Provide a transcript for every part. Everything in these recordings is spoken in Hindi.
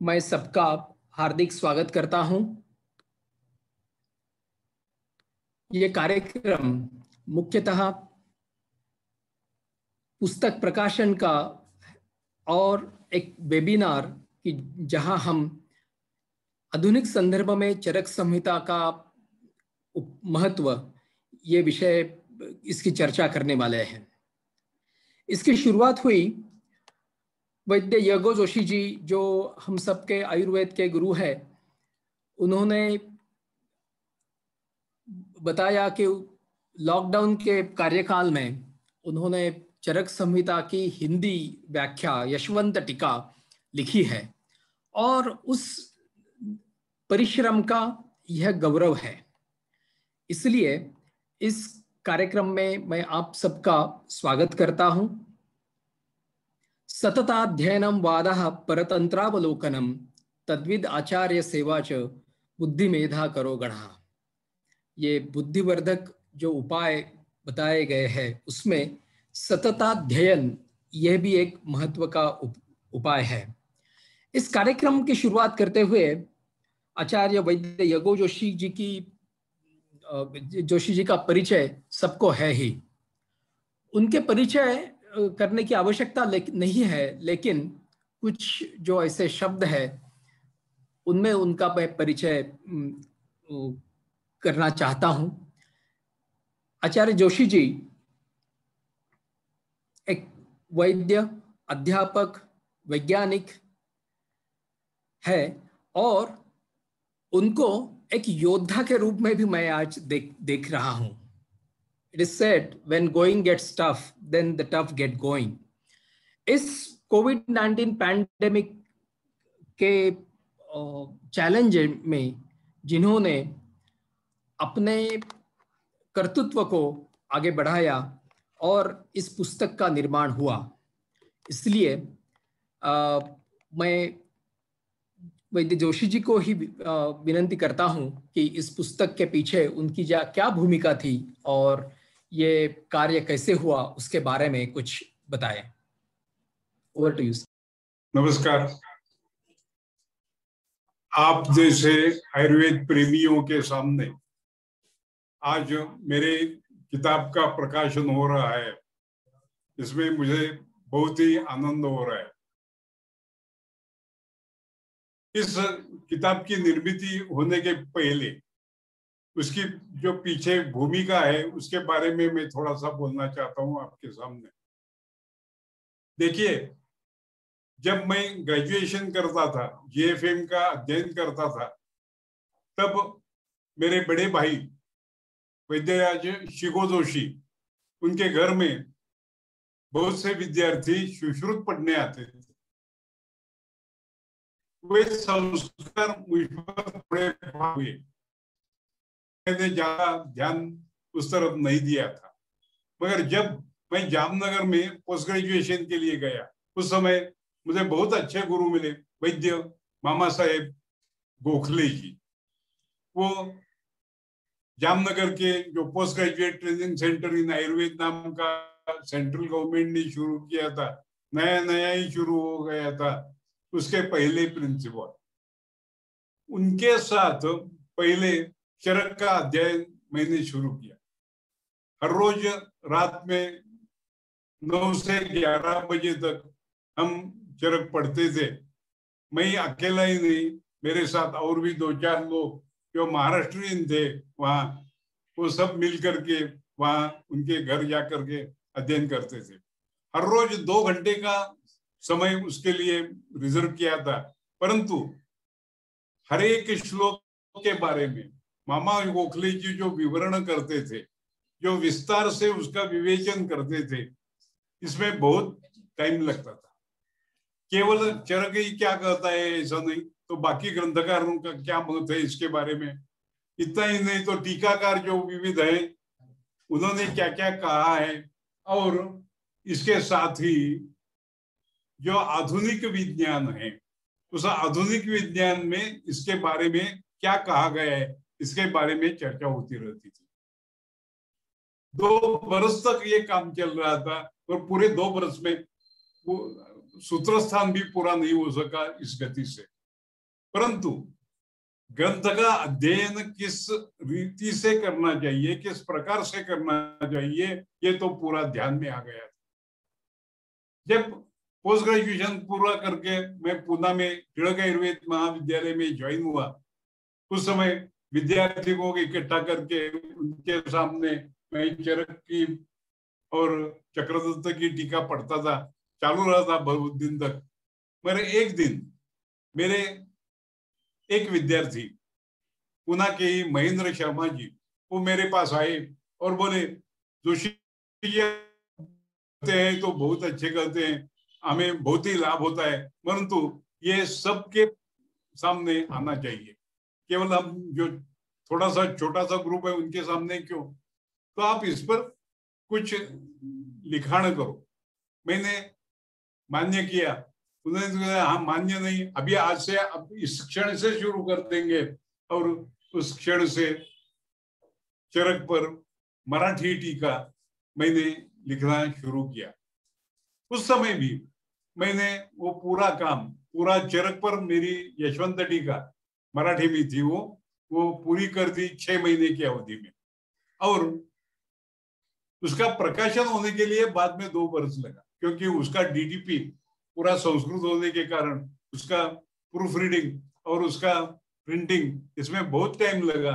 मैं सबका हार्दिक स्वागत करता हूं। ये कार्यक्रम मुख्यतः पुस्तक प्रकाशन का और एक वेबिनार की जहां हम आधुनिक संदर्भ में चरक संहिता का महत्व ये विषय इसकी चर्चा करने वाले हैं। इसकी शुरुआत हुई वैद्य यगो जोशी जी, जो हम सबके आयुर्वेद के गुरु हैं। उन्होंने बताया कि लॉकडाउन के कार्यकाल में उन्होंने चरक संहिता की हिंदी व्याख्या यशवंत टीका लिखी है और उस परिश्रम का यह गौरव है। इसलिए इस कार्यक्रम में मैं आप सबका स्वागत करता हूं। सतताध्ययनम वादः परतंत्रावलोकनम तद्विद आचार्य सेवा च बुद्धिमेधा करो गणः। ये बुद्धिवर्धक जो उपाय बताए गए हैं उसमें सतताध्ययन यह भी एक महत्व का उपाय है। इस कार्यक्रम की शुरुआत करते हुए आचार्य वैद्य यगो जोशी जी का परिचय सबको है ही। उनके परिचय करने की आवश्यकता नहीं है, लेकिन कुछ जो ऐसे शब्द है उनमें उनका मैं परिचय करना चाहता हूं। आचार्य जोशी जी एक वैद्य, अध्यापक, वैज्ञानिक है और उनको एक योद्धा के रूप में भी मैं आज देख रहा हूं। It is said when going gets tough then the tough get going. इस कोविड-19 पैंडेमिक के चैलेंज में जिन्होंने अपने कर्तृत्व को आगे बढ़ाया और इस पुस्तक का निर्माण हुआ, इसलिए मैं वैद्य जोशी जी को ही विनंती करता हूं कि इस पुस्तक के पीछे उनकी क्या भूमिका थी और ये कार्य कैसे हुआ उसके बारे में कुछ बताएं। Over to you. नमस्कार। आप जैसे आयुर्वेद प्रेमियों के सामने आज मेरे किताब का प्रकाशन हो रहा है, इसमें मुझे बहुत ही आनंद हो रहा है। इस किताब की निर्मित होने के पहले उसकी जो पीछे भूमिका है उसके बारे में मैं थोड़ा सा बोलना चाहता हूं आपके सामने। देखिए, जब मैं ग्रेजुएशन करता था, जीएफएम का अध्ययन करता था, तब मेरे बड़े भाई वैद्यराज शिगो जोशी, उनके घर में बहुत से विद्यार्थी सुश्रुत पढ़ने आते थे। वे संस्कार मुझ पर थोड़े हुए, मैंने ज्यादा ध्यान उस तरफ नहीं दिया था। मगर जब मैं जामनगर में पोस्ट ग्रेजुएशन के लिए गया, उस समय मुझे बहुत अच्छे गुरु मिले, वैद्य मामा साहेब गोखले जी। वो जामनगर के जो post graduate training centre in Ayurveda नाम का सेंट्रल गवर्नमेंट ने शुरू किया था, नया ही शुरू हो गया था, उसके पहले प्रिंसिपल। उनके साथ पहले चरक का अध्ययन मैंने शुरू किया। हर रोज रात में 9 से 11 बजे तक हम चरक पढ़ते थे। मैं अकेला ही नहीं, मेरे साथ और भी 2-4 लोग जो महाराष्ट्रियन थे वहाँ, वो सब मिल करके वहाँ उनके घर जा करके अध्ययन करते थे। हर रोज 2 घंटे का समय उसके लिए रिजर्व किया था, परंतु हर एक श्लोक के बारे में मामा गोखले जी जो विवरण करते थे, जो विस्तार से उसका विवेचन करते थे, इसमें बहुत टाइम लगता था। केवल चरक ही क्या कहता है ऐसा नहीं, तो बाकी ग्रंथकारों का क्या मत है इसके बारे में। इतना ही नहीं तो टीकाकार जो विविध है उन्होंने क्या क्या कहा है, और इसके साथ ही जो आधुनिक विज्ञान है उस आधुनिक विज्ञान में इसके बारे में क्या कहा गया है, इसके बारे में चर्चा होती रहती थी। 2 वर्ष तक ये काम चल रहा था और पूरे 2 वर्ष में वो सूत्रस्थान भी पूरा नहीं हो सका इस गति से। परंतु ग्रंथ का अध्ययन किस रीति से करना चाहिए, किस प्रकार से करना चाहिए, ये तो पूरा ध्यान में आ गया। जब पोस्ट ग्रेजुएशन पूरा करके मैं पूना में टिळक आयुर्वेद महाविद्यालय में ज्वाइन हुआ, उस समय विद्यार्थियों को इकट्ठा करके उनके सामने मैं चरक की और चक्रदत्त की टीका पढ़ता था, चालू रहा था बहुत दिन तक। मेरे एक दिन मेरे एक विद्यार्थी पुणे के ही महेंद्र शर्मा जी, वो मेरे पास आए और बोले, जोशी जी हैं तो बहुत अच्छे करते हैं, हमें बहुत ही लाभ होता है, परंतु ये सबके सामने आना चाहिए, केवल हम जो थोड़ा सा छोटा सा ग्रुप है उनके सामने क्यों, तो आप इस पर कुछ लिखाण करो। मैंने मान्य किया, उन्होंने कहा हाँ मान्य नहीं, अभी आज से अब इस क्षण से शुरू कर देंगे, और उस क्षण से चरक पर मराठी टीका मैंने लिखना शुरू किया। उस समय भी मैंने वो पूरा काम, पूरा चरक पर मेरी यशवंत टीका मराठी में थी, वो पूरी कर दी 6 महीने की अवधि में, और उसका प्रकाशन होने के लिए बाद में 2 वर्ष लगा, क्योंकि उसका डीटीपी पूरा संस्कृत होने के कारण उसका प्रूफ रीडिंग और उसका प्रिंटिंग, इसमें बहुत टाइम लगा।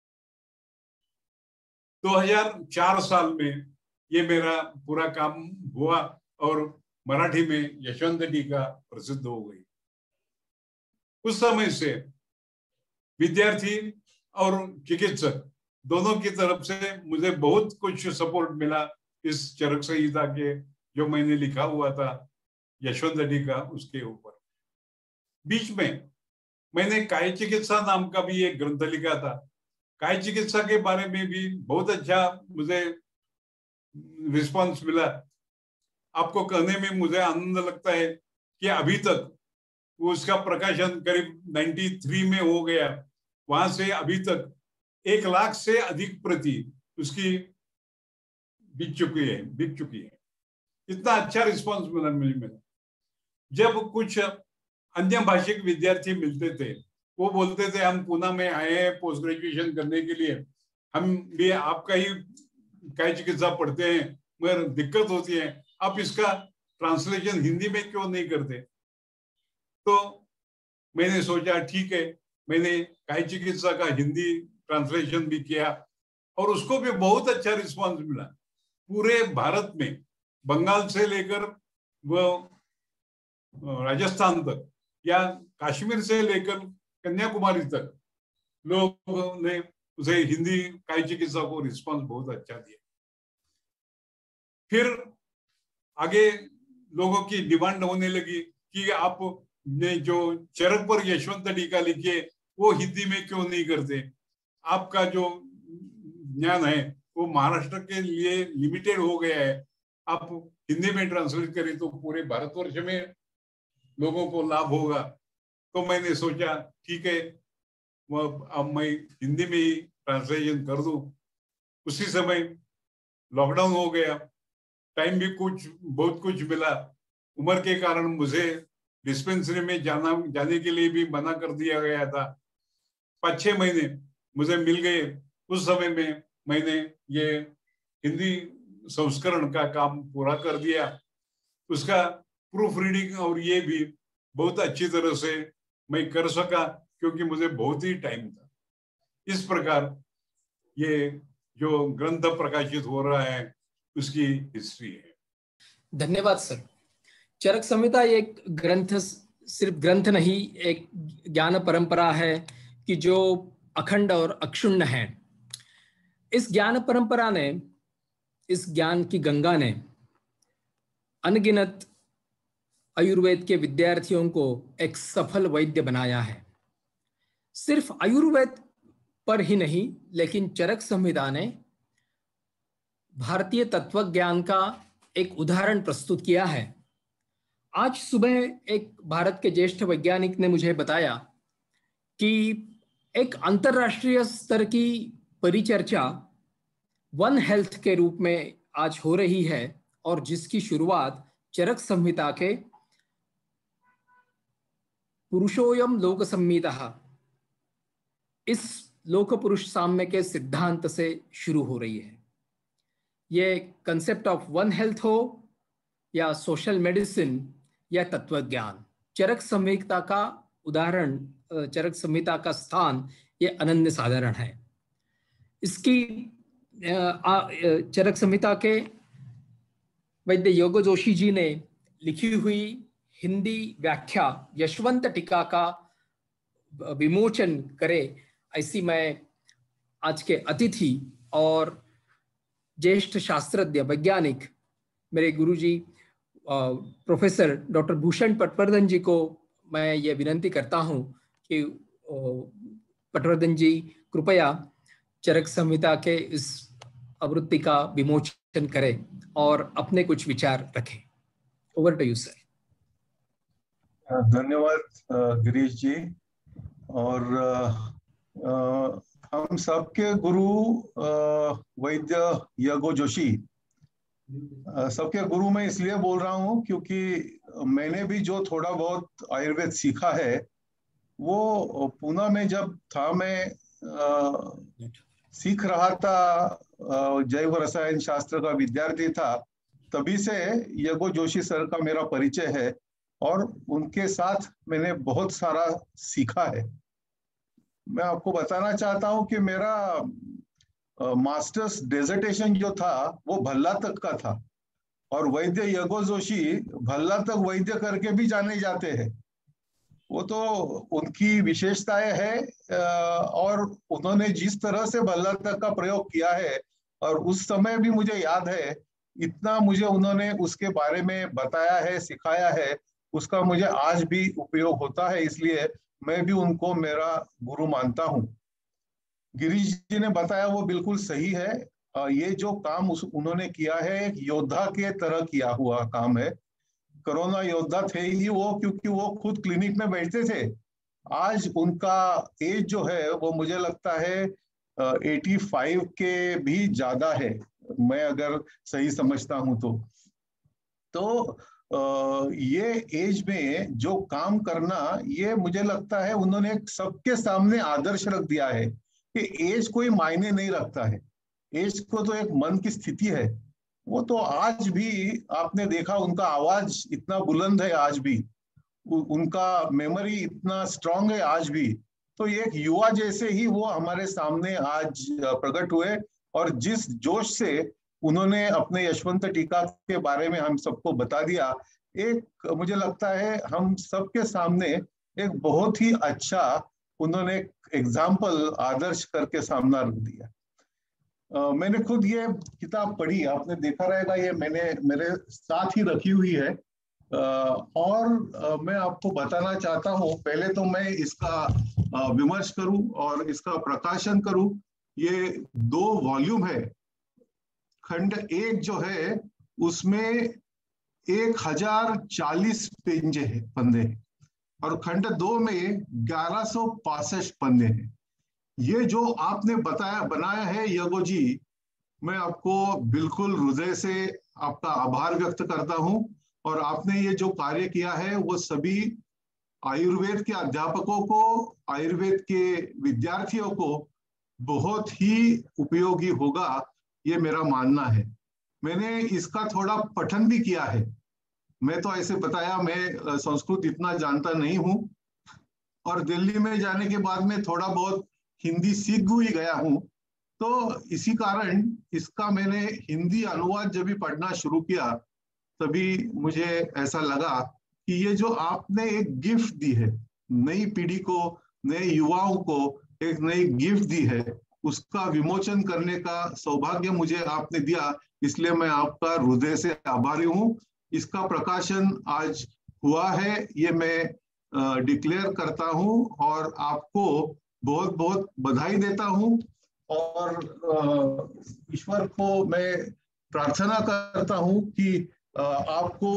2004 साल में ये मेरा पूरा काम हुआ और मराठी में यशवंत टीका प्रसिद्ध हो गई। उस समय से विद्यार्थी और चिकित्सक दोनों की तरफ से मुझे बहुत कुछ सपोर्ट मिला इस चरक संहिता के, जो मैंने लिखा हुआ था यशवंत टीका, उसके ऊपर। बीच में मैंने काय चिकित्सा नाम का भी एक ग्रंथ लिखा था। काय चिकित्सा के बारे में भी बहुत अच्छा मुझे रिस्पांस मिला। आपको कहने में मुझे आनंद लगता है कि अभी तक उसका प्रकाशन करीब 93 में हो गया, वहां से अभी तक 1 लाख से अधिक प्रति उसकी बिक चुकी है। इतना अच्छा रिस्पांस मिला मुझे। जब कुछ अन्य भाषिक विद्यार्थी मिलते थे, वो बोलते थे हम पुणे में आए हैं पोस्ट ग्रेजुएशन करने के लिए, हम भी आपका ही काय चिकित्सा पढ़ते हैं, मगर दिक्कत होती है, आप इसका ट्रांसलेशन हिंदी में क्यों नहीं करते। तो मैंने सोचा ठीक है, मैंने काय चिकित्सा का हिंदी ट्रांसलेशन भी किया और उसको भी बहुत अच्छा रिस्पांस मिला। पूरे भारत में बंगाल से लेकर वो राजस्थान तक या कश्मीर से लेकर कन्याकुमारी तक लोगों ने उसे हिंदी काय चिकित्सा को रिस्पांस बहुत अच्छा दिया। फिर आगे लोगों की डिमांड होने लगी कि आप ने जो चरक पर यशवंत टीका लिखी है वो हिंदी में क्यों नहीं करते, आपका जो ज्ञान है वो महाराष्ट्र के लिए लिमिटेड हो गया है, आप हिंदी में ट्रांसलेट करें तो पूरे भारतवर्ष में लोगों को लाभ होगा। तो मैंने सोचा ठीक है, अब मैं हिंदी में ही ट्रांसलेशन कर दूं। उसी समय लॉकडाउन हो गया, टाइम भी बहुत कुछ मिला। उम्र के कारण मुझे डिस्पेंसरी में जाने के लिए भी मना कर दिया गया था। 5-6 महीने मुझे मिल गए। उस समय में मैंने ये हिंदी संस्करण का काम पूरा कर दिया। उसका प्रूफ रीडिंग और ये भी बहुत अच्छी तरह से मैं कर सका, क्योंकि मुझे बहुत ही टाइम था। इस प्रकार ये जो ग्रंथ प्रकाशित हो रहा है उसकी हिस्ट्री है। धन्यवाद सर। चरक संहिता एक ग्रंथ, सिर्फ ग्रंथ नहीं, एक ज्ञान परंपरा है कि जो अखंड और अक्षुण्ण है। इस ज्ञान परंपरा ने, इस ज्ञान की गंगा ने अनगिनत आयुर्वेद के विद्यार्थियों को एक सफल वैद्य बनाया है। सिर्फ आयुर्वेद पर ही नहीं, लेकिन चरक संहिता ने भारतीय तत्वज्ञान का एक उदाहरण प्रस्तुत किया है। आज सुबह एक भारत के ज्येष्ठ वैज्ञानिक ने मुझे बताया कि एक अंतरराष्ट्रीय स्तर की परिचर्चा वन हेल्थ के रूप में आज हो रही है, और जिसकी शुरुआत चरक संहिता के पुरुषोयम लोक संहिता इस लोक पुरुष साम्य के सिद्धांत से शुरू हो रही है। ये कंसेप्ट ऑफ वन हेल्थ हो या सोशल मेडिसिन या तत्वज्ञान, चरक संहिता का उदाहरण, चरक संहिता का स्थान ये अनन्य साधारण है। इसकी चरक संहिता के वैद्य योग जोशी जी ने लिखी हुई हिंदी व्याख्या यशवंत टीका का विमोचन करे, ऐसी मैं आज के अतिथि और ज्येष्ठ शास्त्रज्ञ वैज्ञानिक मेरे गुरुजी प्रोफेसर डॉक्टर भूषण पटवर्धन जी को मैं ये विनंती करता हूं कि पटवर्धन जी कृपया चरक संहिता के इस आवृत्ति का विमोचन करें और अपने कुछ विचार रखें। Over to you sir. धन्यवाद गिरीश जी। और हम सबके गुरु वैद्य यगो जोशी, सबके गुरु मैं इसलिए बोल रहा हूँ क्योंकि मैंने भी जो थोड़ा बहुत आयुर्वेद सीखा है वो पुणे में जब था, मैं सीख रहा था, जैव रसायन शास्त्र का विद्यार्थी था, तभी से यगो जोशी सर का मेरा परिचय है और उनके साथ मैंने बहुत सारा सीखा है। मैं आपको बताना चाहता हूं कि मेरा मास्टर्स डिसर्टेशन जो था वो भल्ला तक का था और वैद्य यगो जोशी भल्ला तक वैद्य करके भी जाने जाते हैं। वो तो उनकी विशेषताएं है और उन्होंने जिस तरह से भल्ला तक का प्रयोग किया है, और उस समय भी मुझे याद है, इतना मुझे उन्होंने उसके बारे में बताया है, सिखाया है, उसका मुझे आज भी उपयोग होता है। इसलिए मैं भी उनको मेरा गुरु मानता हूँ। गिरीश जी ने बताया वो बिल्कुल सही है। ये जो काम उन्होंने किया है एक योद्धा के तरह किया हुआ काम है। कोरोना योद्धा थे ही वो, क्योंकि वो खुद क्लिनिक में बैठते थे। आज उनका एज जो है वो मुझे लगता है 85 के भी ज्यादा है, मैं अगर सही समझता हूं तो ये एज में जो काम करना, ये मुझे लगता है उन्होंने सबके सामने आदर्श रख दिया है कि एज कोई मायने नहीं रखता है। एज को तो एक मन की स्थिति है। वो तो आज भी आपने देखा, उनका आवाज इतना बुलंद है आज भी, उनका मेमोरी इतना स्ट्रांग है आज भी। तो एक युवा जैसे ही वो हमारे सामने आज प्रकट हुए और जिस जोश से उन्होंने अपने यशवंत टीका के बारे में हम सबको बता दिया, एक मुझे लगता है हम सबके सामने एक बहुत ही अच्छा उन्होंने एग्जाम्पल आदर्श करके सामना रख दिया। मैंने खुद ये किताब पढ़ी, आपने देखा रहेगा, ये मैंने मेरे साथ ही रखी हुई है। और मैं आपको बताना चाहता हूँ, पहले तो मैं इसका विमर्श करूं और इसका प्रकाशन करूं। ये 2 वॉल्यूम है। खंड 1 जो है उसमें 1040 पन्ने हैं और खंड 2 में 1165 पन्ने हैं। ये जो आपने बनाया है यगो जी, मैं आपको बिल्कुल हृदय से आपका आभार व्यक्त करता हूं। और आपने ये जो कार्य किया है वो सभी आयुर्वेद के अध्यापकों को, आयुर्वेद के विद्यार्थियों को बहुत ही उपयोगी होगा, ये मेरा मानना है। मैंने इसका थोड़ा पठन भी किया है। मैं तो ऐसे बताया, मैं संस्कृत इतना जानता नहीं हूं और दिल्ली में जाने के बाद में थोड़ा बहुत हिंदी सीख ही गया हूं। तो इसी कारण इसका मैंने हिंदी अनुवाद जब भी पढ़ना शुरू किया, तभी मुझे ऐसा लगा कि ये जो आपने एक गिफ्ट दी है नई पीढ़ी को, नए युवाओं को एक नई गिफ्ट दी है, उसका विमोचन करने का सौभाग्य मुझे आपने दिया। इसलिए मैं आपका हृदय से आभारी हूं। इसका प्रकाशन आज हुआ है, ये मैं डिक्लेयर करता हूं और आपको बहुत बहुत बधाई देता हूं। और ईश्वर को मैं प्रार्थना करता हूं कि आपको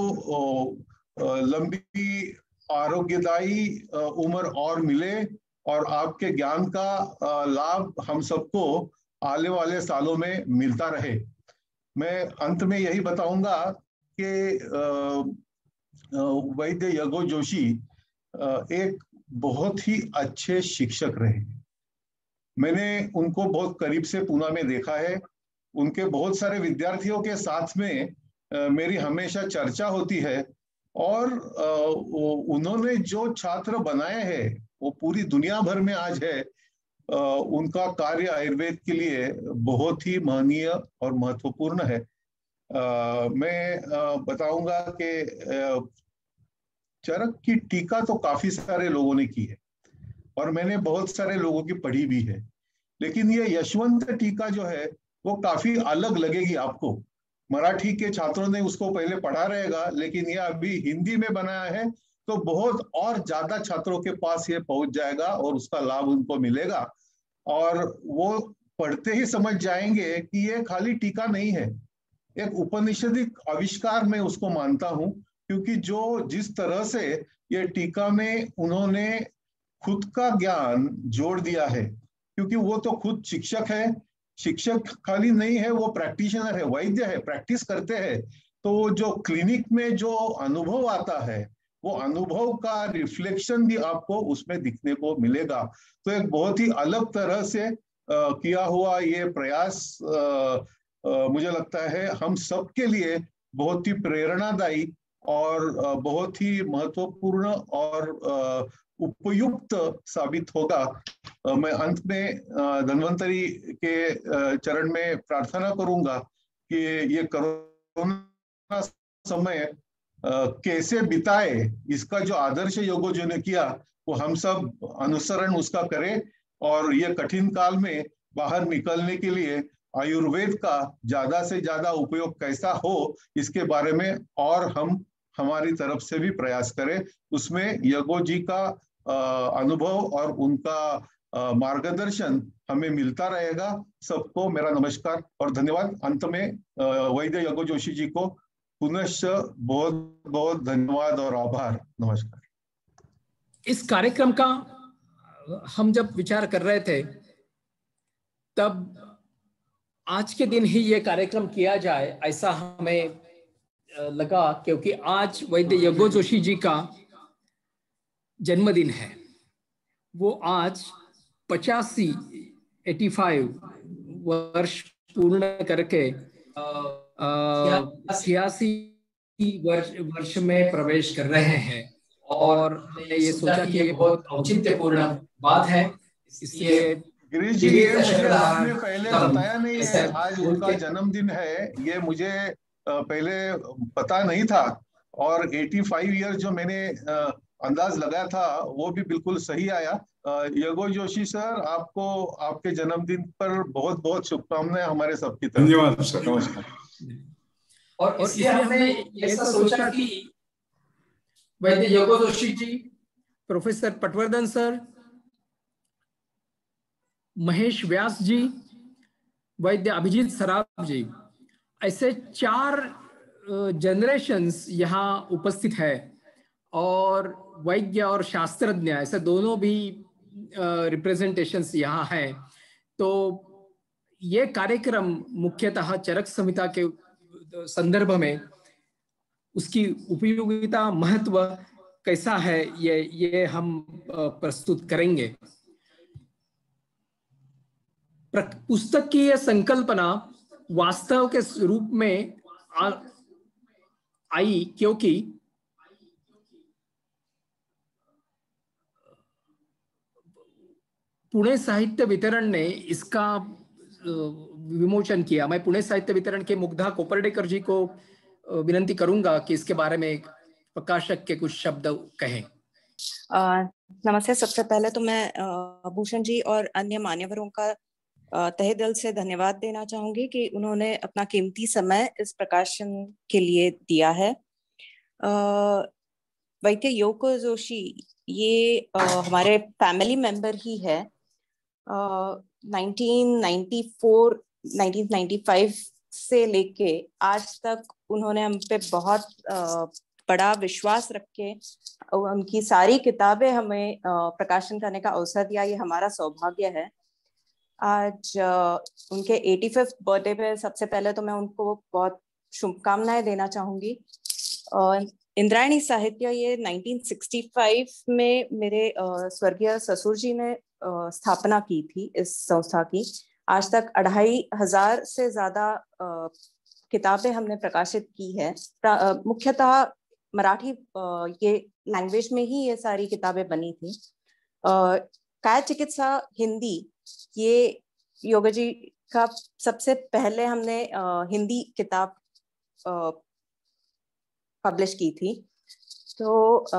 लंबी आरोग्यदायी उम्र और मिले और आपके ज्ञान का लाभ हम सबको आने वाले सालों में मिलता रहे। मैं अंत में यही बताऊंगा कि वैद्य यगो जोशी एक बहुत ही अच्छे शिक्षक रहे। मैंने उनको बहुत करीब से पूना में देखा है। उनके बहुत सारे विद्यार्थियों के साथ में मेरी हमेशा चर्चा होती है, और उन्होंने जो छात्र बनाए हैं वो पूरी दुनिया भर में आज है। उनका कार्य आयुर्वेद के लिए बहुत ही महनीय और महत्वपूर्ण है। मैं बताऊंगा कि चरक की टीका तो काफी सारे लोगों ने की है और मैंने बहुत सारे लोगों की पढ़ी भी है, लेकिन ये यशवंत टीका जो है वो काफी अलग लगेगी आपको। मराठी के छात्रों ने उसको पहले पढ़ा रहेगा, लेकिन ये अभी हिंदी में बनाया है तो बहुत और ज्यादा छात्रों के पास ये पहुंच जाएगा और उसका लाभ उनको मिलेगा, और वो पढ़ते ही समझ जाएंगे कि ये खाली टीका नहीं है, एक उपनिषदिक आविष्कार मैं उसको मानता हूं। क्योंकि जो जिस तरह से ये टीका में उन्होंने खुद का ज्ञान जोड़ दिया है, क्योंकि वो तो खुद शिक्षक है, शिक्षक खाली नहीं है, वो प्रैक्टिशनर है, वैद्य है, प्रैक्टिस करते हैं। तो जो क्लिनिक में जो अनुभव आता है वो अनुभव का रिफ्लेक्शन भी आपको उसमें दिखने को मिलेगा। तो एक बहुत ही अलग तरह से किया हुआ ये प्रयास मुझे लगता है हम सबके लिए बहुत ही प्रेरणादायी और बहुत ही महत्वपूर्ण और उपयुक्त साबित होगा। मैं अंत में धन्वंतरी के चरण में प्रार्थना करूंगा कि ये कोरोना समय कैसे बिताए, इसका जो आदर्श योगो जो ने किया वो हम सब अनुसरण उसका करें, और ये कठिन काल में बाहर निकलने के लिए आयुर्वेद का ज्यादा से ज्यादा उपयोग कैसा हो इसके बारे में और हम हमारी तरफ से भी प्रयास करें। उसमें यगो जी का अनुभव और उनका मार्गदर्शन हमें मिलता रहेगा। सबको मेरा नमस्कार और धन्यवाद। अंत में वैद्य यगो जोशी जी को पुनश्च बहुत बहुत धन्यवाद और आभार। नमस्कार। इस कार्यक्रम का हम जब विचार कर रहे थे तब आज के दिन ही ये कार्यक्रम किया जाए ऐसा हमें लगा, क्योंकि आज वैद्य यगो जोशी जी का जन्मदिन है। वो आज 85 वर्ष पूर्ण करके 86 वर्ष में प्रवेश कर रहे हैं, और हमने ये सोचा कि ये बहुत औचित्यपूर्ण बात है, इसलिए गिरीश जी ये मुझे आपने पहले बताया नहीं है, आज उनका जन्मदिन है, ये मुझे पहले पता नहीं था, और 85 ईयर जो मैंने अंदाज लगाया था वो भी बिल्कुल सही आया। यगो जोशी सर, आपको आपके जन्मदिन पर बहुत बहुत शुभकामनाएं हमारे सबकी तरफ। धन्यवाद सर। नमस्कार। और इसलिए हमने ऐसा सोचा कि वैद्य यगो जोशी जी, प्रोफेसर पटवर्धन सर, महेश व्यास जी, वैद्य अभिजीत सराफ जी, ऐसे 4 जनरेशंस यहाँ उपस्थित है, और वैद्य और शास्त्रज्ञ ऐसे दोनों भी रिप्रेजेंटेशंस यहाँ हैं। तो ये कार्यक्रम मुख्यतः चरक संहिता के संदर्भ में उसकी उपयोगिता, महत्व कैसा है, ये हम प्रस्तुत करेंगे। पुस्तक की यह संकल्पना वास्तव के रूप में आई क्योंकि पुणे साहित्य वितरण ने इसका विमोचन किया। मैं पुणे साहित्य वितरण के मुग्धा कोपर्डेकर जी को विनंती करूंगा कि इसके बारे में प्रकाशक के कुछ शब्द कहें। नमस्ते। सबसे पहले तो मैं भूषण जी और अन्य मान्यवरों का तहे दिल से धन्यवाद देना चाहूंगी कि उन्होंने अपना कीमती समय इस प्रकाशन के लिए दिया है। वैद्य योगो जोशी ये हमारे फैमिली मेंबर ही है। 1995 से लेके आज तक उन्होंने हम पे बहुत बड़ा विश्वास रख के उनकी सारी किताबें हमें प्रकाशन करने का अवसर दिया। ये हमारा सौभाग्य है। आज उनके 85th बर्थडे पे सबसे पहले तो मैं उनको बहुत शुभकामनाएं देना चाहूंगी। इंद्रायणी साहित्य ये 1965 में मेरे स्वर्गीय ससुर जी ने स्थापना की थी इस संस्था की। आज तक 2500 से ज्यादा किताबें हमने प्रकाशित की है। मुख्यतः मराठी ये लैंग्वेज में ही ये सारी किताबें बनी थी। काया चिकित्सा हिंदी, ये योगा जी का सबसे पहले हमने हिंदी किताब पब्लिश की थी। तो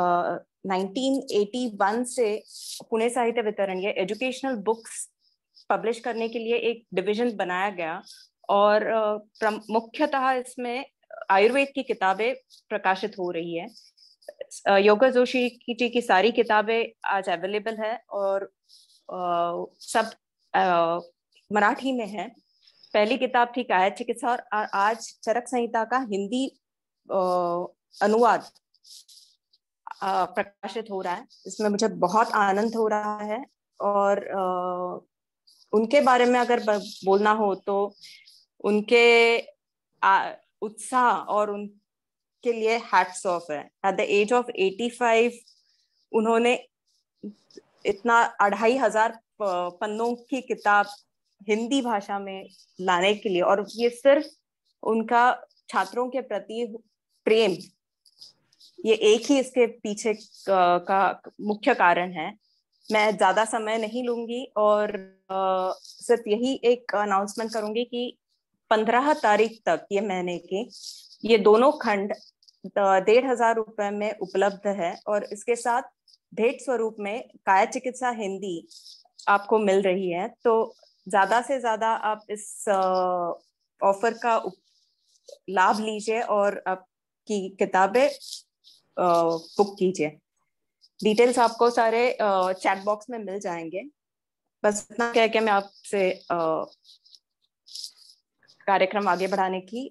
1981 से पुणे साहित्य वितरण ये एजुकेशनल बुक्स पब्लिश करने के लिए एक डिवीजन बनाया गया और मुख्यतः इसमें आयुर्वेद की किताबें प्रकाशित हो रही है। योगा जोशी जी की सारी किताबें आज अवेलेबल है और सब मराठी में है। पहली किताब थी काया चिकित्सा और आज चरक संहिता का हिंदी अनुवाद प्रकाशित हो रहा है। इसमें मुझे बहुत आनंद हो रहा है और उनके बारे में अगर बोलना हो तो उनके उत्साह और उनके लिए हैट्स ऑफ है। एट द एज ऑफ 85 उन्होंने इतना 2500 पन्नों की किताब हिंदी भाषा में लाने के लिए, और ये सिर्फ उनका छात्रों के प्रति प्रेम, ये एक ही इसके पीछे का मुख्य कारण है। मैं ज्यादा समय नहीं लूंगी और सिर्फ यही एक अनाउंसमेंट करूंगी कि 15 तारीख तक ये महीने के ये दोनों खंड 1500 रुपए में उपलब्ध है और इसके साथ भेंट स्वरूप में काया चिकित्सा हिंदी आपको मिल रही है। तो ज्यादा से ज्यादा आप इस ऑफर का लाभ लीजिए और आपकी किताबें बुक कीजिए। डिटेल्स आपको सारे चैट बॉक्स में मिल जाएंगे। बस इतना कह के मैं आपसे कार्यक्रम आगे बढ़ाने की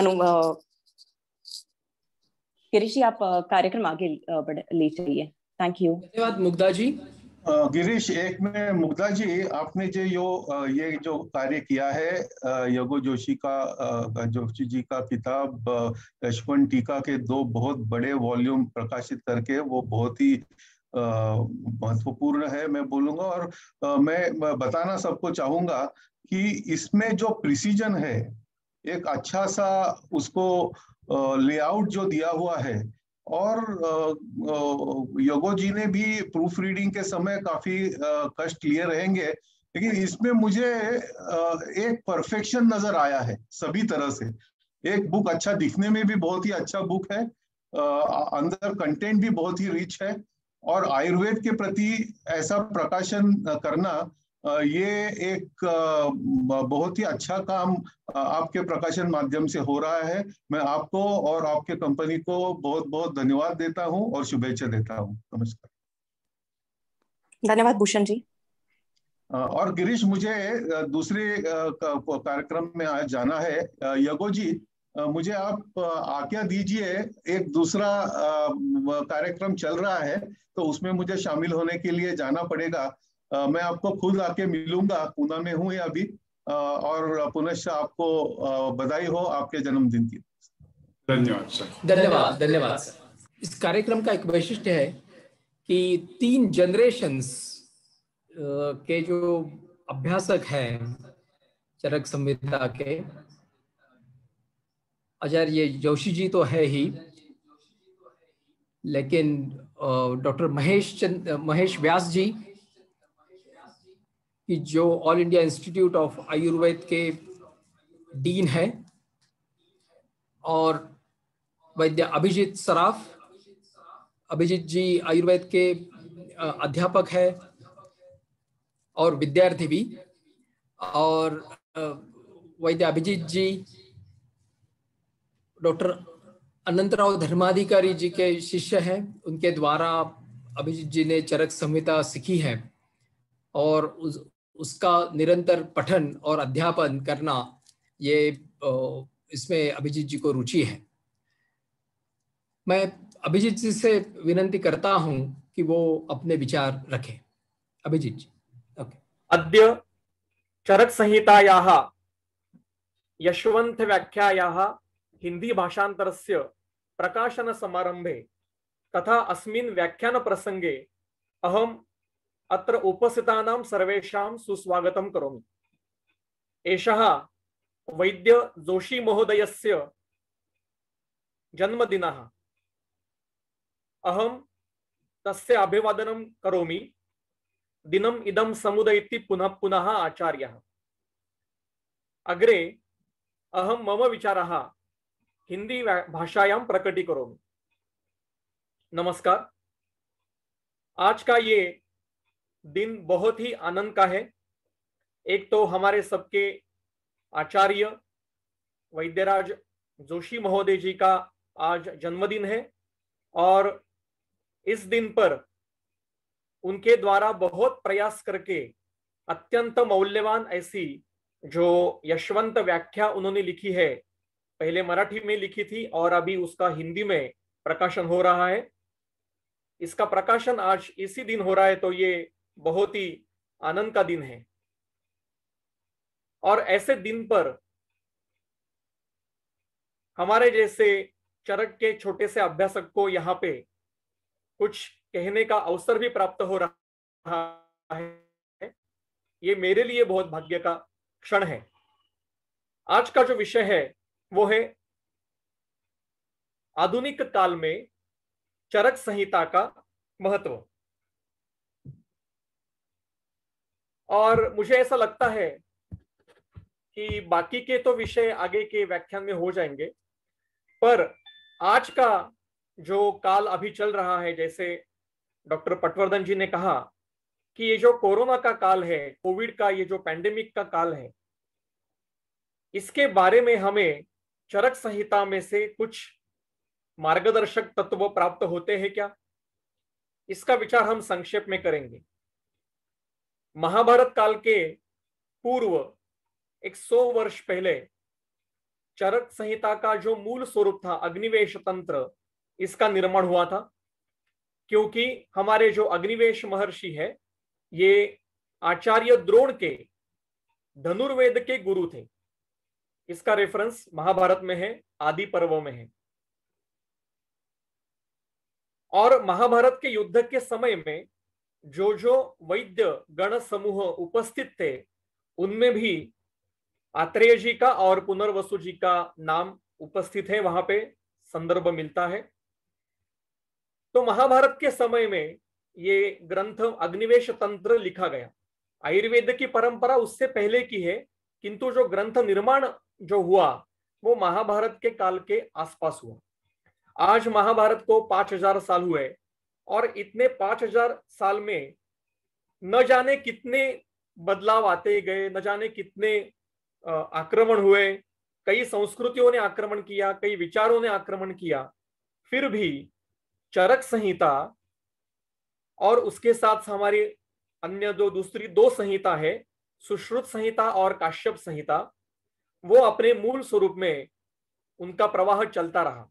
गिरीश जी, आप कार्यक्रम आगे ले चलिए। Thank you. धन्यवाद मुग्धा जी। गिरीश, एक में मुग्धा जी, आपने ये जो कार्य किया है योगो जोशी जी का किताब यशवंत टीका के 2 बहुत बड़े वॉल्यूम प्रकाशित करके, वो बहुत ही महत्वपूर्ण है मैं बोलूंगा। और मैं बताना सबको चाहूंगा कि इसमें जो प्रिसीजन है, एक अच्छा सा उसको लेआउट जो दिया हुआ है, और योगो जी ने भी प्रूफ रीडिंग के समय काफी कष्ट लिए रहेंगे, लेकिन इसमें मुझे एक परफेक्शन नजर आया है सभी तरह से। एक बुक अच्छा दिखने में भी बहुत ही अच्छा बुक है, अंदर कंटेंट भी बहुत ही रिच है, और आयुर्वेद के प्रति ऐसा प्रकाशन करना ये एक बहुत ही अच्छा काम आपके प्रकाशन माध्यम से हो रहा है। मैं आपको और आपके कंपनी को बहुत बहुत धन्यवाद देता हूं और शुभेच्छा देता हूं। नमस्कार। धन्यवाद भूषण जी। और गिरीश, मुझे दूसरे कार्यक्रम में आज जाना है। यगो जी, मुझे आप आज्ञा दीजिए, एक दूसरा कार्यक्रम चल रहा है तो उसमें मुझे शामिल होने के लिए जाना पड़ेगा। मैं आपको खुद आके मिलूंगा, पूना में हूँ अभी, और पुनः आपको बधाई हो आपके जन्मदिन की। धन्यवाद सर। धन्यवाद धन्यवाद सर। इस कार्यक्रम का एक वैशिष्ट्य है कि 3 जनरेशंस के जो अभ्यासक हैं चरक संहिता के, आचार्य जोशी जी तो है ही, लेकिन डॉक्टर महेश व्यास जी कि जो All India Institute of Ayurveda के डीन है, और वैद्य अभिजीत सराफ, अभिजीत जी आयुर्वेद के अध्यापक है और विद्यार्थी भी, और वैद्य अभिजीत जी डॉक्टर अनंतराव धर्माधिकारी जी के शिष्य हैं। उनके द्वारा अभिजीत जी ने चरक संहिता सीखी है और उसका निरंतर पठन और अध्यापन करना, ये इसमें अभिजीत जी को रुचि है। मैं अभिजीत जी से विनंती करता हूं कि वो अपने विचार रखें। अभिजीत जी। ओके। अद्य चरक संहितायाः यशवंत व्याख्यायाः हिंदी भाषान्तरस्य प्रकाशन समारंभे तथा अस्मिन् व्याख्यान प्रसंगे अहम अत्र उपस्थितानां सर्वेषां सुस्वागतं करोमि। एषः वैद्य जोशी महोदयस्य जन्मदिनः। अहम तस्य अभिवादनं करोमि। दिनम् इदं समुदयति पुनः पुनः आचार्यः। अग्रे अहम मम विचारः हिंदी भाषायां प्रकटीकरोमि। नमस्कार। आज का ये दिन बहुत ही आनंद का है। एक तो हमारे सबके आचार्य वैद्यराज जोशी महोदय जी का आज जन्मदिन है और इस दिन पर उनके द्वारा बहुत प्रयास करके अत्यंत मौल्यवान ऐसी जो यशवंत व्याख्या उन्होंने लिखी है, पहले मराठी में लिखी थी और अभी उसका हिंदी में प्रकाशन हो रहा है। इसका प्रकाशन आज इसी दिन हो रहा है, तो ये बहुत ही आनंद का दिन है। और ऐसे दिन पर हमारे जैसे चरक के छोटे से अभ्यासक को यहाँ पे कुछ कहने का अवसर भी प्राप्त हो रहा है। ये मेरे लिए बहुत भाग्य का क्षण है। आज का जो विषय है वो है आधुनिक काल में चरक संहिता का महत्व। और मुझे ऐसा लगता है कि बाकी के तो विषय आगे के व्याख्यान में हो जाएंगे, पर आज का जो काल अभी चल रहा है, जैसे डॉक्टर पटवर्धन जी ने कहा कि ये जो कोरोना का काल है, कोविड का ये जो पैंडेमिक का काल है, इसके बारे में हमें चरक संहिता में से कुछ मार्गदर्शक तत्व प्राप्त होते हैं क्या, इसका विचार हम संक्षेप में करेंगे। महाभारत काल के पूर्व 100 वर्ष पहले चरक संहिता का जो मूल स्वरूप था, अग्निवेश तंत्र, इसका निर्माण हुआ था। क्योंकि हमारे जो अग्निवेश महर्षि है ये आचार्य द्रोण के धनुर्वेद के गुरु थे। इसका रेफरेंस महाभारत में है, आदि पर्व में है। और महाभारत के युद्ध के समय में जो वैद्य गण समूह उपस्थित थे, उनमें भी आत्रेय जी का और पुनर्वसु जी का नाम उपस्थित है, वहां पे संदर्भ मिलता है। तो महाभारत के समय में ये ग्रंथ अग्निवेश तंत्र लिखा गया। आयुर्वेद की परंपरा उससे पहले की है, किंतु जो ग्रंथ निर्माण जो हुआ वो महाभारत के काल के आसपास हुआ। आज महाभारत को 5000 साल हुए और इतने 5000 साल में न जाने कितने बदलाव आते गए, न जाने कितने आक्रमण हुए। कई संस्कृतियों ने आक्रमण किया, कई विचारों ने आक्रमण किया, फिर भी चरक संहिता और उसके साथ हमारी अन्य जो दूसरी 2 संहिता है, सुश्रुत संहिता और काश्यप संहिता, वो अपने मूल स्वरूप में उनका प्रवाह चलता रहा।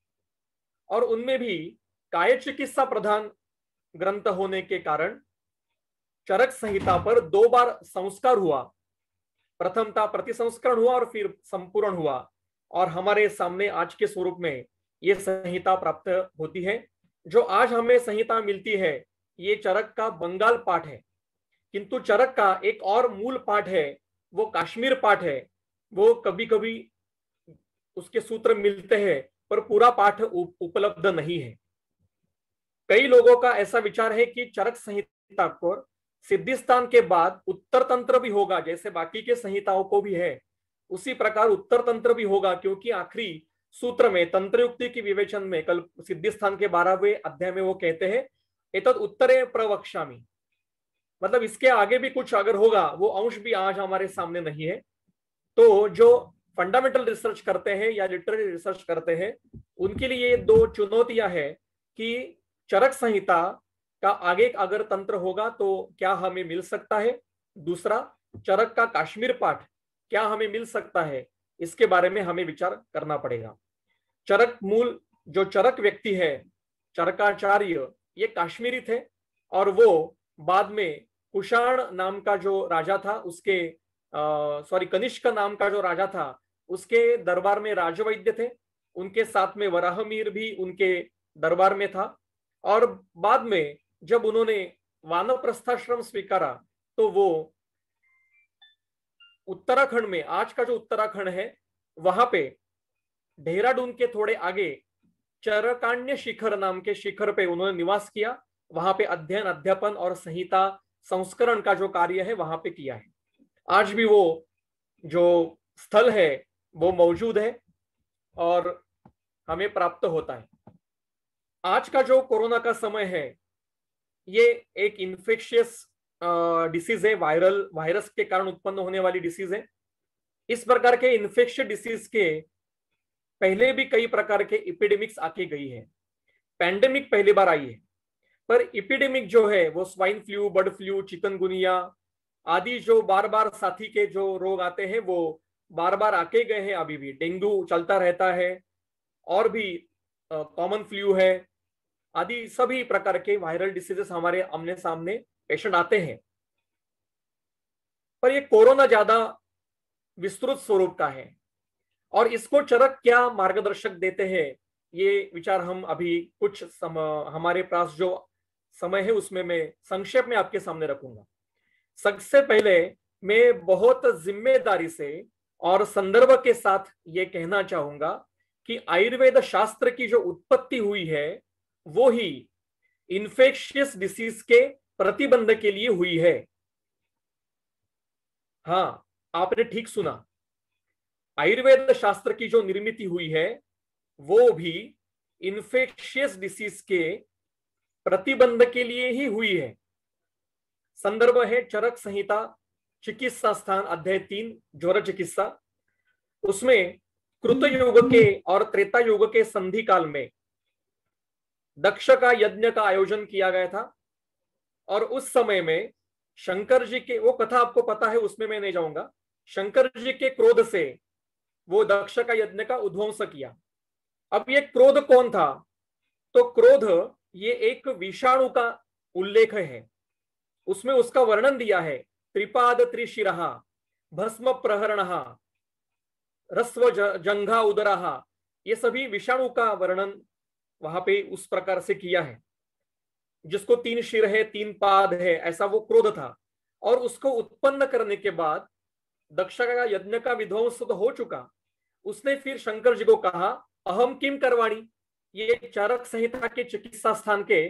और उनमें भी काय चिकित्सा प्रधान ग्रंथ होने के कारण चरक संहिता पर 2 बार संस्कार हुआ। प्रथम था प्रतिसंस्करण हुआ और फिर संपूर्ण हुआ, और हमारे सामने आज के स्वरूप में ये संहिता प्राप्त होती है। जो आज हमें संहिता मिलती है ये चरक का बंगाल पाठ है, किंतु चरक का एक और मूल पाठ है, वो काश्मीर पाठ है। वो कभी कभी उसके सूत्र मिलते हैं पर पूरा पाठ उपलब्ध नहीं है। कई लोगों का ऐसा विचार है कि चरक संहिता को सिद्धिस्थान के बाद उत्तर तंत्र भी होगा, जैसे बाकी के संहिताओं को भी है उसी प्रकार उत्तर तंत्र भी होगा, क्योंकि आखिरी सूत्र में तंत्रयुक्ति की विवेचन में कल सिद्धिस्थान के 12वें अध्याय में वो कहते हैं एतत् उत्तरे प्रवक्ष्यामि, मतलब इसके आगे भी कुछ अगर होगा वो अंश भी आज हमारे सामने नहीं है। तो जो फंडामेंटल रिसर्च करते हैं या लिटरेरी रिसर्च करते हैं उनके लिए 2 चुनौतियां हैं कि चरक संहिता का आगे अगर तंत्र होगा तो क्या हमें मिल सकता है, दूसरा चरक का काश्मीर पाठ क्या हमें मिल सकता है, इसके बारे में हमें विचार करना पड़ेगा। चरक मूल जो चरक व्यक्ति है, चरकाचार्य, ये काश्मीरी थे और वो बाद में कुषाण नाम का जो राजा था उसके कनिष्क नाम का जो राजा था उसके दरबार में राजवैद्य थे, उनके साथ में वराहमिहिर भी उनके दरबार में था। और बाद में जब उन्होंने वानप्रस्थाश्रम स्वीकारा तो वो उत्तराखंड में, आज का जो उत्तराखंड है, वहां पे देहरादून के थोड़े आगे चरकाण्य शिखर नाम के शिखर पे उन्होंने निवास किया। वहां पे अध्ययन, अध्यापन और संहिता संस्करण का जो कार्य है वहां पे किया है। आज भी वो जो स्थल है वो मौजूद है और हमें प्राप्त होता है। आज का जो कोरोना का समय है ये एक इन्फेक्शियस डिसीज है, वायरस के कारण उत्पन्न होने वाली डिसीज है। इस प्रकार के इन्फेक्शियस डिसीज के पहले भी कई प्रकार के एपिडेमिक्स आके गई है। पैंडेमिक पहली बार आई है, पर एपिडेमिक जो है वो swine flu, bird flu, chikungunya आदि जो बार बार साथी के जो रोग आते हैं वो बार बार आके गए हैं। अभी भी डेंगू चलता रहता है और भी कॉमन फ्लू है आदि सभी प्रकार के वायरल डिसीजेस हमारे आमने सामने पेशेंट आते हैं। पर ये कोरोना ज्यादा विस्तृत स्वरूप का है और इसको चरक क्या मार्गदर्शक देते हैं, ये विचार हम अभी कुछ हमारे पास जो समय है उसमें मैं संक्षेप में आपके सामने रखूंगा। सबसे पहले मैं बहुत जिम्मेदारी से और संदर्भ के साथ ये कहना चाहूंगा कि आयुर्वेद शास्त्र की जो उत्पत्ति हुई है वो ही इन्फेक्शियस डिसीज के प्रतिबंध के लिए हुई है। हाँ, आपने ठीक सुना, आयुर्वेद शास्त्र की जो निर्मित हुई है वो भी इन्फेक्शियस डिसीज के प्रतिबंध के लिए ही हुई है। संदर्भ है चरक संहिता चिकित्सा स्थान अध्याय 3 ज्वर चिकित्सा। उसमें कृत युग के और त्रेता युग के संधि काल में दक्ष का यज्ञ का आयोजन किया गया था और उस समय में शंकर जी के, वो कथा आपको पता है उसमें मैं नहीं जाऊंगा, शंकर जी के क्रोध से वो दक्ष का यज्ञ का उध्वंस किया। अब ये क्रोध कौन था? तो क्रोध ये एक विषाणु का उल्लेख है, उसमें उसका वर्णन दिया है। त्रिपाद त्रिशिरः भस्म प्रहरणः रस्व जंघा उदरः, ये सभी विषाणु का वर्णन वहां पे उस प्रकार से किया है, जिसको 3 शिर है 3 पाद है, ऐसा वो क्रोध था। और उसको उत्पन्न करने के बाद दक्ष का यज्ञ का विध्वंस तो हो चुका, उसने फिर शंकर जी को कहा अहम किम करवाणी। ये चरक संहिता के चिकित्सा स्थान के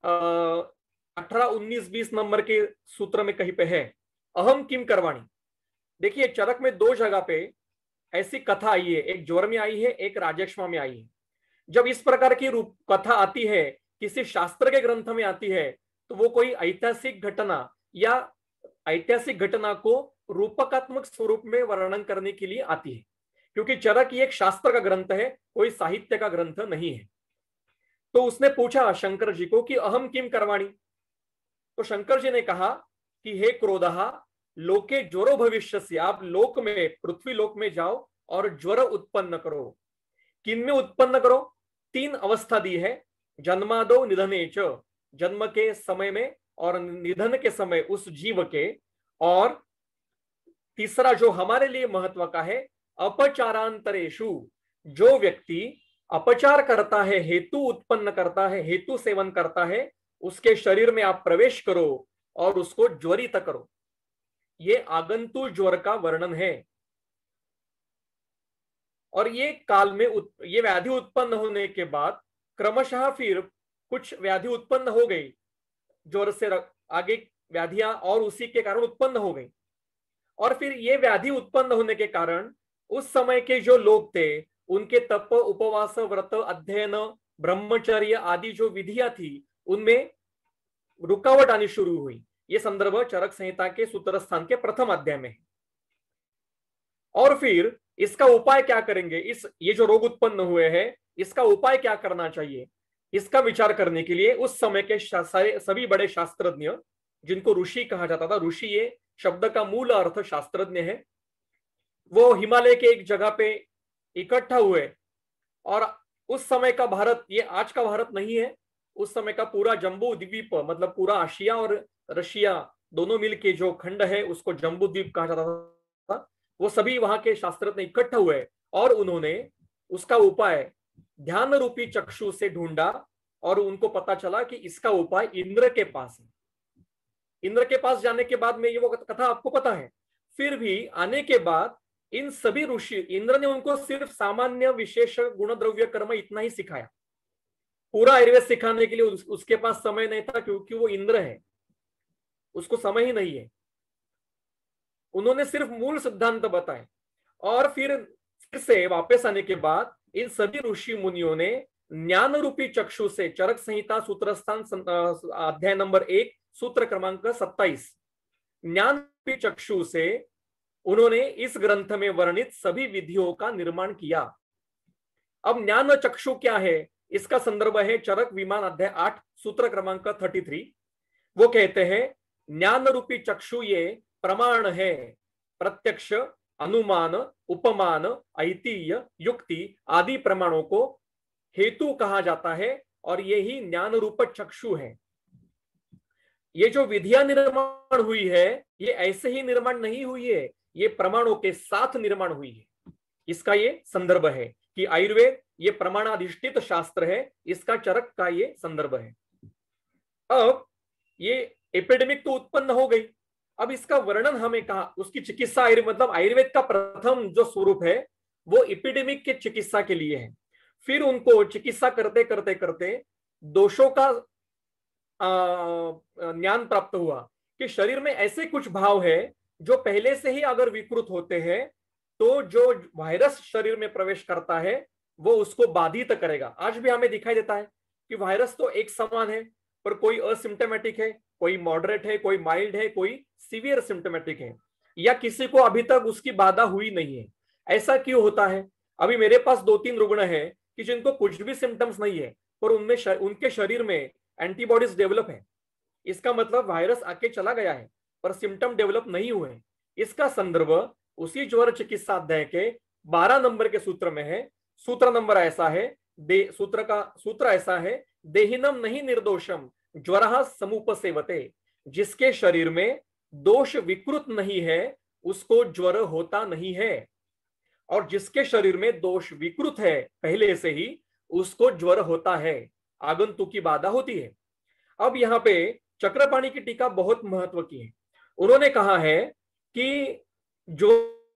18, 19, 20 नंबर के सूत्र में कहीं पे है अहम किम करवाणी। देखिए चरक में 2 जगह पे ऐसी कथा आई है, एक ज्वर में आई है, एक राजेक्ष्मा में आई है। जब इस प्रकार की कथा आती है, किसी शास्त्र के ग्रंथ में आती है, तो वो कोई ऐतिहासिक घटना या ऐतिहासिक घटना को रूपकात्मक स्वरूप में वर्णन करने के लिए आती है, क्योंकि चरक ये एक शास्त्र का ग्रंथ है, कोई साहित्य का ग्रंथ नहीं है। तो उसने पूछा शंकर जी को कि अहम किम करवाणी। तो शंकर जी ने कहा कि हे क्रोधः लोके ज्वरो भविष्यस्य, आप लोक में, पृथ्वी लोक में जाओ और ज्वर उत्पन्न करो। किन में उत्पन्न करो? 3 अवस्था दी है, जन्मादो निधने च, जन्म के समय में और निधन के समय उस जीव के, और तीसरा जो हमारे लिए महत्व का है अपचारांतरेषु, जो व्यक्ति अपचार करता है, हेतु उत्पन्न करता है, हेतु सेवन करता है, उसके शरीर में आप प्रवेश करो और उसको ज्वरित करो। ये आगंतु ज्वर का वर्णन है। और ये काल में ये व्याधि उत्पन्न होने के बाद क्रमशः फिर कुछ व्याधि उत्पन्न हो गई, ज्वर से आगे व्याधियां और उसी के कारण उत्पन्न हो गई। और फिर ये व्याधि उत्पन्न होने के कारण उस समय के जो लोग थे उनके तप, उपवास, व्रत, अध्ययन, ब्रह्मचर्य आदि जो विधियां थी उनमें रुकावट आनी शुरू हुई। ये संदर्भ चरक संहिता के सूत्र स्थान के प्रथम अध्याय में है। और फिर इसका उपाय क्या करेंगे, ये जो रोग उत्पन्न हुए हैं इसका उपाय क्या करना चाहिए, इसका विचार करने के लिए उस समय के सभी बड़े शास्त्रज्ञ, जिनको ऋषि कहा जाता था, ऋषि ये शब्द का मूल अर्थ शास्त्रज्ञ है, वो हिमालय के एक जगह पे इकट्ठा हुए। और उस समय का भारत, ये आज का भारत नहीं है, उस समय का पूरा जम्बू द्वीप, मतलब पूरा आशिया और रशिया दोनों मिलके जो खंड है उसको जम्बू द्वीप कहा जाता था। वो सभी वहां के शास्त्रज्ञ इकट्ठा हुए और उन्होंने उसका उपाय ध्यान रूपी चक्षु से ढूंढा और उनको पता चला कि इसका उपाय इंद्र के पास है। इंद्र के पास जाने के बाद में ये वो कथा आपको पता है। फिर भी आने के बाद इन सभी ऋषि, इंद्र ने उनको सिर्फ सामान्य विशेष गुण द्रव्य कर्म इतना ही सिखाया। पूरा आयुर्वेद सिखाने के लिए उसके पास समय नहीं था, क्योंकि वो इंद्र है, उसको समय ही नहीं है। उन्होंने सिर्फ मूल सिद्धांत बताए। और फिर से वापस आने के बाद इन सभी ऋषि मुनियों ने ज्ञान रूपी चक्षु से चरक संहिता सूत्रस्थान अध्याय नंबर 1 सूत्र क्रमांक 27 ज्ञान रूपी चक्षु से उन्होंने इस ग्रंथ में वर्णित सभी विधियों का निर्माण किया। अब ज्ञान चक्षु क्या है, इसका संदर्भ है चरक विमान अध्याय 8 सूत्र क्रमांक 33। वो कहते हैं ज्ञान रूपी चक्षु ये प्रमाण है, प्रत्यक्ष, अनुमान, उपमान, ऐतिह्य, युक्ति आदि प्रमाणों को हेतु कहा जाता है और यही ज्ञान रूप चक्षु है। ये जो विधियां निर्माण हुई है ये ऐसे ही निर्माण नहीं हुई है, ये प्रमाणों के साथ निर्माण हुई है। इसका ये संदर्भ है कि आयुर्वेद ये प्रमाणाधिष्ठित शास्त्र है, इसका चरक का ये संदर्भ है। अब ये एपिडेमिक तो उत्पन्न हो गई, अब इसका वर्णन हमें कहा, उसकी चिकित्सा मतलब आयुर्वेद का प्रथम जो स्वरूप है वो एपिडेमिक के चिकित्सा के लिए है। फिर उनको चिकित्सा करते करते करते दोषों का ज्ञान प्राप्त हुआ कि शरीर में ऐसे कुछ भाव है जो पहले से ही अगर विकृत होते हैं तो जो वायरस शरीर में प्रवेश करता है वो उसको बाधित करेगा। आज भी हमें दिखाई देता है कि वायरस तो एक समान है, पर कोई असिम्टोमेटिक है, कोई मॉडरेट है, कोई माइल्ड है, कोई सीवियर सिम्टोमेटिक है, या किसी को अभी तक उसकी बाधा हुई नहीं है। ऐसा क्यों होता है? अभी मेरे पास 2-3 रुग्ण है कि जिनको कुछ भी सिम्टम्स नहीं है, पर उनमें उनके शरीर में एंटीबॉडीज डेवलप है। इसका मतलब वायरस आके चला गया है पर सिम्टम डेवलप नहीं हुए। इसका संदर्भ उसी ज्वर चिकित्सा अध्याय के 12 नंबर के सूत्र में है। सूत्र नंबर ऐसा है, सूत्र ऐसा है, देहिनम नहीं निर्दोषम ज्वरः समुपसेवते। जिसके शरीर में दोष विकृत नहीं है उसको ज्वर होता नहीं है, और जिसके शरीर में दोष विकृत है पहले से ही उसको ज्वर होता है, आगंतुक की बाधा होती है। अब यहाँ पे चक्रपाणी की टीका बहुत महत्व की है। उन्होंने कहा है कि जो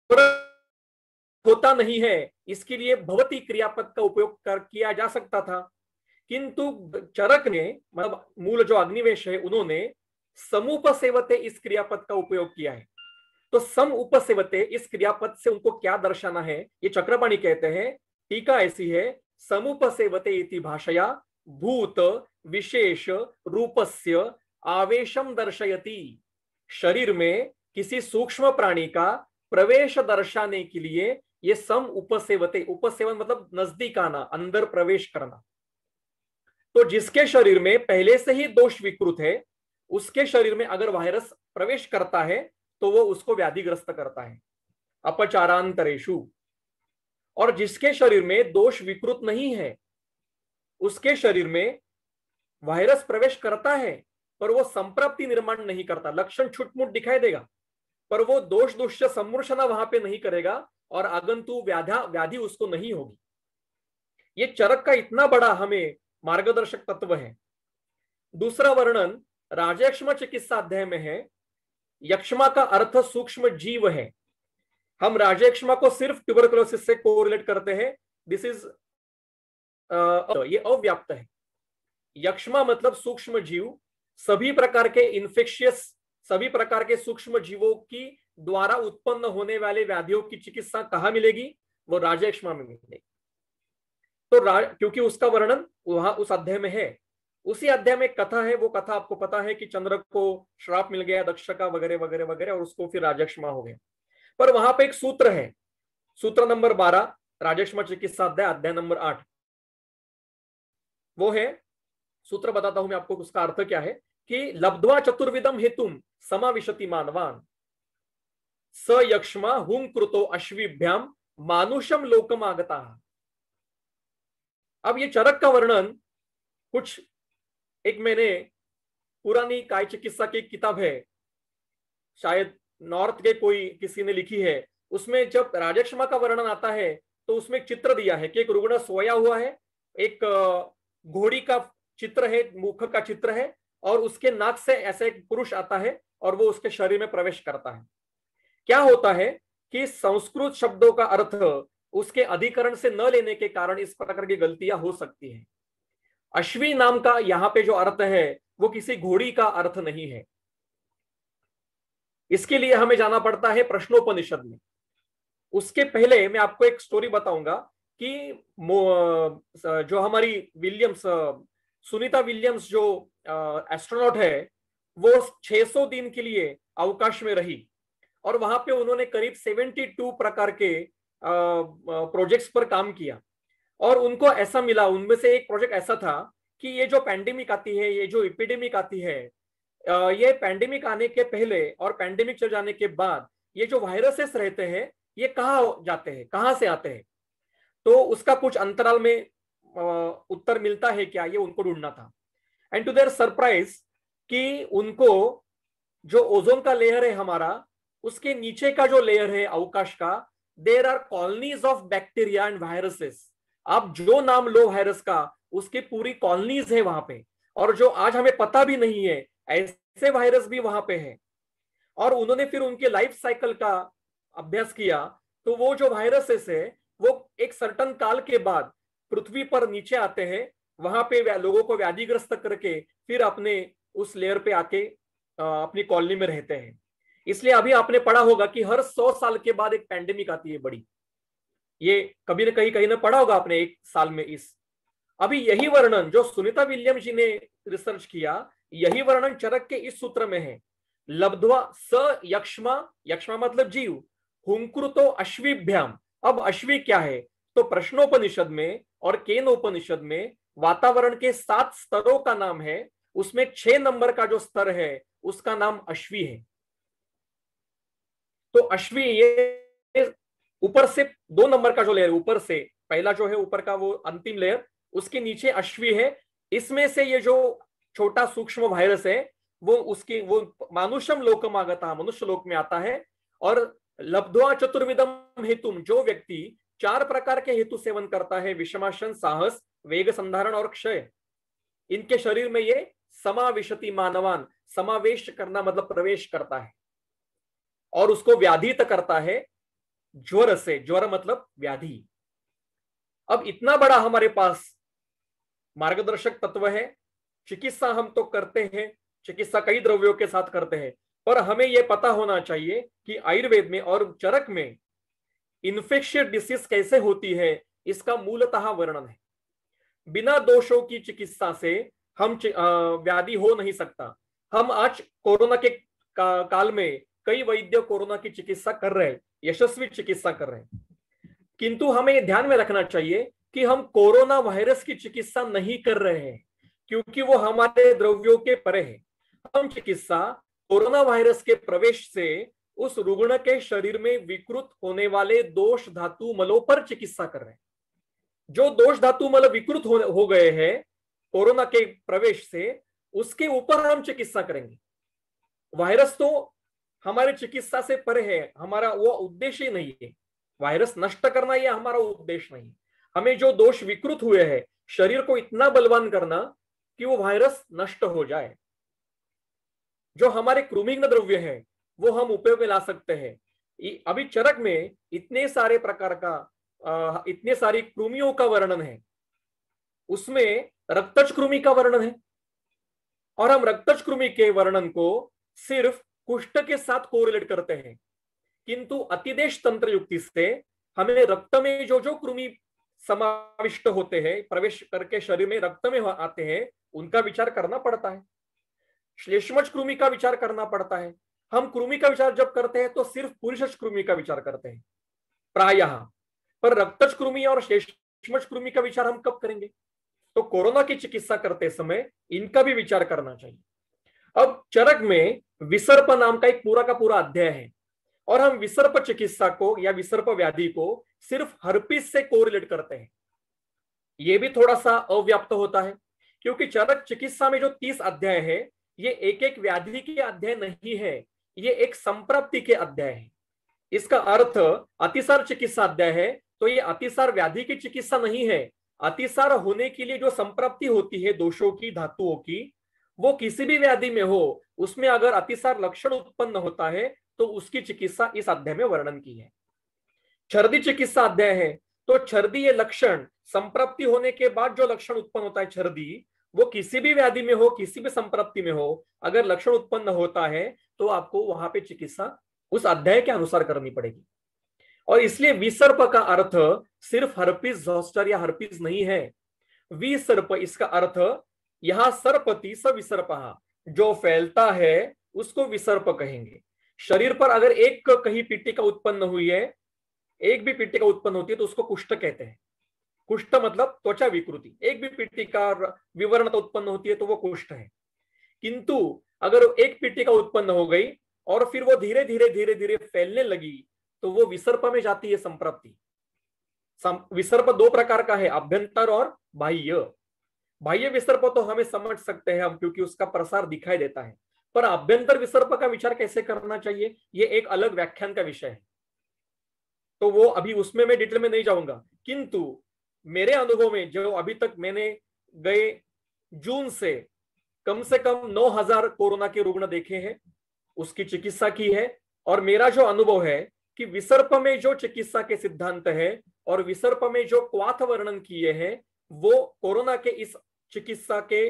होता नहीं है इसके लिए भवती क्रियापद का उपयोग किया जा सकता था, किंतु चरक ने मतलब मूल जो अग्निवेश है उन्होंने समुपसेवते इस क्रियापद का उपयोग किया है। तो सम उपसेवते इस क्रियापद से उनको क्या दर्शाना है ये चक्रपाणी कहते हैं। टीका ऐसी है, समुपसेवते इति भाषया भूत विशेष रूपस्य आवेशम दर्शयति। शरीर में किसी सूक्ष्म प्राणी का प्रवेश दर्शाने के लिए ये सम उपसेवते, उपसेवन मतलब नजदीक आना, अंदर प्रवेश करना। तो जिसके शरीर में पहले से ही दोष विकृत है उसके शरीर में अगर वायरस प्रवेश करता है तो वो उसको व्याधिग्रस्त करता है अपचारांतरेषु। और जिसके शरीर में दोष विकृत नहीं है उसके शरीर में वायरस प्रवेश करता है पर वो संप्राप्ति निर्माण नहीं करता। लक्षण छुटमुट दिखाई देगा पर वो दोष दुष्य सम्मूर्छना वहां पे नहीं करेगा और आगंतु व्याधि उसको नहीं होगी। ये चरक का इतना बड़ा हमें मार्गदर्शक तत्व है। दूसरा वर्णन राजयक्ष्मा चिकित्सा अध्याय में है। यक्ष्मा का अर्थ सूक्ष्म जीव है। हम राजयक्ष्मा को सिर्फ ट्यूबरकुलोसिस से कोरिलेट करते हैं। दिस इज ये अव्याप्त है। यक्ष्मा मतलब सूक्ष्म जीव। सभी प्रकार के इन्फेक्शियस, सभी प्रकार के सूक्ष्म जीवों की द्वारा उत्पन्न होने वाले व्याधियों की चिकित्सा कहाँ मिलेगी? वो राजयक्ष्मा में मिलेगी। तो क्योंकि उसका वर्णन वहां उस अध्याय में है। उसी अध्याय में कथा है, वो कथा आपको पता है कि चंद्र को श्राप मिल गया दक्ष का वगैरह वगैरह वगैरह और उसको फिर राजयक्ष्मा हो गया। पर वहां पे एक सूत्र है, सूत्र नंबर 12 राजयक्ष्मा चिकित्सा अध्याय अध्याय नंबर 8। वो है, सूत्र बताता हूं मैं आपको उसका अर्थ क्या है कि लब्ध्वा चतुर्विधम हेतुम समाविशति मानवान स यक्ष्मा हुम कृतो अश्विभ्याम मानुषम लोकम आगता। अब ये चरक का वर्णन कुछ एक मैंने पुरानी काय चिकित्सा की किताब है, शायद नॉर्थ के कोई किसी ने लिखी है, उसमें जब राजयक्ष्मा का वर्णन आता है तो उसमें एक चित्र दिया है कि एक रुग्ण सोया हुआ है, एक घोड़ी का चित्र है, मुख का चित्र है, और उसके नाक से ऐसे एक पुरुष आता है और वो उसके शरीर में प्रवेश करता है। क्या होता है कि संस्कृत शब्दों का अर्थ उसके अधिकरण से न लेने के कारण इस प्रकार की गलतियां हो सकती है। अश्वी नाम का यहाँ पे जो अर्थ है वो किसी घोड़ी का अर्थ नहीं है। इसके लिए हमें जाना पड़ता है प्रश्नोपनिषद में। उसके पहले मैं आपको एक स्टोरी बताऊंगा कि जो हमारी विलियम्स, सुनीता विलियम्स जो एस्ट्रोनॉट है, वो 600 दिन के लिए अवकाश में रही और वहां पे उन्होंने करीब 72 प्रकार के प्रोजेक्ट्स पर काम किया। और उनको ऐसा मिला, उनमें से एक प्रोजेक्ट ऐसा था कि ये जो पैंडेमिक आती है, ये जो एपिडेमिक आती है, ये पैंडेमिक आने के पहले और पैंडेमिक चल जाने के बाद ये जो वायरसेस रहते हैं ये कहाँ जाते हैं, कहाँ से आते हैं, तो उसका कुछ अंतराल में उत्तर मिलता है क्या, ये उनको ढूंढना था। एंड टू देयर सरप्राइज कि उनको जो ओजोन का लेयर है हमारा, उसके नीचे का जो लेयर है अवकाश का, there are colonies of bacteria and viruses. आप जो नाम लो वायरस का, उसकी पूरी कॉलोनीज है वहां पे, और जो आज हमें पता भी नहीं है ऐसे वायरस भी वहां पे है। और उन्होंने फिर उनके लाइफ साइकिल का अभ्यास किया, तो वो जो वायरसेस है वो एक सर्टन काल के बाद पृथ्वी पर नीचे आते हैं, वहां पे लोगों को व्याधिग्रस्त करके फिर अपने उस लेयर पे आके अपनी कॉलोनी में रहते हैं। इसलिए अभी आपने पढ़ा होगा कि हर 100 साल के बाद एक पैंडेमिक आती है बड़ी, ये कभी न कहीं ना पढ़ा होगा आपने एक साल में। इस अभी यही वर्णन जो सुनीता विलियम जी ने रिसर्च किया, यही वर्णन चरक के इस सूत्र में है। लब्ध्वा स यक्ष्मा, यक्ष्मा मतलब जीव, हुंकृतो अश्विभ्याम। अब अश्वी क्या है, तो प्रश्नोपनिषद में और केनोपनिषद में वातावरण के 7 स्तरों का नाम है, उसमें 6 नंबर का जो स्तर है उसका नाम अश्वी है। तो अश्वी ये ऊपर से 2 नंबर का जो लेयर, ऊपर से पहला जो है ऊपर का वो अंतिम लेयर, उसके नीचे अश्वी है। इसमें से ये जो छोटा सूक्ष्म वायरस है वो मानुषम लोकमागता, मनुष्य लोक में आता है। और लब्ध्वा चतुर्विधम हेतुम, जो व्यक्ति 4 प्रकार के हेतु सेवन करता है, विषमाशन, साहस, वेग संधारण और क्षय, इनके शरीर में ये समाविशति मानवान, समावेश करना मतलब प्रवेश करता है, और उसको व्याधित करता है ज्वर से। ज्वर मतलब व्याधि। अब इतना बड़ा हमारे पास मार्गदर्शक तत्व है। चिकित्सा हम तो करते हैं, चिकित्सा कई द्रव्यों के साथ करते हैं, पर हमें यह पता होना चाहिए कि आयुर्वेद में और चरक में इन्फेक्शियस डिसीज कैसे होती है, इसका मूलतः वर्णन है। बिना दोषों की चिकित्सा से हम व्याधि हो नहीं सकता। हम आज कोरोना के काल में कई वैद्य कोरोना की चिकित्सा कर रहे हैं, यशस्वी चिकित्सा कर रहे हैं, किंतु हमें ध्यान में रखना चाहिए कि हम कोरोना वायरस की चिकित्सा नहीं कर रहे हैं, क्योंकि वो हमारे द्रव्यों के परे है। हम चिकित्सा कोरोना वायरस के प्रवेश से उस रुग्ण के शरीर में विकृत होने वाले दोष धातु मलों पर चिकित्सा कर रहे हैं। जो दोष धातु मल विकृत हो गए हैं कोरोना के प्रवेश से, उसके ऊपर हम चिकित्सा करेंगे। वायरस तो हमारे चिकित्सा से परे है, हमारा वो उद्देश्य ही नहीं है। वायरस नष्ट करना ये हमारा उद्देश्य नहीं। हमें जो दोष विकृत हुए हैं, शरीर को इतना बलवान करना कि वो वायरस नष्ट हो जाए। जो हमारे कृमिघ्न द्रव्य है वो हम उपयोग में ला सकते हैं। अभी चरक में इतने सारे प्रकार का इतने सारी कृमियों का वर्णन है, उसमें रक्तज कृमि का वर्णन है, और हम रक्तज कृमि के वर्णन को सिर्फ कुष्ठ के साथ कोरिलेट करते हैं, किंतु अतिदेश तंत्र युक्ति से हमें रक्त में जो जो कृमि समाविष्ट होते हैं, प्रवेश करके शरीर में रक्त में आते हैं, उनका विचार करना पड़ता है। श्लेष्मज कृमि का विचार करना पड़ता है। हम कृमि का विचार जब करते हैं तो सिर्फ पुरुषज कृमि का विचार करते हैं प्रायः, पर रक्तज कृमि और श्लेष्मज कृमि का विचार हम कब करेंगे? तो कोरोना की चिकित्सा करते समय इनका भी विचार करना चाहिए। अब चरक में विसर्प नाम का एक पूरा का पूरा अध्याय है, और हम विसर्प चिकित्सा को या विसर्प व्याधि को सिर्फ हर्पिस से कोरिलेट करते हैं। यह भी थोड़ा सा अव्याप्त होता है, क्योंकि चरक चिकित्सा में जो 30 अध्याय है, ये एक एक व्याधि के अध्याय नहीं है, ये एक संप्राप्ति के अध्याय है। इसका अर्थ अतिसार चिकित्सा अध्याय है तो ये अतिसार व्याधि की चिकित्सा नहीं है। अतिसार होने के लिए जो संप्राप्ति होती है दोषों की, धातुओं की, वो किसी भी व्याधि में हो, उसमें अगर अतिसार लक्षण उत्पन्न होता है तो उसकी चिकित्सा इस अध्याय में वर्णन की है। छर्दी चिकित्सा अध्याय है, तो छर्दी ये लक्षण संप्राप्ति होने के बाद जो लक्षण उत्पन्न होता है छर्दी, वो किसी भी व्याधि में हो, किसी भी संप्राप्ति में हो, अगर लक्षण उत्पन्न होता है तो आपको वहां पे चिकित्सा उस अध्याय के अनुसार करनी पड़ेगी। और इसलिए विसर्प का अर्थ सिर्फ हर्पिस जोस्टर या हर्पिस नहीं है। विसर्प इसका अर्थ यहां सर्पति स विसर्पः, जो फैलता है उसको विसर्प कहेंगे। शरीर पर अगर एक कहीं पिट्टिका उत्पन्न हुई है, एक भी पिट्टिका उत्पन्न होती है तो उसको कुष्ठ कहते हैं। कुष्ठ मतलब त्वचा विकृति, एक भी पिट्टिका विवरणता उत्पन्न होती है तो वो कुष्ठ है। किंतु अगर एक पिट्टिका उत्पन्न हो गई और फिर वो धीरे धीरे धीरे धीरे फैलने लगी तो वो विसर्प में जाती है संप्राप्ति। विसर्प दो प्रकार का है, अभ्यंतर और बाह्य। बाह्य विसर्प तो हमें समझ सकते हैं हम, क्योंकि उसका प्रसार दिखाई देता है, पर अभ्यंतर विसर्प का विचार कैसे करना चाहिए ये एक अलग व्याख्यान का विषय है, तो वो अभी उसमें मैं डिटेल में नहीं जाऊंगा। किंतु मेरे अनुभव में जो अभी तक मैंने गए जून से कम 9,000 कोरोना के रुग्ण देखे हैं, उसकी चिकित्सा की है, और मेरा जो अनुभव है कि विसर्प में जो चिकित्सा के सिद्धांत है और विसर्प में जो क्वाथ वर्णन किए हैं वो कोरोना के इस चिकित्सा के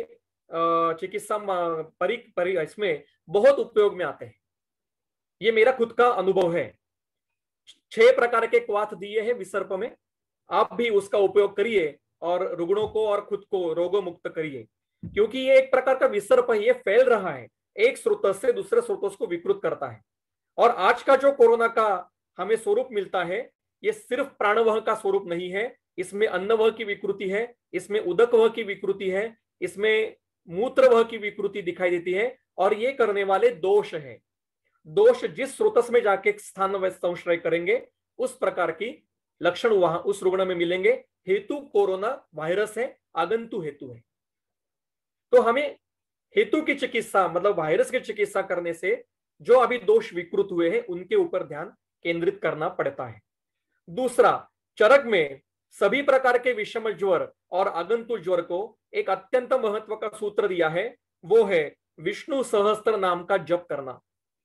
इसमें बहुत उपयोग में आते हैं। ये मेरा खुद का अनुभव है। 6 प्रकार के क्वाथ दिए हैं विसर्प में, आप भी उसका उपयोग करिए और रुग्णों को और खुद को रोग मुक्त करिए, क्योंकि ये एक प्रकार का विसर्प है, ये फैल रहा है, एक स्रोत से दूसरे स्रोतों को विकृत करता है। और आज का जो कोरोना का हमें स्वरूप मिलता है ये सिर्फ प्राणवह का स्वरूप नहीं है, इसमें अन्नवह की विकृति है, इसमें उदकवह की विकृति है, इसमें मूत्रवह की विकृति दिखाई देती है, और ये करने वाले दोष है। दोष जिस स्रोतस में जाके स्थान व संश्रय करेंगे उस प्रकार की लक्षण वहां उस रुग्ण में मिलेंगे। हेतु कोरोना वायरस है, आगंतु हेतु है। तो हमें हेतु की चिकित्सा मतलब वायरस की चिकित्सा करने से जो अभी दोष विकृत हुए हैं उनके ऊपर ध्यान केंद्रित करना पड़ता है। दूसरा, चरक में सभी प्रकार के विषम ज्वर और आगंतु ज्वर को एक अत्यंत महत्व का सूत्र दिया है, वो है विष्णु सहस्त्र नाम का जप करना।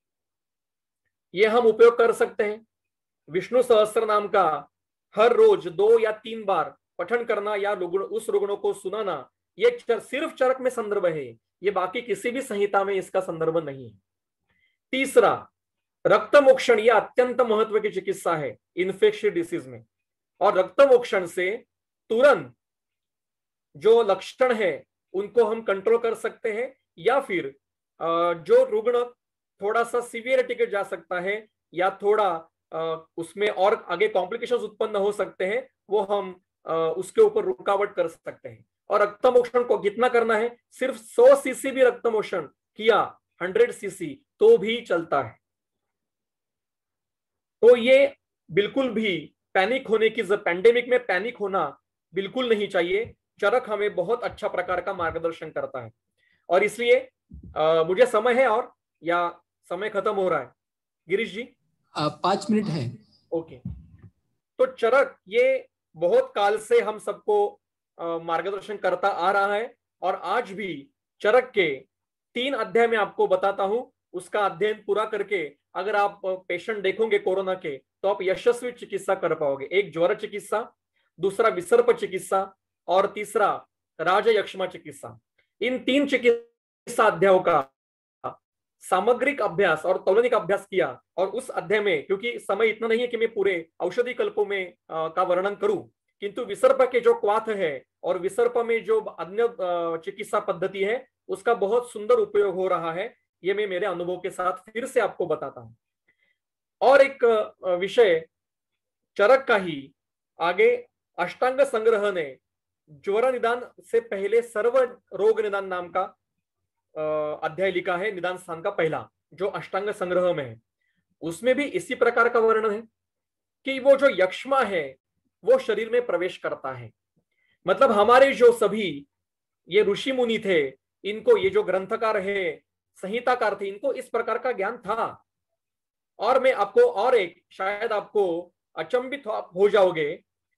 ये हम उपयोग कर सकते हैं। विष्णु सहस्त्र नाम का हर रोज 2 या 3 बार पठन करना या उस रुग्णों को सुनाना, ये सिर्फ चरक में संदर्भ है, ये बाकी किसी भी संहिता में इसका संदर्भ नहीं है। तीसरा, रक्त मोक्षण, यह अत्यंत महत्व की चिकित्सा है इन्फेक्शियस डिसीज में, और रक्त मोक्षण से तुरंत जो लक्षण है उनको हम कंट्रोल कर सकते हैं, या फिर जो रुग्ण थोड़ा सा सीवियरिटी के जा सकता है या थोड़ा उसमें और आगे कॉम्प्लिकेशंस उत्पन्न हो सकते हैं, वो हम उसके ऊपर रुकावट कर सकते हैं। और रक्त मोक्षण को कितना करना है, सिर्फ 100 सीसी भी रक्त मोक्षण किया, 100 सीसी तो भी चलता है। तो ये बिल्कुल भी पैनिक होने की, पैंडेमिक में पैनिक होना बिल्कुल नहीं चाहिए। चरक हमें बहुत अच्छा प्रकार का मार्गदर्शन करता है, और इसलिए मुझे समय है और या समय खत्म हो रहा है गिरीश जी? 5 मिनट है। ओके, तो चरक ये बहुत काल से हम सबको मार्गदर्शन करता आ रहा है, और आज भी चरक के 3 अध्याय में आपको बताता हूं। उसका अध्ययन पूरा करके अगर आप पेशेंट देखोगे कोरोना के तो आप यशस्वी चिकित्सा कर पाओगे। एक ज्वर चिकित्सा, दूसरा विसर्प चिकित्सा, और तीसरा राजयक्ष्मा चिकित्सा। इन 3 चिकित्सा अध्यायों का सामग्रिक अभ्यास और तौलनिक अभ्यास किया, और उस अध्याय में, क्योंकि समय इतना नहीं है कि मैं पूरे औषधि कल्पों में का वर्णन करूं, किंतु विसर्प के जो क्वाथ है और विसर्प में जो अन्य चिकित्सा पद्धति है उसका बहुत सुंदर उपयोग हो रहा है। ये मैं मेरे अनुभव के साथ फिर से आपको बताता हूं। और एक विषय चरक का ही आगे अष्टांग संग्रह ने ज्वर निदान से पहले सर्व रोग निदान नाम का अध्याय लिखा है, निदान स्थान का पहला, जो अष्टांग संग्रह में है। उसमें भी इसी प्रकार का वर्णन है कि वो जो यक्ष्मा है वो शरीर में प्रवेश करता है। मतलब हमारे जो सभी ये ऋषि मुनि थे, इनको ये जो ग्रंथकार है, संहिताकार थे, इनको इस प्रकार का ज्ञान था। और मैं आपको और एक, शायद आपको अचंभित हो जाओगे,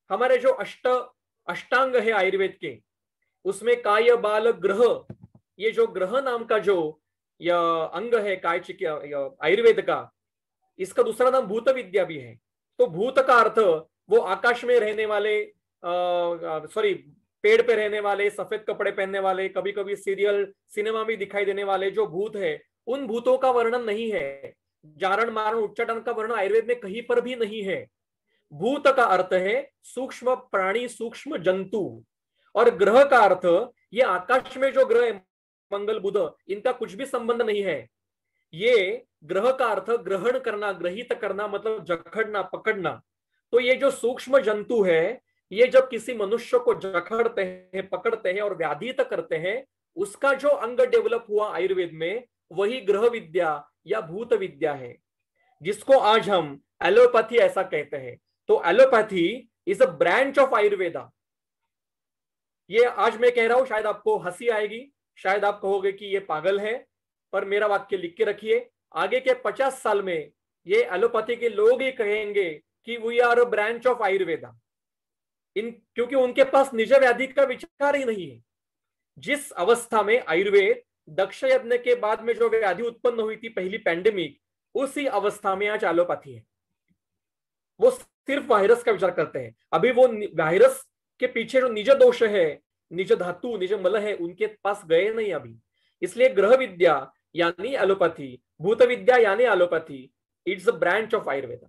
हमारे जो अष्टांग है आयुर्वेद के, उसमें काय बाल ग्रह, ये जो ग्रह नाम का जो अंग है काय आयुर्वेद का, इसका दूसरा नाम भूत विद्या भी है। तो भूत का अर्थ वो आकाश में रहने वाले, सॉरी पेड़ पे रहने वाले, सफेद कपड़े पहनने वाले, कभी कभी सीरियल सिनेमा में दिखाई देने वाले जो भूत है, उन भूतों का वर्णन नहीं है। जारण मारण उच्चाटन का वर्णन आयुर्वेद में कहीं पर भी नहीं है। भूत का अर्थ है सूक्ष्म प्राणी, सूक्ष्म जंतु, और ग्रह का अर्थ ये आकाश में जो ग्रह मंगल बुध, इनका कुछ भी संबंध नहीं है। ये ग्रह का अर्थ ग्रहण करना, ग्रहित करना, मतलब जखड़ना, पकड़ना। तो ये जो सूक्ष्म जंतु है, ये जब किसी मनुष्य को जखड़ते हैं, पकड़ते हैं और व्याधित करते हैं, उसका जो अंग डेवलप हुआ आयुर्वेद में, वही ग्रह विद्या या भूत विद्या है, जिसको आज हम एलोपैथी ऐसा कहते हैं। तो allopathy is a branch of Ayurveda. ये आज मैं कह रहा हूं, शायद आपको हंसी आएगी, शायद आप कहोगे कि ये पागल है, पर मेरा वाक्य लिख के रखिए, आगे के 50 साल में ये एलोपैथी के लोग ही कहेंगे कि we are a branch of Ayurveda. क्योंकि उनके पास निज व्याधि का विचार ही नहीं है। जिस अवस्था में आयुर्वेद दक्ष यज्ञ के बाद में जो व्याधि उत्पन्न हुई थी, पहली पैंडेमिक, उसी अवस्था में आज एलोपैथी है। वो सिर्फ वायरस का विचार करते हैं। अभी वो वायरस के पीछे जो निज दोष है, निज धातु, निज मल है, उनके पास गए नहीं अभी। इसलिए ग्रह विद्या यानी एलोपैथी, भूत विद्या यानी allopathy, it's a branch of Ayurveda.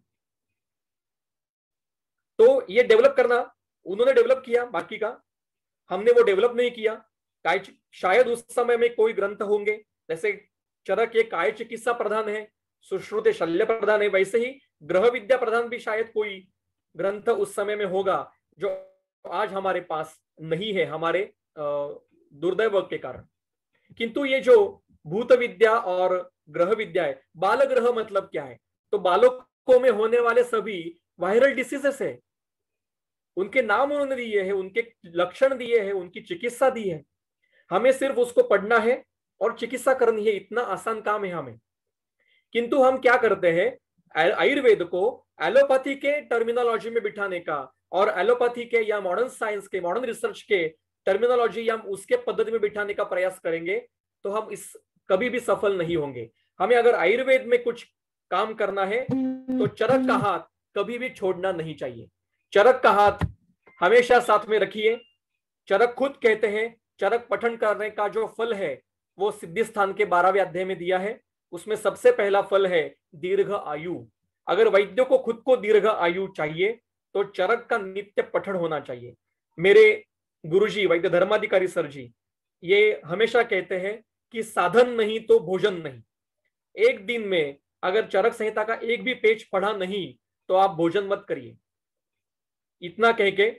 तो ये डेवलप करना उन्होंने डेवलप किया, बाकी का हमने वो डेवलप नहीं किया। शायद उस समय में कोई ग्रंथ होंगे, जैसे चरक एक काय चिकित्सा प्रधान है, सुश्रुत शल्य प्रधान है, वैसे ही ग्रह विद्या प्रधान भी शायद कोई ग्रंथ उस समय में होगा, जो आज हमारे पास नहीं है, हमारे दुर्दैव के कारण। किंतु ये जो भूत विद्या और ग्रह विद्या है, बाल ग्रह मतलब क्या है? तो बालकों में होने वाले सभी वायरल डिसीजेस है, उनके नाम उन्होंने दिए हैं, उनके लक्षण दिए हैं, उनकी चिकित्सा दी है। हमें सिर्फ उसको पढ़ना है और चिकित्सा करनी है, इतना आसान काम है हमें। किंतु हम क्या करते हैं, आयुर्वेद को एलोपैथी के टर्मिनोलॉजी में बिठाने का, और एलोपैथी के या मॉडर्न साइंस के, मॉडर्न रिसर्च के टर्मिनोलॉजी या उसके पद्धति में बिठाने का प्रयास करेंगे तो हम इस कभी भी सफल नहीं होंगे। हमें अगर आयुर्वेद में कुछ काम करना है तो चरक का हाथ कभी भी छोड़ना नहीं चाहिए। चरक का हाथ हमेशा साथ में रखिए। चरक खुद कहते हैं, चरक पठन करने का जो फल है वो सिद्धि स्थान के 12वें अध्याय में दिया है। उसमें सबसे पहला फल है दीर्घ आयु। अगर वैद्यों को खुद को दीर्घ आयु चाहिए तो चरक का नित्य पठन होना चाहिए। मेरे गुरुजी वैद्य धर्माधिकारी सर जी ये हमेशा कहते हैं कि साधन नहीं तो भोजन नहीं। एक दिन में अगर चरक संहिता का एक भी पेज पढ़ा नहीं तो आप भोजन मत करिए। इतना कह के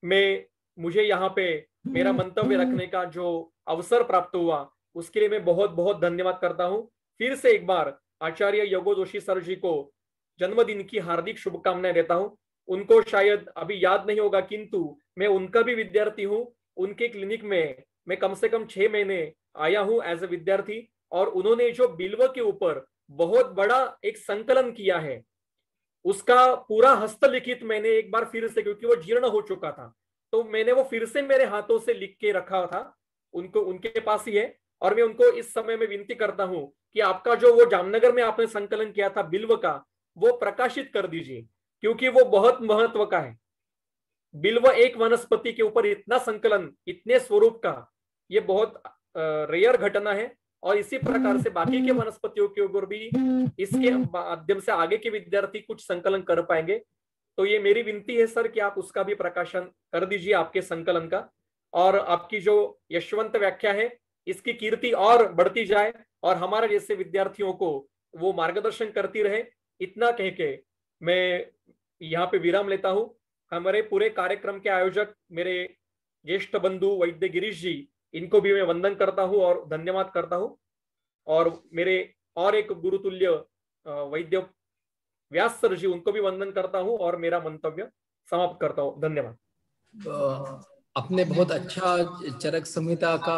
मुझे यहाँ पे मेरा मंतव्य रखने का जो अवसर प्राप्त हुआ उसके लिए मैं बहुत बहुत धन्यवाद करता हूँ। फिर से एक बार आचार्य योगो जोशी सर जी को जन्मदिन की हार्दिक शुभकामनाएं देता हूँ। उनको शायद अभी याद नहीं होगा किंतु मैं उनका भी विद्यार्थी हूँ। उनके क्लिनिक में मैं कम से कम 6 महीने आया हूँ एज ए विद्यार्थी, और उन्होंने जो बिल्व के ऊपर बहुत बड़ा एक संकलन किया है उसका पूरा हस्तलिखित मैंने एक बार फिर से, क्योंकि वो जीर्ण हो चुका था तो मैंने वो फिर से मेरे हाथों से लिख के रखा था, उनको उनके पास ही है। और मैं उनको इस समय में विनती करता हूं कि आपका जो वो जामनगर में आपने संकलन किया था बिल्व का, वो प्रकाशित कर दीजिए, क्योंकि वो बहुत महत्व का है। बिल्व एक वनस्पति के ऊपर इतना संकलन, इतने स्वरूप का, ये बहुत रेयर घटना है। और इसी प्रकार से बाकी के वनस्पतियों के ऊपर भी इसके माध्यम से आगे के विद्यार्थी कुछ संकलन कर पाएंगे। तो ये मेरी विनती है सर कि आप उसका भी प्रकाशन कर दीजिए, आपके संकलन का। और आपकी जो यशवंत व्याख्या है इसकी कीर्ति और बढ़ती जाए और हमारे जैसे विद्यार्थियों को वो मार्गदर्शन करती रहे। इतना कह के मैं यहाँ पे विराम लेता हूँ। हमारे पूरे कार्यक्रम के आयोजक मेरे ज्येष्ठ बंधु वैद्य गिरीश जी, इनको भी मैं वंदन करता हूँ और धन्यवाद करता हूँ। और मेरे और एक गुरुतुल्य वैद्य व्यास सर जी, उनको भी वंदन करता हूँ और मेरा मंतव्य समाप्त करता हूँ। धन्यवाद। आपने बहुत अच्छा चरक संहिता का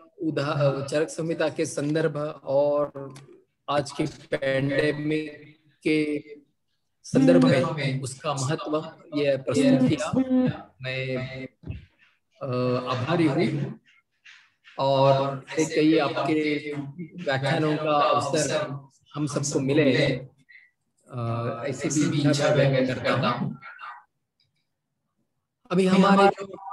चरक संहिता के संदर्भ और आज की पैंडेमिक के संदर्भ में उसका महत्व ये प्रस्तुत किया। मैं आभारी हूँ और ऐसे कई आपके व्याख्यानों का अवसर हम सबको मिले, ऐसी भी इच्छा मैं व्यक्त करता हूँ। अभी हमारे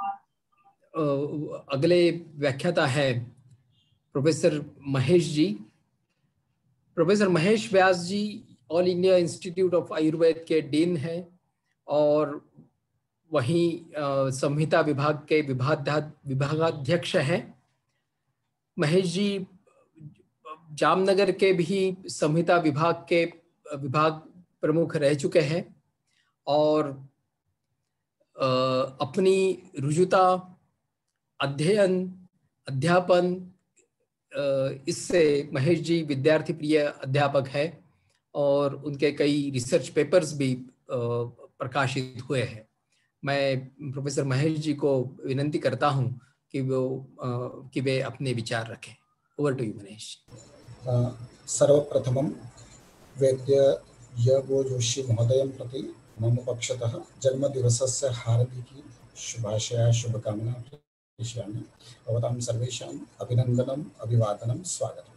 जो अगले व्याख्याता है professor Mahesh ji. Professor Mahesh Vyas ji All India Institute of Ayurveda के डीन हैं और वहीं संहिता विभाग के विभागाध्यक्ष हैं। महेश जी जामनगर के भी संहिता विभाग के विभाग प्रमुख रह चुके हैं और अपनी रुजुता, अध्ययन, अध्यापन, इससे महेश जी विद्यार्थी प्रिय अध्यापक है और उनके कई रिसर्च पेपर्स भी प्रकाशित हुए हैं। मैं प्रोफेसर महेश जी को विनंती करता हूं कि वे अपने विचार रखें। Over to you Mahesh. सर्वप्रथमं वैद्य य.गो. जोशी महोदयं प्रति मम पक्षतः जन्मदिवसस्य हार्दिकी शुभाशया शुभकामना प्रेषयामि। भवतां सर्वेषाम् अभिनन्दनम् अभिवादनं स्वागतम्।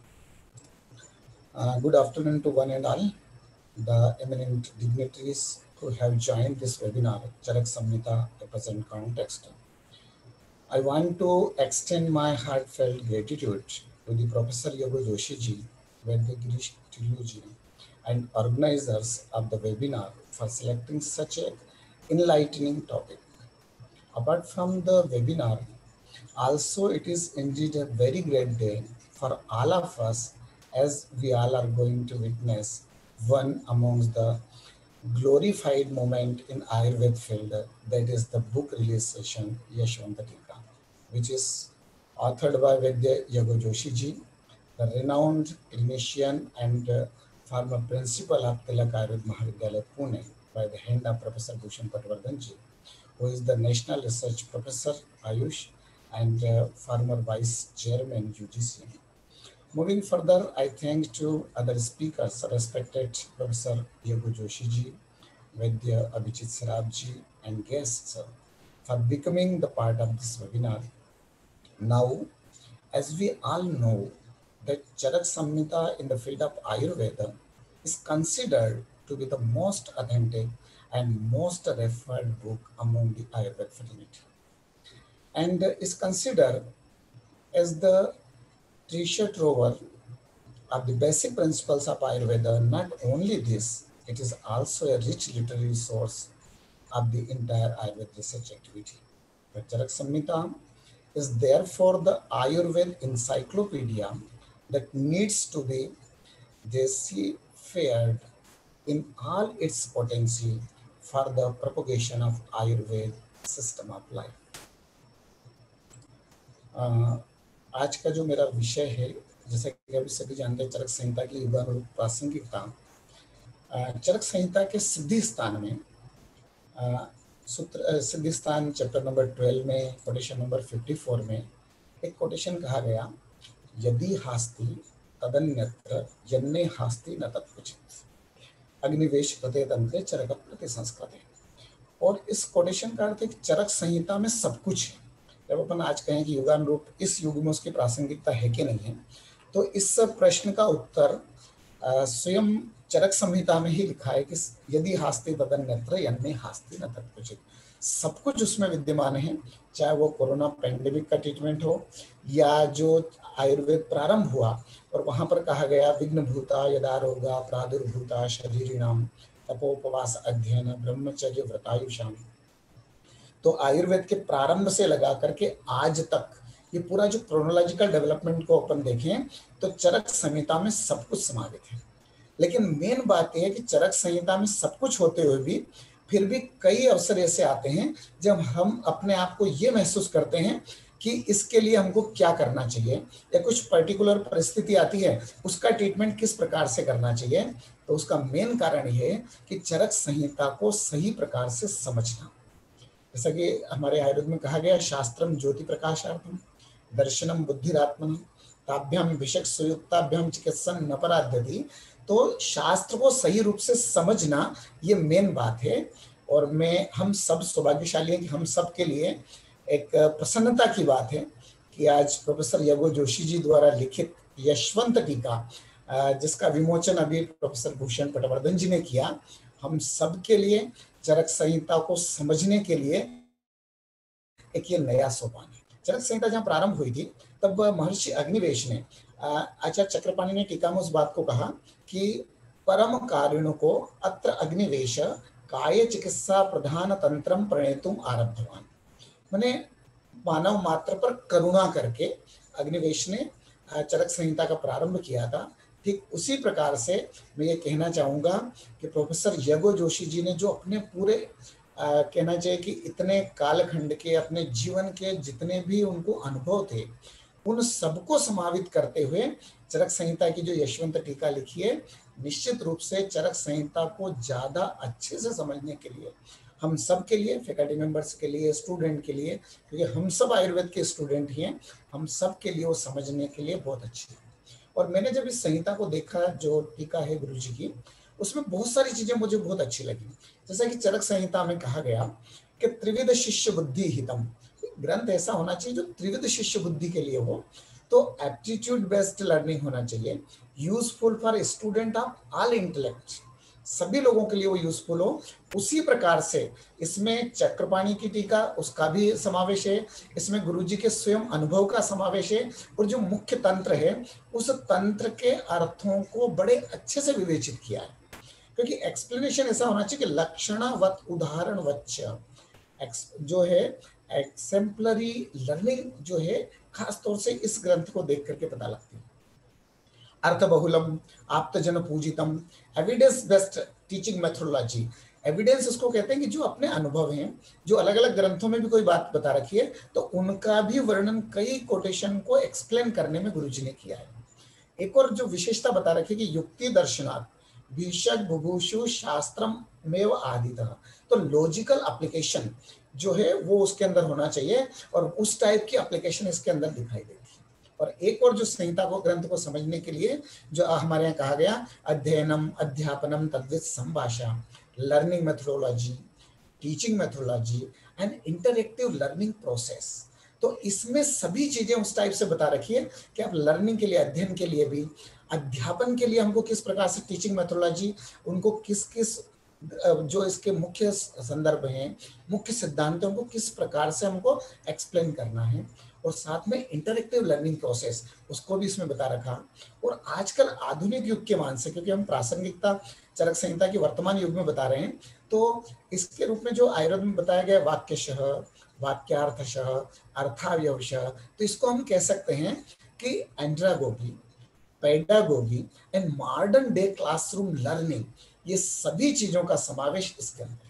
Good afternoon to one and all the eminent dignitaries who have joined this webinar, Charak Samhita, the present context. I want to extend my heartfelt gratitude to the Professor Yogo Joshi ji, Vaidya Girish Tillu ji, and organizers of the webinar for selecting such an enlightening topic. Apart from the webinar, also it is indeed a very great day for all of us, as we all are going to witness one amongst the glorified moment in Ayurveda field, that is the book release session Yashwanta Tika, which is authored by Vaidya Yogo Joshi ji, the renowned clinician and former principal of Tilak Ayurveda Mahavidyalaya Pune, by the hand of Professor Bhushan Patwardhan ji, who is the National Research Professor Ayush and former Vice Chairman UGC. Moving further, I thank to other speakers, respected Professor Yogo Joshi ji, Vaidya Abhijit Saraf ji, and guests for becoming the part of this webinar. Now, as we all know, that Charak Samhita in the field of Ayurveda is considered to be the most authentic and most referred book among the Ayurveda fraternity, and is considered as the treasure trove of the basic principles of Ayurveda. Not only this, it is also a rich literary source of the entire Ayurveda research activity. The Charak Samhita is therefore the Ayurveda encyclopedia that needs to be deciphered in all its potency for the propagation of Ayurveda system of life. आज का जो मेरा विषय है, जैसे कि अभी सभी जानते हैं, चरक संहिता की युगानुरूप प्रासंगिकता। चरक संहिता के सिद्धि स्थान में सिद्धि स्थान चैप्टर नंबर 12 में कोटेशन नंबर 54 में एक कोटेशन कहा गया, यदि हास्ति तदन्यत्र यन्ने हास्ति न तत्क्वचित् अग्निवेश प्रते तंत्रे चरक प्रति संस्कृते। और इस कोटेशन का अर्थ है कि चरक संहिता में सब कुछ है। जब अपन आज कहें कि युगानुरूप इस युग में उसकी प्रासंगिकता है कि नहीं है, तो इस प्रश्न का उत्तर स्वयं चरक संहिता में ही लिखा है कि यदि हास्ति तदन्यत्र यन्ने हास्ति न तत्क्वचित्। सब कुछ उसमें विद्यमान है, चाहे वो कोरोना पैंडेमिक का ट्रीटमेंट हो या जो आयुर्वेद प्रारंभ हुआ और वहां पर कहा गया विघ्न भूता यदा रोगा प्रादुर्भूता शरीरिणाम तपोपवास अध्ययन ब्रह्मचर्य व्रतायुषाम। तो आयुर्वेद के प्रारंभ से लगा करके आज तक ये पूरा जो क्रोनोलॉजिकल डेवलपमेंट को अपन देखें तो चरक संहिता में सब कुछ समाहित है। लेकिन मेन बात यह है कि चरक संहिता में सब कुछ होते हुए भी फिर भी कई अवसर ऐसे आते हैं जब हम अपने आप को ये महसूस करते हैं कि इसके लिए हमको क्या करना चाहिए, या कुछ पर्टिकुलर परिस्थिति आती है उसका ट्रीटमेंट किस प्रकार से करना चाहिए। तो उसका मेन कारण ये है कि चरक संहिता को सही प्रकार से समझना। जैसा कि हमारे आयुर्वेद में कहा गया, शास्त्रम ज्योति प्रकाशार्थम दर्शनम बुद्धिरात्मनम ताभ्याम विषक सुयुक्ताभ्याम चिकित्सन न पराध्यति। तो शास्त्र को सही रूप से समझना ये मेन बात है। और हम सब सौभाग्यशाली हैं कि हम सब के लिए एक प्रसन्नता की बात है कि आज प्रोफेसर यगो जोशी जी द्वारा लिखित यशवंत टीका, जिसका विमोचन अभी प्रोफेसर भूषण पटवर्धन जी ने किया, हम सब के लिए चरक संहिता को समझने के लिए एक ये नया सोपान है। चरक संहिता जहाँ प्रारंभ हुई थी तब महर्षि अग्निवेश ने, आचार्य चक्रपाणि ने टीका में उस बात को कहा कि परम कारुण्य को अत्र अग्निवेश काय चिकित्सा प्रधान तंत्रम प्रणेतुम आरब्धवान। माने मानव मात्र पर करुणा करके अग्निवेश ने चरक संहिता का प्रारंभ किया था। ठीक उसी प्रकार से मैं ये कहना चाहूँगा कि प्रोफेसर यगो जोशी जी ने जो अपने पूरे कहना चाहिए कि इतने कालखंड के अपने जीवन के जितने भी उनको अनुभव थे, उन सबको समावित करते हुए चरक संहिता की जो यशवंत टीका लिखी है, निश्चित रूप से चरक संहिता को ज़्यादा अच्छे से समझने के लिए हम सब के लिए, फैकल्टी मेंबर्स के लिए, स्टूडेंट के लिए, क्योंकि हम सब आयुर्वेद के स्टूडेंट ही हैं, हम सब के लिए वो समझने के लिए बहुत अच्छी है। और मैंने जब इस संहिता को देखा, जो टीका है गुरु जी की, उसमें बहुत सारी चीजें मुझे बहुत अच्छी लगी। जैसा कि चरक संहिता में कहा गया कि त्रिविध शिष्य बुद्धि हितम, ग्रंथ ऐसा होना चाहिए जो त्रिविध शिष्य बुद्धि के लिए हो। तो एप्टीट्यूड बेस्ड लर्निंग होना चाहिए, useful for student of all intellect, सभी लोगों के लिए वो यूजफुल हो। उसी प्रकार से इसमें चक्रपाणि की टीका, उसका भी समावेश है, इसमें गुरुजी के स्वयं अनुभव का समावेश है, और जो मुख्य तंत्र है उस तंत्र के अर्थों को बड़े अच्छे से विवेचित किया है। क्योंकि एक्सप्लेनेशन ऐसा होना चाहिए कि लक्षणावत उदाहरण वच्च जो है, एक्सेम्पलरी लर्निंग जो है, खास तौर से इस ग्रंथ को देख करके पता लगती है। अर्थ बहुलम आप्तजन पूजितम, evidence based teaching methodology. Evidence उसको कहते हैं कि जो अपने अनुभव हैं, जो अलग अलग ग्रंथों में भी कोई बात बता रखी है तो उनका भी वर्णन कई कोटेशन को एक्सप्लेन करने में गुरुजी ने किया है। एक और जो विशेषता बता रखी है कि युक्ति दर्शनार्थ भीषक बुभुषु शास्त्रम मेव आदितः, तो लॉजिकल एप्लीकेशन जो है वो उसके अंदर होना चाहिए, और उस टाइप की एप्लीकेशन इसके अंदर दिखाई देती है। और एक और जो संहिता को, ग्रंथ को समझने के लिए जो हमारे यहाँ कहा गया, अध्ययनम अध्यापनम तद्वित संभाषा, learning methodology, teaching methodology and interactive learning process. तो इसमें सभी चीजें उस टाइप से बता रखी है कि आप लर्निंग के लिए, अध्ययन के लिए भी, अध्यापन के लिए हमको किस प्रकार से टीचिंग मेथोडोलॉजी, उनको किस किस जो इसके मुख्य संदर्भ हैं, मुख्य सिद्धांत, उनको किस प्रकार से हमको एक्सप्लेन करना है, और साथ में इंटरएक्टिव लर्निंग प्रोसेस उसको भी इसमें बता रखा। और आजकल आधुनिक युग के मान से, क्योंकि हम प्रासंगिकता चरक संहिता की वर्तमान युग में बता रहे हैं, तो इसके रूप में जो आयुर्वेद में बताया गया वाक्यशः, वाक्यार्थशः, अर्थावयवशः, तो इसको हम कह सकते हैं कि andragogy, pedagogy and modern day classroom learning, ये सभी चीजों का समावेश इसके अंदर है।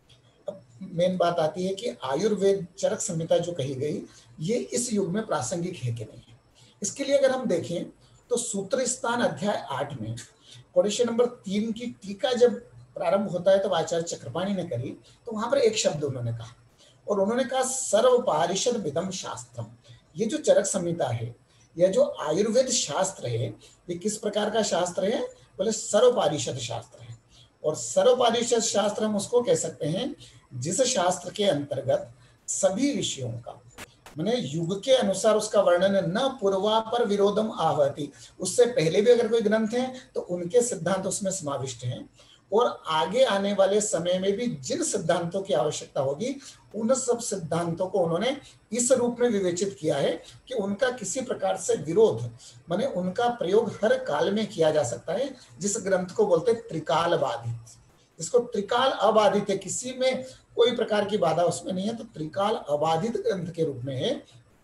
अब मेन बात आती है कि आयुर्वेद चरक संहिता जो कही गई, ये इस युग में प्रासंगिक है कि नहीं है। इसके लिए अगर हम देखें तो सूत्र स्थान अध्याय 8 में कोटेशन नंबर 3 की टीका जब प्रारंभ होता है, तब आचार्य चक्रपाणि ने करी, तो वहां पर एक शब्द उन्होंने कहा, और उन्होंने कहा सर्व पारिषद विदम शास्त्रम। ये जो चरक संहिता है, यह जो आयुर्वेद शास्त्र है, ये किस प्रकार का शास्त्र है? बोले सर्व पारिषद शास्त्र है। और सर्व पारिषद शास्त्र हम उसको कह सकते हैं जिस शास्त्र के अंतर्गत सभी विषयों का, माने युग के अनुसार उसका वर्णन न पूर्वापर विरोधम आहति, उससे पहले भी अगर कोई ग्रंथ है तो उनके सिद्धांत उसमें समाविष्ट हैं, और आगे आने वाले समय में भी जिन सिद्धांतों की आवश्यकता होगी उन सब सिद्धांतों को उन्होंने इस रूप में विवेचित किया है कि उनका किसी प्रकार से विरोध, माने उनका प्रयोग हर काल में किया जा सकता है, जिस ग्रंथ को बोलते हैं त्रिकाल बाधित। इसको त्रिकाल अबाधित है, किसी में कोई प्रकार की बाधा उसमें नहीं है, तो त्रिकाल अबाधित ग्रंथ के रूप में है।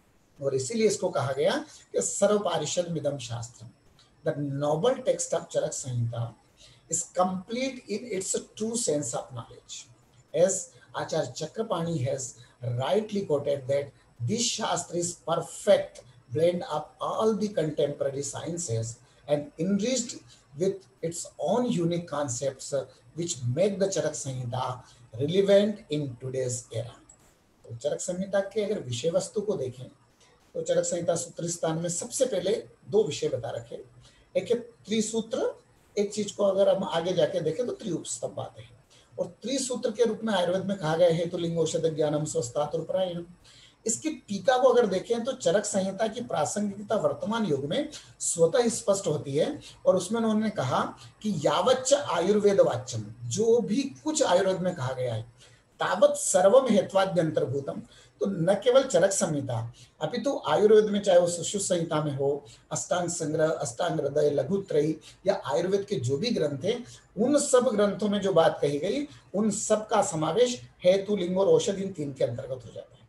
और इसीलिए इसको कहा गया कि सर्व पारिषद मिदम शास्त्रम, the noble text of Charak Samhita is complete in its true sense of knowledge. As Acharya Chakrapani has rightly quoted that this Shastra is perfect blend of all the contemporary sciences and enriched with its own unique concepts which make the Charak Samhita relevant in today's era. तो चरक संहिता के अगर विषय वस्तु को देखें तो चरक संहिता सूत्र स्थान में सबसे पहले 2 विषय बता रखे, एक है त्रिसूत्र एक चीज को अगर हम आगे जाके देखें तो त्रिउपस्तंभ आते हैं, और त्रिसूत्र के रूप में आयुर्वेद में कहा गया है हेतु लिंग औषध ज्ञानम स्वस्थातुरपरायणम। इसकी टीका को अगर देखें तो चरक संहिता की प्रासंगिकता वर्तमान युग में स्वतः स्पष्ट होती है, और उसमें उन्होंने कहा कि यावच्च आयुर्वेद वाच्यम, जो भी कुछ आयुर्वेद में कहा गया है, तावत सर्वम हेत्वाद्य अंतर्भूतम। तो न केवल चरक संहिता अपितु तो आयुर्वेद में चाहे वो सुश्रुत संहिता में हो, अष्टांग संग्रह, अष्टांग हृदय, लघुत्रयी या आयुर्वेद के जो भी ग्रंथ हैं, उन सब ग्रंथों में जो बात कही गई उन सब का समावेश हेतु लिंग और औषध इन तीन के अंतर्गत हो जाता है।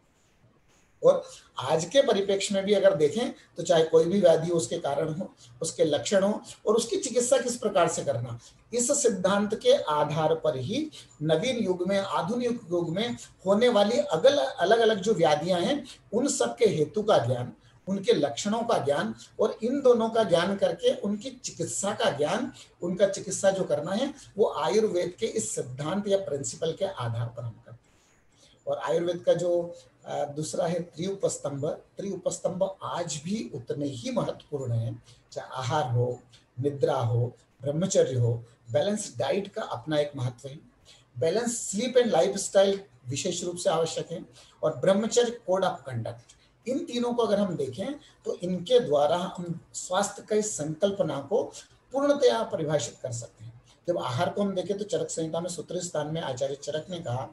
और आज के परिप्रेक्ष्य में भी अगर देखें तो चाहे कोई भी व्याधि हो, उसके कारण हो, उसके लक्षण हो और उसकी चिकित्सा किस प्रकार से करना, इस सिद्धांत के आधार पर ही नवीन युग में, आधुनिक युग में होने वाली अलग अलग जो व्याधियां हैं उन सब के हेतु का ज्ञान, उनके लक्षणों का ज्ञान और इन दोनों का ज्ञान करके उनकी चिकित्सा का ज्ञान, उनका चिकित्सा जो करना है वो आयुर्वेद के इस सिद्धांत या प्रिंसिपल के आधार पर हम करते हैं। और आयुर्वेद का जो दूसरा है त्रिउपस्तंभ, त्रिउपस्तंभ आज भी उतने ही महत्वपूर्ण है, चाहे आहार हो, निद्रा हो, ब्रह्मचर्य हो, बैलेंस डाइट का अपना एक महत्व है, बैलेंस स्लीप एंड लाइफस्टाइल विशेष रूप से आवश्यक है, और ब्रह्मचर्य कोड ऑफ कंडक्ट। इन तीनों को अगर हम देखें तो इनके द्वारा हम स्वास्थ्य की संकल्पना को पूर्णतया परिभाषित कर सकते हैं। जब आहार को हम देखें तो चरक संहिता में सूत्र स्थान में आचार्य चरक ने कहा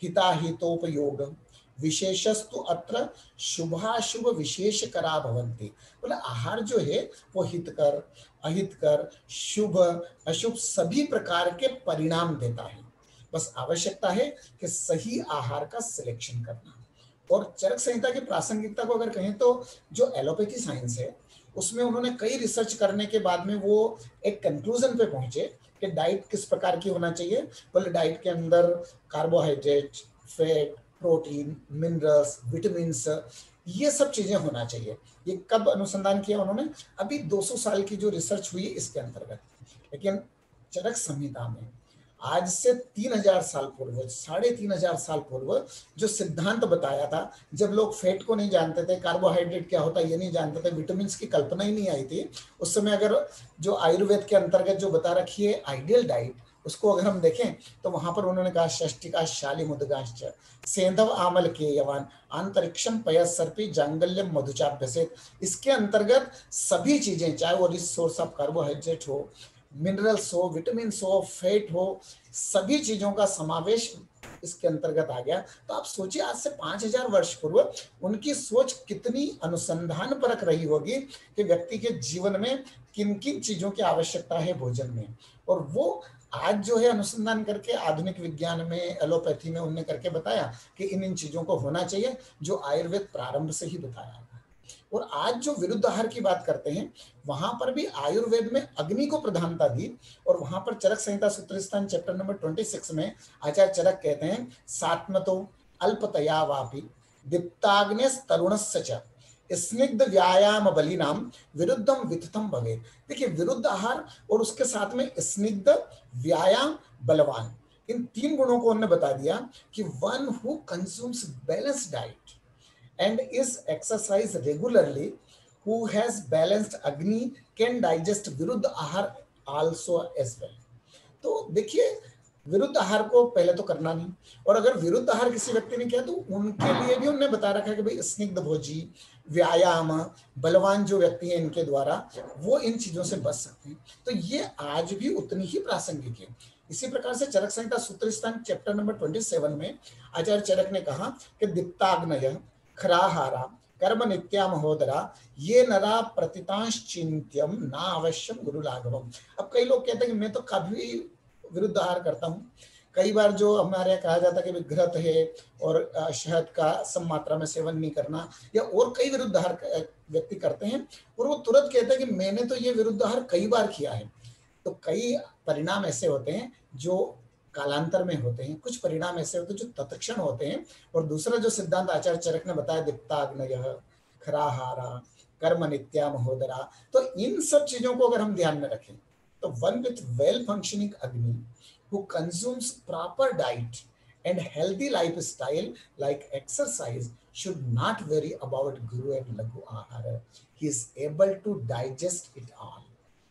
हिताहितोपयोग विशेषस्तु अत्र शुभाशुभ विशेष करा भवन्ति। बोले आहार जो है वो हितकर, अहितकर, शुभ अशुभ सभी प्रकार के परिणाम देता है, बस आवश्यकता है कि सही आहार का सिलेक्शन करना। और चरक संहिता की प्रासंगिकता को अगर कहें तो जो एलोपैथी साइंस है उसमें उन्होंने कई रिसर्च करने के बाद में वो एक कंक्लूजन पे पहुंचे कि डाइट किस प्रकार की होना चाहिए। बोले डाइट के अंदर carbohydrate, fat, protein, minerals, vitamins, ये सब चीजें होना चाहिए। ये कब अनुसंधान किया उन्होंने? अभी 200 साल की जो रिसर्च हुई इसके अंतर्गत। लेकिन चरक संहिता में आज से 3000 साल पूर्व, 3500 साल पूर्व जो सिद्धांत बताया था, जब लोग फैट को नहीं जानते थे, कार्बोहाइड्रेट क्या होता है ये नहीं जानते थे, विटामिन्स की कल्पना ही नहीं आई थी उस समय, अगर जो आयुर्वेद के अंतर्गत जो बता रखी है आइडियल डाइट उसको अगर हम देखें तो वहां पर उन्होंने कहा षष्टिका शाली मुदगाश्च सेंधव आमल के यवान अंतरिक्षम पयस सर्पी जांगल्यम मधुचाभ्यसेत। इसके अंतर्गत सभी चीजें, चाहे वो रिच सोर्स ऑफ कार्बोहाइड्रेट हो, मिनरल्स हो, विटामिन हो, फैट हो, सभी चीजों का समावेश इसके अंतर्गत आ गया। तो आप सोचिए आज से 5000 वर्ष पूर्व उनकी सोच कितनी अनुसंधान परक रही होगी कि व्यक्ति के जीवन में किन किन चीजों की आवश्यकता है भोजन में, और वो आज जो है अनुसंधान करके आधुनिक विज्ञान में, एलोपैथी में उन्होंने करके बताया कि इन इन चीजों को होना चाहिए जो आयुर्वेद प्रारंभ से ही बताया। और आज जो विरुद्ध आहार की बात करते हैं वहां पर भी आयुर्वेद में अग्नि को प्रधानता दी, और वहां पर चरक संहिता सूत्र स्थान चैप्टर नंबर 26 में आचार्य चरक कहते हैं सात्मतो अल्पतया वापि दीप्ताग्नेस तरुणस्य च स्निग्ध व्यायाम बलिनाम विरुद्धम वितथम भवे। देखिए विरुद्ध आहार और उसके साथ में स्निग्ध, व्यायाम, बलवान, इन तीन गुणों को उन्होंने बता दिया कि one who consumes balanced diet and is exercise regularly, who has balanced agni can digest viruddha ahar also as well। तो देखिए विरुद्ध आहार को पहले तो करना नहीं, और अगर विरुद्ध आहार किसी व्यक्ति ने किया तो उनके लिए भी उन्होंने बता रखा है कि भाई स्निग्ध भोजी, व्यायाम, बलवान जो व्यक्ति हैं इनके द्वारा वो इन चीजों से बच सकते हैं। तो ये आज भी उतनी ही प्रासंगिक है। इसी प्रकार से चरक संहिता सूत्र स्थान चैप्टर नंबर 27 में आचार्य चरक ने कहा कि दीप्ताग्नय खराहारा कर्म नित्या महोदरा ये नरा प्रतितांश्चिंत्यम ना अवश्यम गुरु लाघवम। अब कई लोग कहते हैं कि मैं तो कभी विरुद्ध आहार करता हूँ। कई बार जो हमारे यहाँ कहा जाता है कि घृत है और शहद का सम मात्रा में सेवन नहीं करना, या और कई विरुद्ध आहार व्यक्ति करते हैं, और वो तुरंत कहते हैं कि मैंने तो ये विरुद्ध आहार कई बार किया है। तो कई परिणाम ऐसे होते हैं जो कालांतर में होते हैं, कुछ परिणाम ऐसे होते हैं जो तत्क्षण होते हैं। और दूसरा जो सिद्धांत आचार्य चरक ने बताया दीप्ताग्नयः खराहारा कर्म नित्या महोदरा, तो इन सब चीजों को अगर हम ध्यान में रखें तो वन विथ वेल फंक्शनिंग अग्नि who consumes proper diet and healthy lifestyle like exercise should not worry about guru and lagu ahara, he is able to digest it all।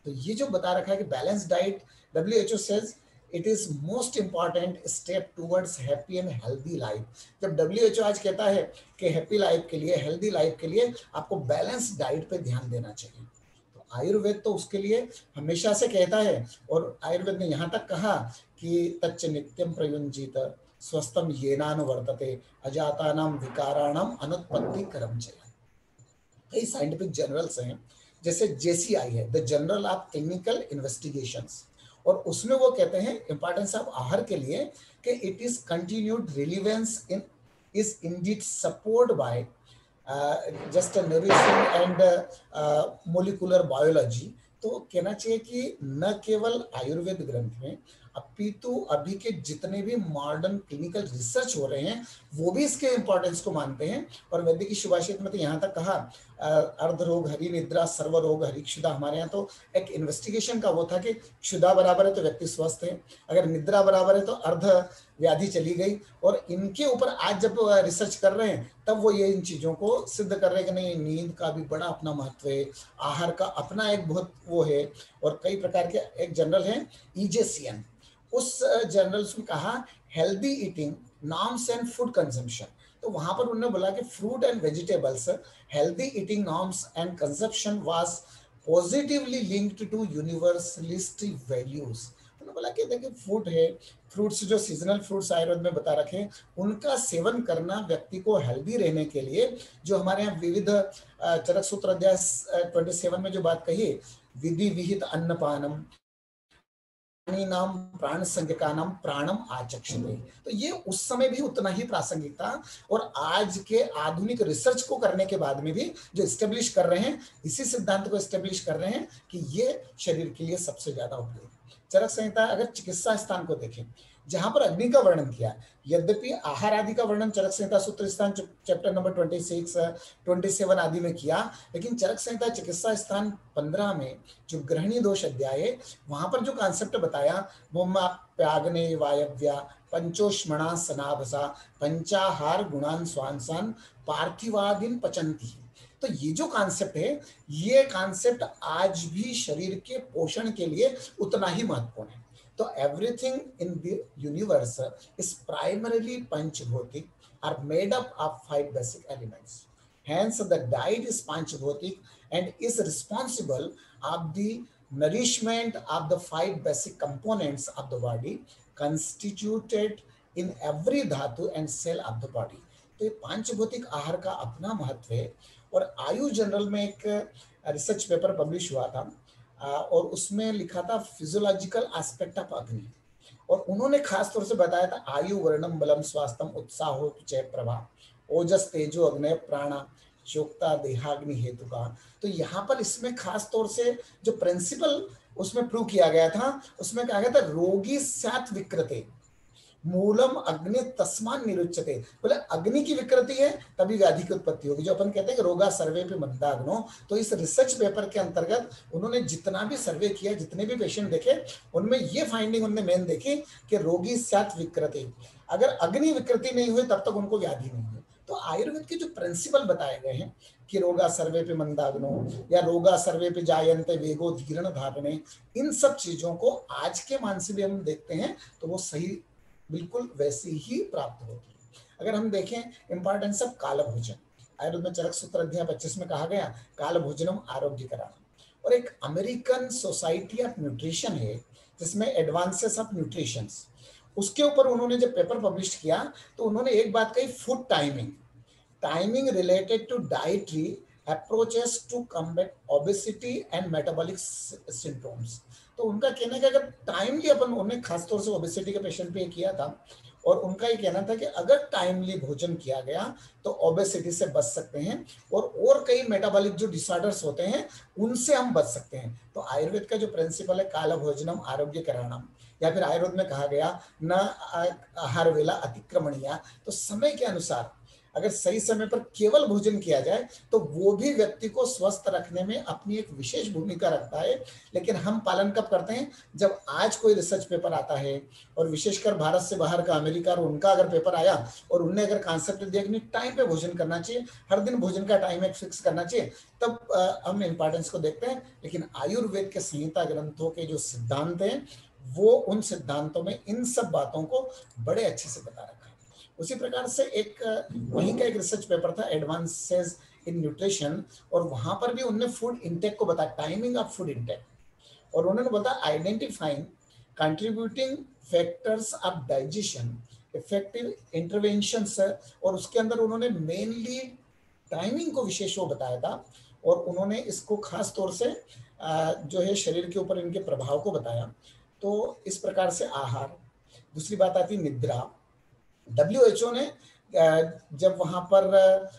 तो ये जो बता रखा है कि balance diet, WHO says it is most important step towards happy and healthy life. जब WHO आज कहता है कि हैप्पी लाइफ के लिए, हेल्दी लाइफ के लिए आपको बैलेंस डाइट पे ध्यान देना चाहिए, तो आयुर्वेद तो उसके लिए हमेशा से कहता है। और आयुर्वेद ने यहाँ तक कहा कि तच्च नित्यम प्रयुंजीत स्वस्थम येनानुवर्तते अजातानाम विकाराणाम अनुत्पत्ति करम चय। कई साइंटिफिक जर्नल्स हैं, जैसे JCI है, the journal of clinical investigations, और उसमें वो कहते हैं इंपॉर्टेंस ऑफ आहार के लिए कि it is continued relevance in is indeed support by just nourishing and molecular biology. तो कहना चाहिए कि न केवल आयुर्वेद ग्रंथ में अपितु अभी के जितने भी मॉडर्न क्लिनिकल रिसर्च हो रहे हैं वो भी इसके इंपॉर्टेंस को मानते हैं। और वैदिक सुभाषित में तो यहाँ तक कहा अर्ध रोग हरि निद्रा सर्व रोग हरि क्षुधा। हमारे यहाँ तो एक इन्वेस्टिगेशन का वो था कि क्षुधा बराबर है तो व्यक्ति स्वस्थ है, अगर निद्रा बराबर है तो अर्ध व्याधि चली गई। और इनके ऊपर आज जब रिसर्च कर रहे हैं तब वो ये इन चीजों को सिद्ध कर रहे हैं कि नहीं, नींद का भी बड़ा अपना महत्व है, आहार का अपना एक बहुत वो है। और कई प्रकार के एक जर्नल है EJCN, उस जर्नल्स में कहा healthy eating norms and food consumption. तो वहां पर उन्होंने बोला कि fruit and vegetables healthy eating norms and consumption was positively linked to universalist values. उन्होंने बोला कि देखिए फ्रूट है, फ्रूट्स जो सीजनल फ्रूट्स आयुर्वेद में बता रखे हैं उनका सेवन करना व्यक्ति को हेल्दी रहने के लिए, जो हमारे यहाँ विविध चरक सूत्र अध्याय 27 में जो बात कही, विधि विहित अन्नपानम नाम प्राण संज्ञका नाम प्राणम आचक्षते, तो ये उस समय भी उतना ही प्रासंगिक था। और आज के आधुनिक रिसर्च को करने के बाद में भी जो एस्टेब्लिश कर रहे हैं, इसी सिद्धांत को एस्टेब्लिश कर रहे हैं कि ये शरीर के लिए सबसे ज्यादा उपयोगी। चरक संहिता अगर चिकित्सा स्थान को देखें जहां पर अग्नि का वर्णन किया, यद्यपि आहार आदि का वर्णन चरक संहिता सूत्र स्थान चैप्टर नंबर 26, 27 आदि में किया, लेकिन चरक संहिता चिकित्सा स्थान 15 में जो ग्रहणी दोष अध्याय है वहां पर जो कॉन्सेप्ट बताया वो प्याग्ने वायव्या पंचोष्मणा सनाभसा पंचाहार गुणान स्वांसान पार्थिवादीन पचंती। तो ये जो कॉन्सेप्ट है, ये कॉन्सेप्ट आज भी शरीर के पोषण के लिए उतना ही महत्वपूर्ण है। तो everything in the universe is primarily पंचभौतिक are made up of 5 basic elements. Hence, the diet is panchbhotik and is responsible of the nourishment of the 5 basic components of the body constituted in every dhatu and cell of the body. तो ये पांचभौतिक आहार का अपना महत्व है। और आयु जर्नल में एक रिसर्च पेपर पब्लिश हुआ था और उसमें लिखा था फिजियोलॉजिकल एस्पेक्ट ऑफ अग्नि, और उन्होंने खास तौर से बताया था आयु वर्णम बलम स्वास्थ्यम उत्साहो चय प्रभा ओजस तेजो अग्नय प्राणा चोक्ता देहाग्नि हेतु का। तो यहाँ पर इसमें खास तौर से जो प्रिंसिपल उसमें प्रूव किया गया था, उसमें कहा गया था रोगी स्यात् विकृते मूलम अग्नि तस्मान निरुच्यते। बोले अग्नि की विकृति है तभी व्याधि की उत्पत्ति होगी। जो अपन कहते हैं कि रोगा सर्वे पे मंदाग्नो, तो इस रिसर्च पेपर के अंतर्गत उन्होंने जितना भी सर्वे किया, जितने भी पेशेंट देखे, उनमें ये फाइंडिंग उन्होंने मेन देखी कि रोगी स्यात् विकृति, अगर अग्नि विकृति नहीं हुई तब तक उनको व्याधि नहीं हुई। तो आयुर्वेद के जो प्रिंसिपल बताए गए हैं कि रोगा सर्वे पे मंदाग्नो या रोगा सर्वे पे जायन्ते वेगो धीरण धारणे, इन सब चीजों को आज के मान से भी हम देखते हैं तो वो सही बिल्कुल वैसी ही प्राप्त होती है। अगर हम देखें इंपॉर्टेंस ऑफ काल भोजन, आयुर्वेद में चरक सूत्र अध्याय 25 में कहा गया काल भोजनम आरोग्यकरणम। और एक अमेरिकन सोसाइटी ऑफ न्यूट्रिशन है जिसमें एडवांसेस ऑफ न्यूट्रिशन, उसके ऊपर उन्होंने जब पेपर पब्लिश किया तो उन्होंने एक बात कही, food timing related to dietary approaches to combat obesity and metabolic syndromes. तो उनका कहना है कि अगर टाइमली अपन, उन्होंने खासतौर से ओबेसिटी के पेशेंट पे किया था, और उनका ये कहना था कि अगर टाइमली भोजन किया गया तो ओबेसिटी से बच सकते हैं और कई मेटाबॉलिक जो डिसऑर्डर्स होते हैं उनसे हम बच सकते हैं। तो आयुर्वेद का जो प्रिंसिपल है काल भोजनम आरोग्यकरणम, या फिर आयुर्वेद में कहा गया न आहार वेला अतिक्रमणीय, तो समय के अनुसार अगर सही समय पर केवल भोजन किया जाए तो वो भी व्यक्ति को स्वस्थ रखने में अपनी एक विशेष भूमिका रखता है। लेकिन हम पालन कब करते हैं? जब आज कोई रिसर्च पेपर आता है, और विशेषकर भारत से बाहर का अमेरिका और उनका अगर पेपर आया और उनने अगर कॉन्सेप्ट दिया कि टाइम पे भोजन करना चाहिए, हर दिन भोजन का टाइम एक फिक्स करना चाहिए, तब हम इंपॉर्टेंस को देखते हैं। लेकिन आयुर्वेद के संहिता ग्रंथों के जो सिद्धांत हैं, वो उन सिद्धांतों में इन सब बातों को बड़े अच्छे से बता रखा है। उसी प्रकार से एक वहीं का एक रिसर्च पेपर था, एडवांसेस इन न्यूट्रिशन, और वहां पर भी उन्होंने फूड इंटेक को बताया, टाइमिंग ऑफ फूड इंटेक, और उन्होंने बताया identifying contributing factors of digestion, effective interventions, और उसके अंदर उन्होंने मेनली टाइमिंग को विशेष वो बताया था, और उन्होंने इसको खास तौर से जो है शरीर के ऊपर इनके प्रभाव को बताया। तो इस प्रकार से आहार। दूसरी बात आती निद्रा। WHO ने जब वहाँ पर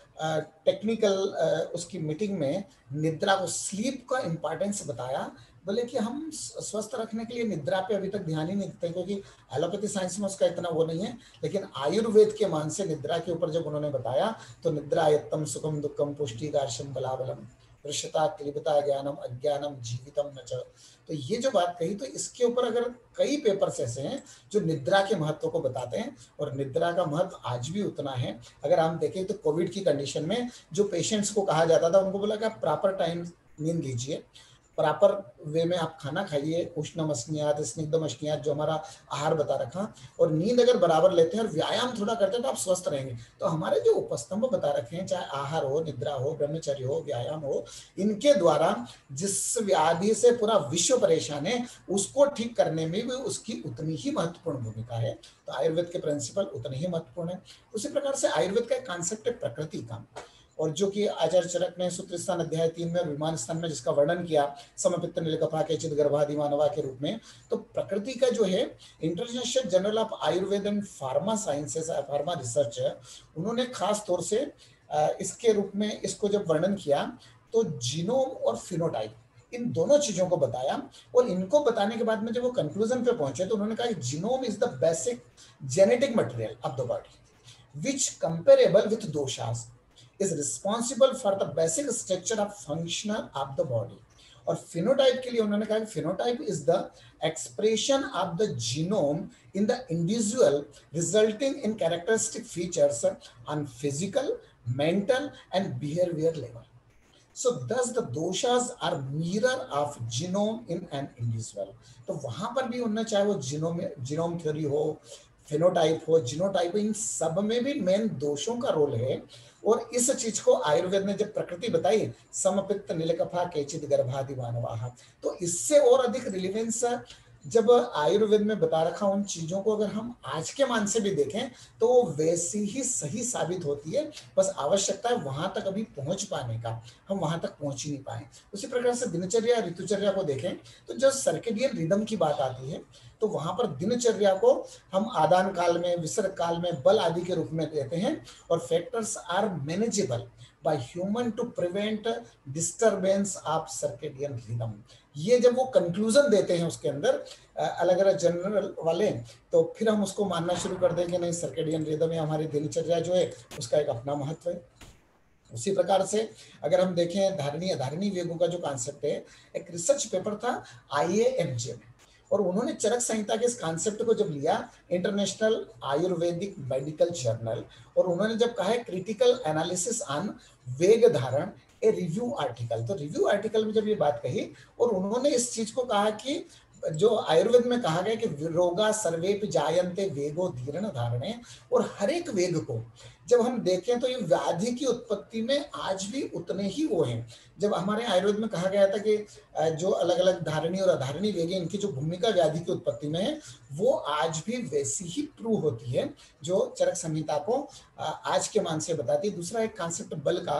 टेक्निकल उसकी मीटिंग में निद्रा को, स्लीप का इम्पोर्टेंस बताया, बोले कि हम स्वस्थ रखने के लिए निद्रा पे अभी तक ध्यान ही नहीं देते, क्योंकि एलोपैथी साइंस में उसका इतना वो नहीं है। लेकिन आयुर्वेद के मान से निद्रा के ऊपर जब उन्होंने बताया तो निद्रा यत्तम सुखम दुखम पुष्टिकार्षम बलाबलम वृषता क्लिबता ज्ञानम अज्ञानम जीवितम न च। तो ये जो बात कही, तो इसके ऊपर अगर कई पेपर्स ऐसे हैं जो निद्रा के महत्व को बताते हैं, और निद्रा का महत्व आज भी उतना है। अगर हम देखें तो कोविड की कंडीशन में जो पेशेंट्स को कहा जाता था, उनको बोला कि आप प्रॉपर टाइम नींद लीजिए, प्रॉपर वे में आप खाना खाइए, उष्णम अस्नियात स्निग्धम अस्नियात, जो हमारा आहार बता रखा, और नींद अगर बराबर लेते हैं और व्यायाम थोड़ा करते हैं तो आप स्वस्थ रहेंगे। तो हमारे जो उपस्तंभ बता रखे हैं, चाहे आहार हो, निद्रा हो, ब्रह्मचर्य हो, व्यायाम हो, इनके द्वारा जिस व्याधि से पूरा विश्व परेशान है उसको ठीक करने में भी उसकी उतनी ही महत्वपूर्ण भूमिका है। तो आयुर्वेद के प्रिंसिपल उतने ही महत्वपूर्ण है। उसी प्रकार से आयुर्वेद का कॉन्सेप्ट है प्रकृति का, और जो कि आचार्य चरक ने सूत्र स्थान अध्याय 3 में विमान स्थान में जिसका वर्णन किया, समपित्त नीलकफा केचित गर्भादि मानवा के रूप में। तो प्रकृति का जो है international journal of Ayurveda and pharma sciences, pharma research, उन्होंने खास तौर से इसके रूप में इसको जब वर्णन किया तो जीनोम और फिनोटाइप, इन दोनों चीजों को बताया। और इनको बताने के बाद में जब वो कंक्लूजन पे पहुंचे तो उन्होंने कहा genome is the basic genetic material of the body which comparable with doshas is responsible for the basic structure of function of the body। और phenotype के लिए उन्होंने कहा कि phenotype is the expression of the genome in the individual resulting in characteristic features on physical, mental and behavior level। So thus the doshas are mirror of genome in an individual। तो वहां पर भी उन्होंने, चाहे वो जीनोम थ्योरी हो, फेनोटाइप हो, जीनोटाइप, इन सब में भी मेन दोषों का रोल है। और इस चीज को आयुर्वेद ने जब प्रकृति बताई, समपित्त नीलकफा केचित गर्भादि मानवाः, तो इससे और अधिक रिलेवेंस जब आयुर्वेद में बता रखा उन चीजों को अगर हम आज के मान से भी देखें तो वो वैसी ही सही साबित होती है। बस आवश्यकता है वहां तक अभी पहुंच पाने का, हम वहां तक पहुंच ही नहीं पाए। उसी प्रकार से दिनचर्या ऋतुचर्या को देखें तो जब सर्केडियन रिदम की बात आती है तो वहां पर दिनचर्या को हम आदान काल में, विसर्ग काल में, बल आदि के रूप में देते हैं। और factors are manageable by human to prevent disturbance of circadian rhythm. ये जब वो कंक्लूजन देते हैं उसके अंदर अलग अलग जनरल वाले, तो फिर हम उसको मानना शुरू कर देंगे नहीं, सर्केडियन रिदम या हमारी दिनचर्या जो है उसका एक अपना महत्व है। उसी प्रकार से अगर हम देखें धारणी अधारणी वेगों का जो कॉन्सेप्ट है, एक रिसर्च पेपर था IAMJ में, और उन्होंने चरक संहिता के इस कॉन्सेप्ट को जब लिया, इंटरनेशनल आयुर्वेदिक मेडिकल जर्नल, और उन्होंने जब कहा है क्रिटिकल एनालिसिस ऑन वेग धारण ए रिव्यू आर्टिकल, तो रिव्यू आर्टिकल में जब ये बात कही और उन्होंने इस चीज को कहा कि जो आयुर्वेद में कहा गया कि रोगा सर्वेपि जायन्ते वेगो धीरण धारणे, और हर एक वेग को जब हम देखें तो ये व्याधि की उत्पत्ति में आज भी उतने ही वो हैं। जब हमारे आयुर्वेद में कहा गया था कि जो अलग अलग धारणी और अधारणी वेग इनकी जो भूमिका व्याधि की उत्पत्ति में है वो आज भी वैसी ही प्रूव होती है जो चरक संहिता को आज के मान से बताती है। दूसरा एक कॉन्सेप्ट बल का,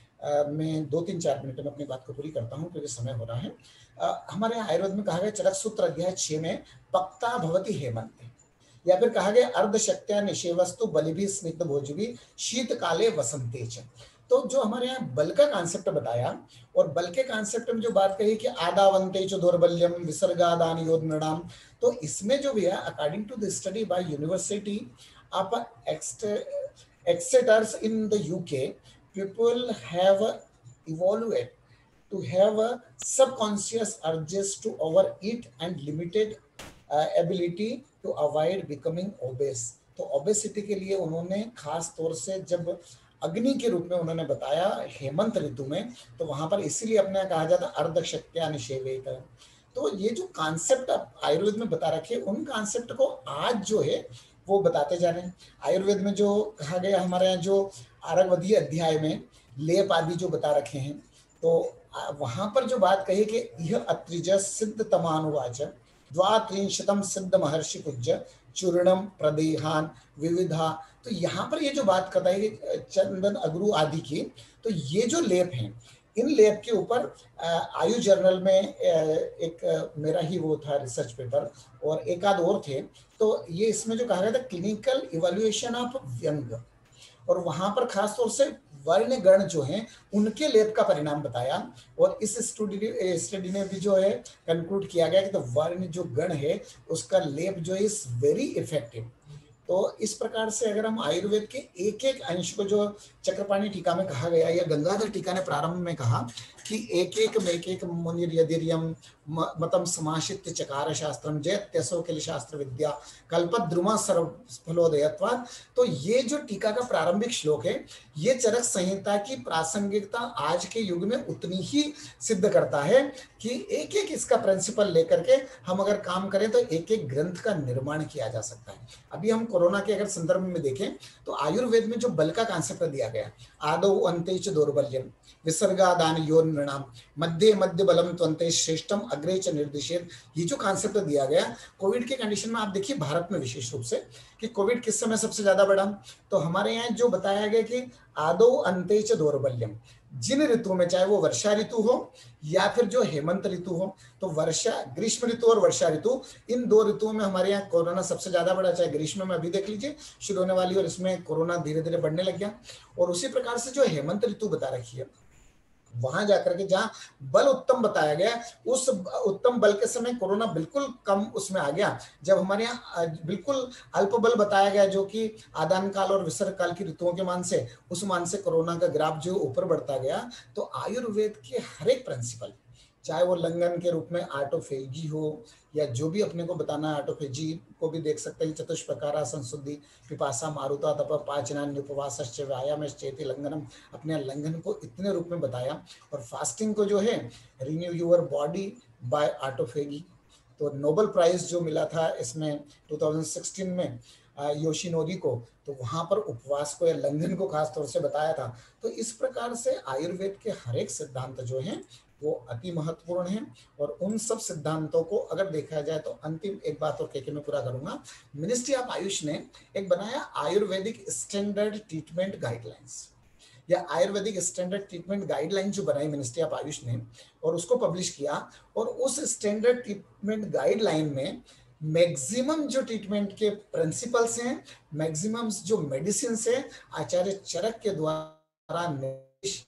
मैं 2-3-4 मिनट में अपनी बात को पूरी करता हूँ क्योंकि समय हो रहा है। हमारे आयुर्वेद में कहा गया चरक सूत्र अध्याय 6 में पक्ता भवति हेमंते, या फिर कहा गया अर्धशक्त्या निषेवस्तु बलिभी स्निग्ध भोजभी शीत काले वसंते च। तो जो हमारे यहाँ बल का कॉन्सेप्ट बताया, और बल के कॉन्सेप्ट में जो बात कही कि आदावंते च दौर्बल्यम विसर्गादान योद्नृणाम, तो इसमें जो भी है according to the study by university of Exeters in the UK, people have evolved to have a subconscious urges to overeat and limited ability to avoid becoming obese. तो ओबेसिटी के लिए उन्होंने खास तौर से जब अग्नि के रूप में उन्होंने बताया हेमंत ऋतु में, तो वहां पर इसीलिए अपने कहा जाता अर्धशक्त्या निषेवेत। तो ये जो कॉन्सेप्ट आयुर्वेद में बता रखे, उन कॉन्सेप्ट को आज जो है वो बताते जा रहे हैं। आयुर्वेद में जो कहा गया हमारे यहाँ जो आरगवदीय अध्याय में लेप आदि जो बता रखे हैं, तो वहां पर जो बात कही कि यह अत्रिज सिद्ध तमानुवाच द्वात्रिंशतम सिद्ध महर्षि पूज्य चूर्णम प्रदेहान विविधा। तो यहाँ पर ये जो बात करता है कि चंदन अगरू आदि की, तो ये जो लेप हैं, इन लेप के ऊपर आयु जर्नल में एक मेरा ही वो था रिसर्च पेपर और एक आध और थे, तो ये इसमें जो कहा गया था क्लिनिकल इवैल्यूएशन ऑफ व्यंग, और वहां पर खास तौर से वर्ण गण जो हैं उनके लेप का परिणाम बताया। और इस स्टडी में भी जो है कंक्लूड किया गया कि तो वर्ण जो गण है उसका लेप जो इज वेरी इफेक्टिव। तो इस प्रकार से अगर हम आयुर्वेद के एक एक अंश को जो चक्रपाणी टीका में कहा गया या गंगाधर टीका ने प्रारंभ में कहा कि एक एक मुनिर यदिर्यम मतम समाशित चकार शास्त्रम जयत्यसो किल शास्त्र विद्या कल्पद्रुमा सर्वफलोदयत्वात्। तो ये जो टीका का प्रारंभिक श्लोक है, ये चरक संहिता की प्रासंगिकता आज के युग में उतनी ही सिद्ध करता है कि एक एक इसका प्रिंसिपल लेकर के हम अगर काम करें तो एक एक ग्रंथ का निर्माण किया जा सकता है। अभी हम कोरोना के अगर संदर्भ में देखें तो आयुर्वेद में जो बल का कॉन्सेप्ट दिया गया, आदौ अन्ते च दौर्बल्यम विसर्गादान योन नृणाम मध्य मध्य बलम त्वन्ते श्रेष्ठम अग्रे च निर्दिशेत, ये जो कॉन्सेप्ट दिया गया कोविड के कंडीशन में, आप देखिए भारत में विशेष रूप से कि कोविड किस समय सबसे ज्यादा बढ़ा, तो हमारे यहाँ जो बताया गया कि आदौ अन्ते च दौर्बल्यम, जिन ऋतुओं में चाहे वो वर्षा ऋतु हो या फिर जो हेमंत ऋतु हो, तो वर्षा ग्रीष्म ऋतु और वर्षा ऋतु, इन दो ऋतुओं में हमारे यहाँ कोरोना सबसे ज्यादा बढ़ा। चाहे ग्रीष्म में अभी देख लीजिए शुरू होने वाली और इसमें कोरोना धीरे धीरे बढ़ने लग गया। और उसी प्रकार से जो हेमंत ऋतु बता रखी है, वहां जाकर के जहां बल उत्तम बताया गया, उस उत्तम बल के समय कोरोना बिल्कुल कम उसमें आ गया। जब हमारे यहाँ बिल्कुल अल्प बल बताया गया जो कि आदान काल और विसर्ग काल की ऋतुओं के मान से, उस मान से कोरोना का ग्राफ जो ऊपर बढ़ता गया। तो आयुर्वेद के हर एक प्रिंसिपल, चाहे वो लंघन के रूप में ऑटोफेजी हो या जो भी अपने को बताना है, ऑटोफेजी को भी देख सकते हैं, चतुष्प्रकारा संशुद्धि पिपासा मारुता तप पाचनान्य उपवासश्च व्यायामश्चेति लंघनम, अपने लंघन को इतने रूप में बताया। और फास्टिंग को जो है renew your body by autophagy, तो नोबेल प्राइज जो मिला था इसमें 2016 में योशिनोरी को, तो वहां पर उपवास को या लंघन को खास तौर से बताया था। तो इस प्रकार से आयुर्वेद के हर एक सिद्धांत जो हैं वो अति महत्वपूर्ण है। और उन सब सिद्धांतों को अगर देखा जाए तो अंतिम एक बात और कहकर मैं पूरा करूंगा, मिनिस्ट्री ऑफ आयुष ने एक बनाया आयुर्वेदिक स्टैंडर्ड ट्रीटमेंट गाइडलाइंस, या आयुर्वेदिक स्टैंडर्ड ट्रीटमेंट गाइडलाइन जो बनाई मिनिस्ट्री ऑफ आयुष ने और उसको पब्लिश किया। और उस स्टैंडर्ड ट्रीटमेंट गाइडलाइन में मैक्सिमम जो ट्रीटमेंट के प्रिंसिपल्स हैं, मैक्सिमम जो मेडिसिन है, आचार्य चरक के द्वारा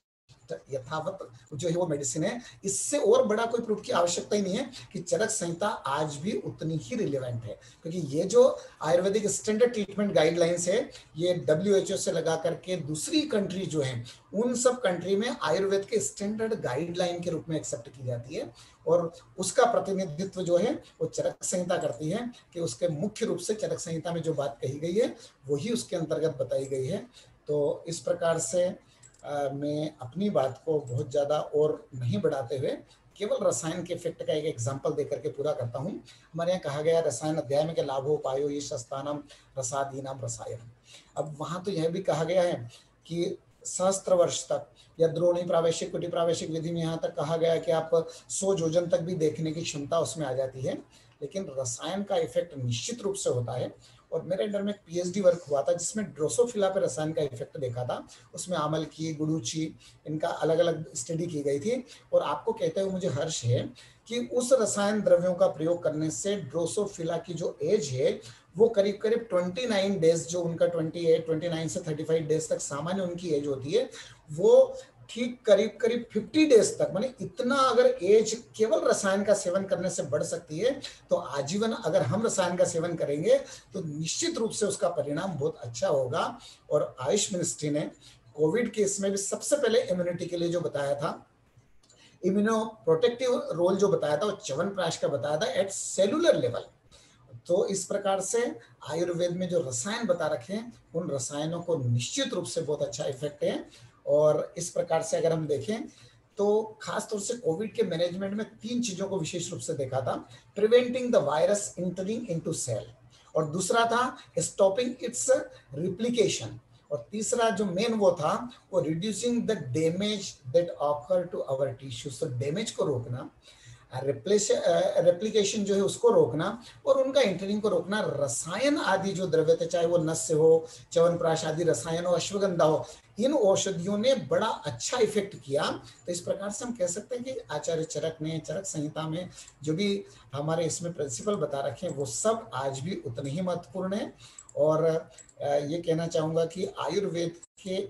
यथावत जो है वो मेडिसिन है। इससे और बड़ा कोई प्रूफ की आवश्यकता ही नहीं है कि चरक संहिता आज भी उतनी ही रिलेवेंट है, क्योंकि ये जो आयुर्वेदिक स्टैंडर्ड ट्रीटमेंट गाइडलाइंस है, ये WHO से लगा करके दूसरी कंट्री जो है उन सब कंट्री में आयुर्वेद के स्टैंडर्ड गाइडलाइन के रूप में एक्सेप्ट की जाती है। और उसका प्रतिनिधित्व जो है वो चरक संहिता करती है कि उसके मुख्य रूप से चरक संहिता में जो बात कही गई है वही उसके अंतर्गत बताई गई है। तो इस प्रकार से मैं अपनी बात को बहुत ज़्यादा और नहीं बढ़ाते हुए केवल रसायन के इफेक्ट का एक एग्जांपल देकर के पूरा करता हूँ। हमारे यहाँ कहा गया रसायन अध्याय में कि लाभोपायो ये शस्तानाम रसादीनाम रसायन। अब वहाँ तो यह भी कहा गया है कि सहस्त्र वर्ष तक या द्रोणी प्रावेशिक कुटी प्रावेशिक विधि में यहाँ तक कहा गया कि आप 100 योजन तक भी देखने की क्षमता उसमें आ जाती है। लेकिन रसायन का इफेक्ट निश्चित रूप से होता है। और मेरे अंडर में PhD वर्क हुआ था जिसमें ड्रोसोफिला पे रसायन का इफेक्ट देखा था। उसमें आमल की, गुडुची, इनका अलग अलग स्टडी की गई थी। और आपको कहते हुए मुझे हर्ष है कि उस रसायन द्रव्यों का प्रयोग करने से ड्रोसोफिला की जो एज है वो करीब करीब 29 डेज, जो उनका 29 से 35 डेज तक सामान्य उनकी एज होती है, वो ठीक करीब करीब 50 डेज तक, माने इतना अगर एज केवल रसायन का सेवन करने से बढ़ सकती है, तो आजीवन अगर हम रसायन का सेवन करेंगे तो निश्चित रूप से उसका परिणाम बहुत अच्छा होगा। और आयुष मिनिस्ट्री ने कोविड केस में भी सबसे पहले इम्यूनिटी के लिए जो बताया था, इम्यूनो प्रोटेक्टिव रोल जो बताया था, वो च्यवनप्राश का बताया था एट सेलुलर लेवल। तो इस प्रकार से आयुर्वेद में जो रसायन बता रखे हैं, उन रसायनों को निश्चित रूप से बहुत अच्छा इफेक्ट है। और इस प्रकार से अगर हम देखें तो खासतौर से कोविड के मैनेजमेंट में 3 चीजों को विशेष रूप से देखा था। Preventing the virus entering into cell, और दूसरा था स्टॉपिंग इट्स रिप्लिकेशन, और तीसरा जो मेन वो था वो reducing the damage that occur to our tissues. तो डैमेज को रोकना, रेप्लिकेशन जो है उसको रोकना, और उनका एंटरिंग को रोकना। रसायन आदि जो द्रव्य थे, चाहे वो नस्य हो, च्यवनप्राश आदि रसायन हो, अश्वगंधा हो, इन औषधियों ने बड़ा अच्छा इफेक्ट किया। तो इस प्रकार से हम कह सकते हैं कि आचार्य चरक ने चरक संहिता में जो भी हमारे इसमें प्रिंसिपल बता रखे हैं, वो सब आज भी उतने ही महत्वपूर्ण है। और ये कहना चाहूंगा कि आयुर्वेद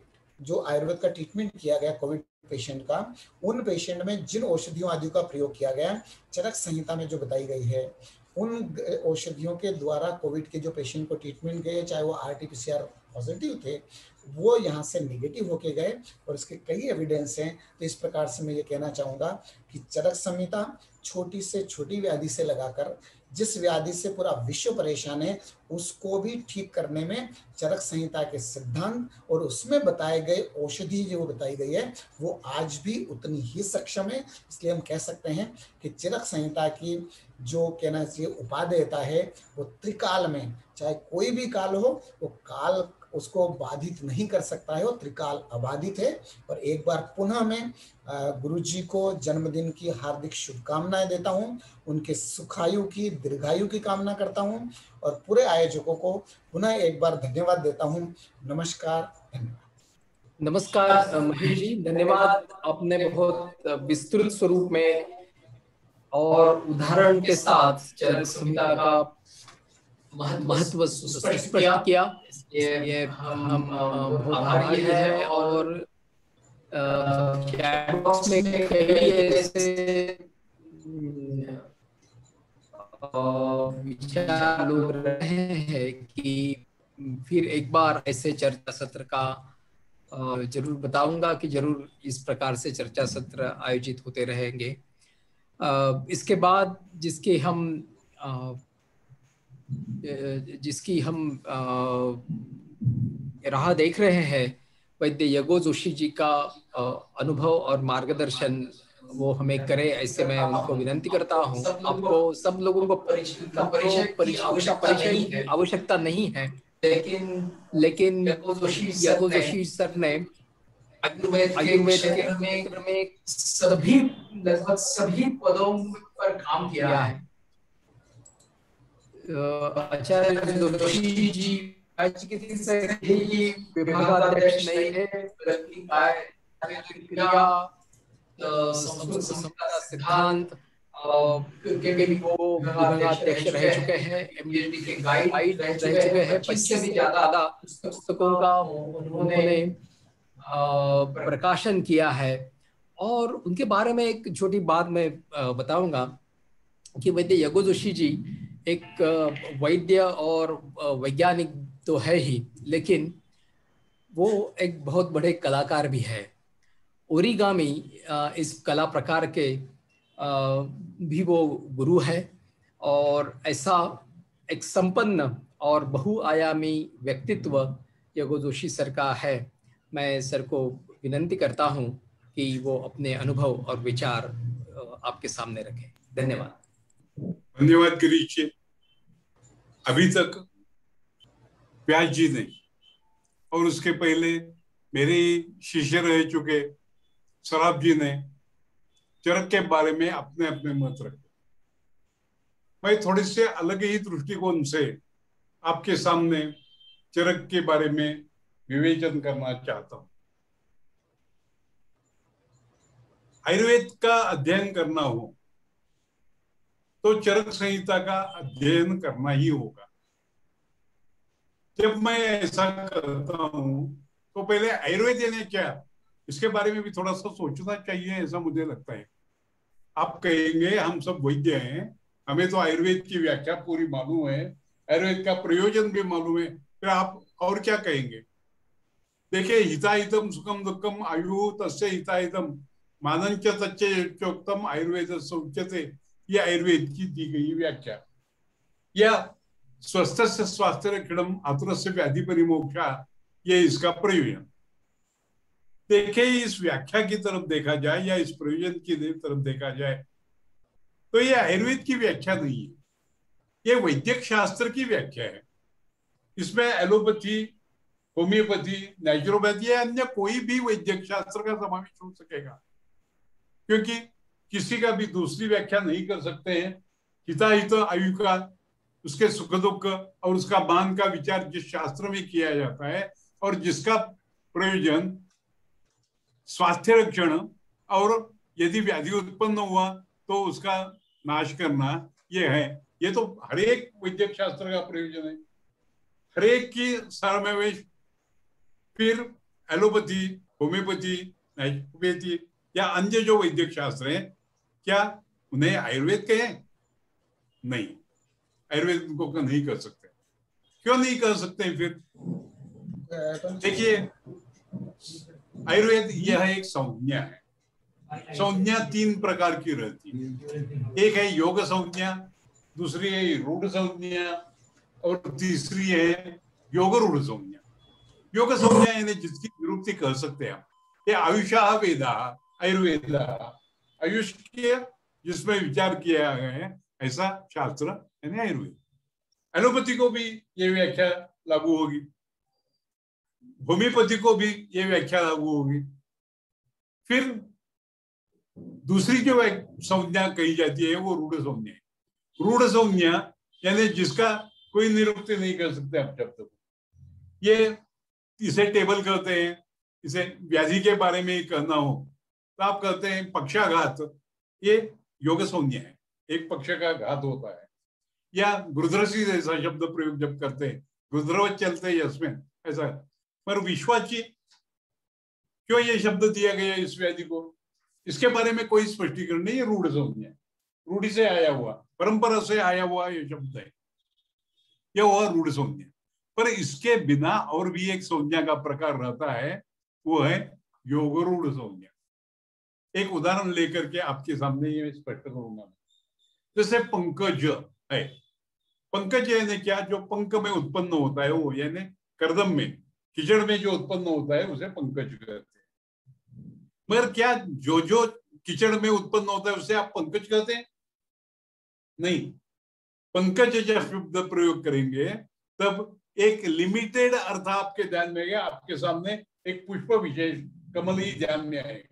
का ट्रीटमेंट किया गया कोविड पेशेंट का, उन पेशेंट में जिन औषधियों आदि का प्रयोग किया गया चरक संहिता में जो बताई गई है, उन औषधियों के द्वारा कोविड के जो पेशेंट को ट्रीटमेंट गए, चाहे वो RT-PCR पॉजिटिव थे, वो यहाँ से निगेटिव होके गए, और इसके कई एविडेंस हैं। तो इस प्रकार से मैं ये कहना चाहूँगा कि चरक संहिता छोटी से छोटी व्याधि से लगाकर जिस व्याधि से पूरा विश्व परेशान है, उसको भी ठीक करने में चरक संहिता के सिद्धांत और उसमें बताए गए औषधि जो बताई गई है, वो आज भी उतनी ही सक्षम है। इसलिए हम कह सकते हैं कि चरक संहिता की जो कहना चाहिए उपादेयता है, वो त्रिकाल में, चाहे कोई भी काल हो, वो काल उसको बाधित नहीं कर सकता है, वो त्रिकाल अबाधित है। और एक बार पुनः मैं गुरुजी को जन्मदिन की हार्दिक शुभकामनाएं देता हूं, उनके सुखायु की, दीर्घायु की कामना करता हूं, और पूरे आयोजकों को पुनः एक बार धन्यवाद देता हूं। नमस्कार, धन्यवाद। नमस्कार महेश जी, धन्यवाद। आपने बहुत विस्तृत स्वरूप में और उदाहरण के साथ चरक संहिता का महत्व स्पष्ट किया। ये हम बहुत आभारी है। और चैट बॉक्स में कई ऐसे विचार लोग रहे हैं कि फिर एक बार ऐसे चर्चा सत्र का जरूर बताऊंगा कि जरूर इस प्रकार से चर्चा सत्र आयोजित होते रहेंगे। इसके बाद जिसकी हम राह देख रहे हैं, वैद्य यगो जोशी जी का अनुभव और मार्गदर्शन वो हमें करे, ऐसे मैं उनको विनंती करता हूँ। आपको सब लोगों को परिचय की आवश्यकता नहीं है, लेकिन यगो जोशी सर ने आयुर्वेद क्षेत्र में लगभग सभी पदों पर काम किया है। आचार्य जोशी जी आज किसी से ही विभागाध्यक्ष नहीं है, बल्कि संस्कृत सिद्धांत के भी वो विभागाध्यक्ष रह चुके हैं, MD के गाइड रह चुके हैं। 25 से ज्यादा पुस्तकों का उन्होंने प्रकाशन किया है। और उनके बारे में एक छोटी बात मैं बताऊंगा कि वैद्य यगो जोशी जी एक वैद्य और वैज्ञानिक तो है ही, लेकिन वो एक बहुत बड़े कलाकार भी है। ओरिगामी इस कला प्रकार के भी वो गुरु है, और ऐसा एक संपन्न और बहुआयामी व्यक्तित्व यगो जोशी सर का है। मैं सर को विनंती करता हूं कि वो अपने अनुभव और विचार आपके सामने रखें। धन्यवाद। धन्यवाद गिरीश जी। अभी तक व्यास जी ने और उसके पहले मेरे शिष्य रह चुके सराफ जी ने चरक के बारे में अपने अपने मत रखे। मैं थोड़े से अलग ही दृष्टिकोण से आपके सामने चरक के बारे में विवेचन करना चाहता हूं। आयुर्वेद का अध्ययन करना हो तो चरक संहिता का अध्ययन करना ही होगा। जब मैं ऐसा करता हूं तो पहले आयुर्वेद ने क्या इसके बारे में भी थोड़ा सा सोचना चाहिए, ऐसा मुझे लगता है। आप कहेंगे हम सब वैद्य हैं, हमें तो आयुर्वेद की व्याख्या पूरी मालूम है, आयुर्वेद का प्रयोजन भी मालूम है, फिर आप और क्या कहेंगे? देखिए, हिताहितम सुखम दुखम आयु तस्य हिताहितम मानंच तच्चोक्तम आयुर्वेद उच्यते, ये आयुर्वेद की दी गई व्याख्या। या स्वस्थ से स्वास्थ्य रक्षणम आतुर से व्याधि परिमोक्षा, ये इसका प्रयोजन। देखिए, इस व्याख्या की तरफ देखा जाए या इस प्रयोजन की तरफ देखा जाए तो ये आयुर्वेद की व्याख्या नहीं है, ये वैद्यक शास्त्र की व्याख्या है। इसमें एलोपैथी, होम्योपैथी, नेचुरोपैथी या अन्य कोई भी वैद्यक शास्त्र का समावेश हो सकेगा, क्योंकि किसी का भी दूसरी व्याख्या नहीं कर सकते हैं। हिताहित आयु का, उसके सुख दुख और उसका मान का विचार जिस शास्त्र में किया जाता है और जिसका प्रयोजन स्वास्थ्य रक्षण और यदि व्याधि उत्पन्न हुआ तो उसका नाश करना, ये है। ये तो हर एक वैद्यक शास्त्र का प्रयोजन है, हर एक की समावेश। फिर एलोपैथी, होम्योपैथी, नेचुरोपैथी या अन्य जो वैद्यक शास्त्र हैं, क्या उन्हें आयुर्वेद कहें? नहीं, आयुर्वेद उनको नहीं कर सकते। क्यों नहीं कर सकते? फिर देखिए, आयुर्वेद यह एक संज्ञा है। संज्ञा तीन प्रकार की रहती है। एक है योग संज्ञा, दूसरी है रूढ़ संज्ञा और तीसरी है योग रूढ़ संज्ञा। योग संज्ञा यानी जिसकी निरुक्ति कर सकते हैं आप। ये आयुषा वेदा आयुर्वेद, आयुष के जिसमें विचार किया गया है ऐसा शास्त्र यानी आयुर्वेद। एलोपैथी को भी ये व्याख्या लागू होगी, होम्योपैथी को भी ये व्याख्या लागू होगी। फिर दूसरी जो संज्ञा कही जाती है वो रूढ़ संज्ञा है। रूढ़ संज्ञा यानी जिसका कोई निरुक्ति नहीं कर सकते आप शब्द को। ये इसे टेबल करते हैं, इसे व्याधि के बारे में ही कहना हो तो आप कहते हैं पक्षाघात, ये योग संज्ञा है, एक पक्ष का घात होता है। या गुरुद्रसी जैसा शब्द प्रयोग जब करते हैं, गुरुद्रवत चलते यस्मिन, ऐसा। पर विश्वाची क्यों ये शब्द दिया गया इस व्याधि को, इसके बारे में कोई स्पष्टीकरण नहीं है। रूढ़ संज्ञा, रूढ़ी से आया हुआ, परंपरा से आया हुआ ये शब्द है, यह हुआ रूढ़ संज्ञा। पर इसके बिना और भी एक संज्ञा का प्रकार रहता है, वो है योग रूढ़ संज्ञा। एक उदाहरण लेकर के आपके सामने ये स्पष्ट करूंगा। जैसे पंकज है, पंकज यानी क्या? जो पंख में उत्पन्न होता है वो, यानी करदम में, कीचड़ में जो उत्पन्न होता है उसे पंकज कहते हैं। मगर क्या जो जो कीचड़ में उत्पन्न होता है उसे आप पंकज कहते हैं? नहीं। पंकज जब शब्द प्रयोग करेंगे तब एक लिमिटेड अर्थ आपके ध्यान में आएगा, आपके सामने एक पुष्प विशेष कमल ही ध्यान में आएगा।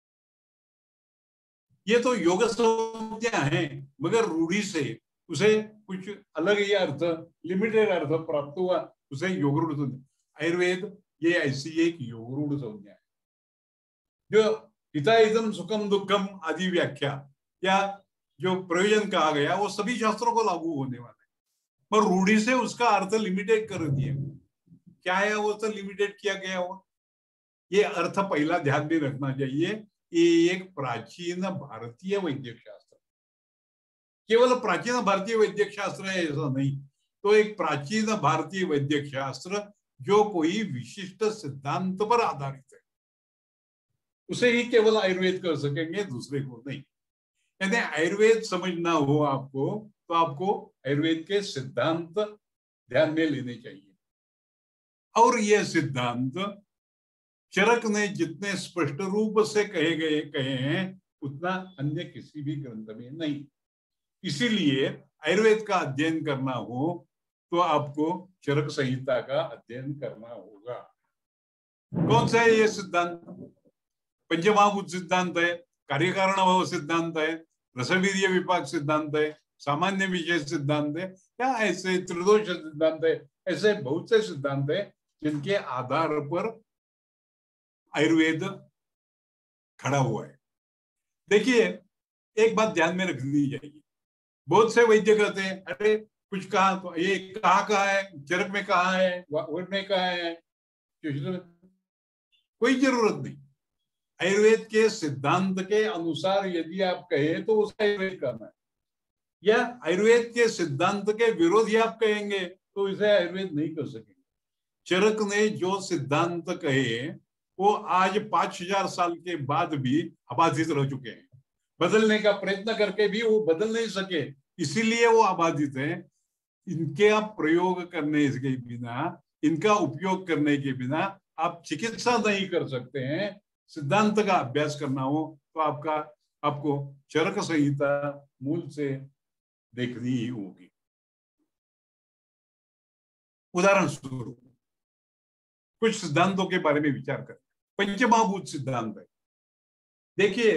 ये तो योग संज्ञा है, मगर रूढ़ी से उसे कुछ अलग ही अर्थ, लिमिटेड अर्थ प्राप्त हुआ, उसे योग रूढ़ संज्ञा। आयुर्वेद ये ऐसी एक योग रूढ़ संज्ञा है जो हिताहितम सुखम दुखम आदि व्याख्या या जो प्रयोजन कहा गया वो सभी शास्त्रों को लागू होने वाला है, पर रूढ़ी से उसका अर्थ लिमिटेड कर दिया। क्या है वो तो लिमिटेड किया गया हुआ? ये अर्थ पहला ध्यान में रखना चाहिए। ये एक प्राचीन भारतीय वैद्यक शास्त्र, केवल प्राचीन भारतीय वैद्यक शास्त्र है ऐसा नहीं, तो एक प्राचीन भारतीय वैद्यक शास्त्र जो कोई विशिष्ट सिद्धांत पर आधारित है, उसे ही केवल आयुर्वेद कर सकेंगे, दूसरे को नहीं। यानी आयुर्वेद समझना हो आपको तो आपको आयुर्वेद के सिद्धांत ध्यान में लेने चाहिए। और यह सिद्धांत चरक ने जितने स्पष्ट रूप से कहे हैं उतना अन्य किसी भी ग्रंथ में नहीं। इसीलिए आयुर्वेद का अध्ययन करना हो तो आपको चरक संहिता का अध्ययन करना होगा। कौन सा है ये सिद्धांत? पंचमहाभूत सिद्धांत है, कार्यकारण भाव सिद्धांत है, रसवीर्य विपाक सिद्धांत है, सामान्य विषय सिद्धांत है, या ऐसे त्रिदोष सिद्धांत है। ऐसे बहुत से सिद्धांत है जिनके आधार पर आयुर्वेद खड़ा हुआ है। देखिए, एक बात ध्यान में रखनी चाहिए। बहुत से वैद्य कहते हैं अरे कुछ कहा तो ये कहा है, चरक में कहा है, वर्ड में कहा है, कोई जरूरत नहीं। आयुर्वेद के सिद्धांत के अनुसार यदि आप कहें तो उसका आयुर्वेद करना है, या आयुर्वेद के सिद्धांत के विरोधी आप कहेंगे तो इसे आयुर्वेद नहीं कर सकेंगे। चरक ने जो सिद्धांत कहे वो आज 5000 साल के बाद भी अबाधित रह चुके हैं। बदलने का प्रयत्न करके भी वो बदल नहीं सके, इसीलिए वो अबाधित है। इनके आप प्रयोग करने के बिना, इनका उपयोग करने के बिना आप चिकित्सा नहीं कर सकते हैं। सिद्धांत का अभ्यास करना हो तो आपको चरक संहिता मूल से देखनी ही होगी। उदाहरण स्वरूप कुछ सिद्धांतों के बारे में विचार करें। पंचमहाभूत सिद्धांत है। देखिए,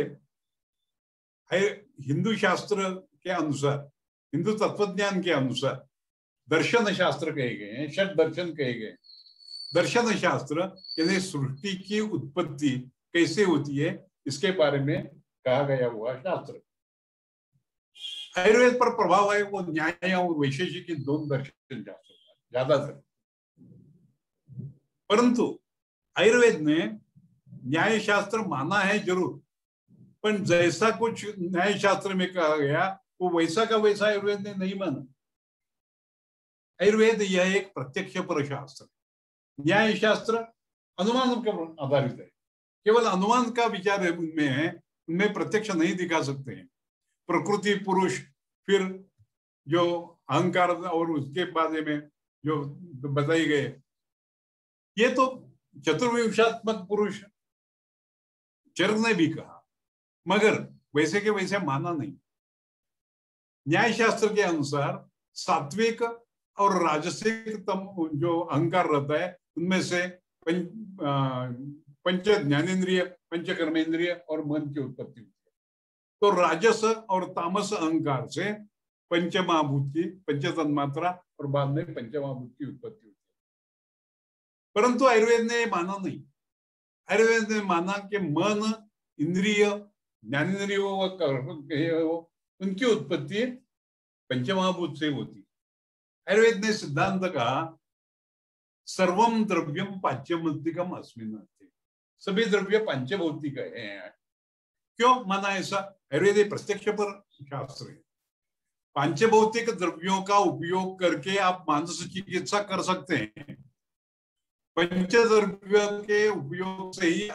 हिंदू शास्त्र के अनुसार, हिंदू तत्वज्ञान के अनुसार दर्शन शास्त्र कहे गए हैं, षट दर्शन कहे गए। दर्शन शास्त्र यानी सृष्टि की उत्पत्ति कैसे होती है इसके बारे में कहा गया हुआ शास्त्र। आयुर्वेद पर प्रभाव है वो न्याय और वैशेषिक इन दोनों दर्शन शास्त्र ज्यादातर। परंतु आयुर्वेद ने न्याय शास्त्र माना है जरूर, पर जैसा कुछ न्याय शास्त्र में कहा गया वो वैसा का वैसा आयुर्वेद ने नहीं माना। आयुर्वेद यह एक प्रत्यक्ष पर शास्त्र, न्याय शास्त्र अनुमान पर आधारित है। केवल अनुमान का विचार है उनमें है, उनमें प्रत्यक्ष नहीं दिखा सकते हैं। प्रकृति, पुरुष, फिर जो अहंकार और उसके बारे में जो बताए गए, ये तो चतुर्विंशात्मक पुरुष चरक ने भी कहा, मगर वैसे के वैसे माना नहीं। न्याय शास्त्र के अनुसार सात्विक और राजसिक जो अहंकार रहता है उनमें से पंच ज्ञानेन्द्रिय, पंच कर्मेंद्रिय और मन की उत्पत्ति होती है। तो राजस और तामस अहंकार से पंचमहाभूत की, पंच तन्मात्रा और बाद में पंचमहाभूत की उत्पत्ति होती है। परंतु आयुर्वेद ने माना नहीं। आयुर्वेद ने माना कि मन, इंद्रिय, ज्ञानेन्द्रिय उनकी उत्पत्ति पंचमहाभूत से होती। आयुर्वेद ने सिद्धांत कहा सर्वम द्रव्यम पांचभौतिकम अस्मिन् अर्थे, सभी द्रव्य पांचभौतिक हैं। क्यों माना ऐसा? आयुर्वेद प्रत्यक्ष पर शास्त्र है। पांचभौतिक द्रव्यों का उपयोग करके आप मानसिक चिकित्सा कर सकते हैं। पंचद्रव्य के उपयोग से ही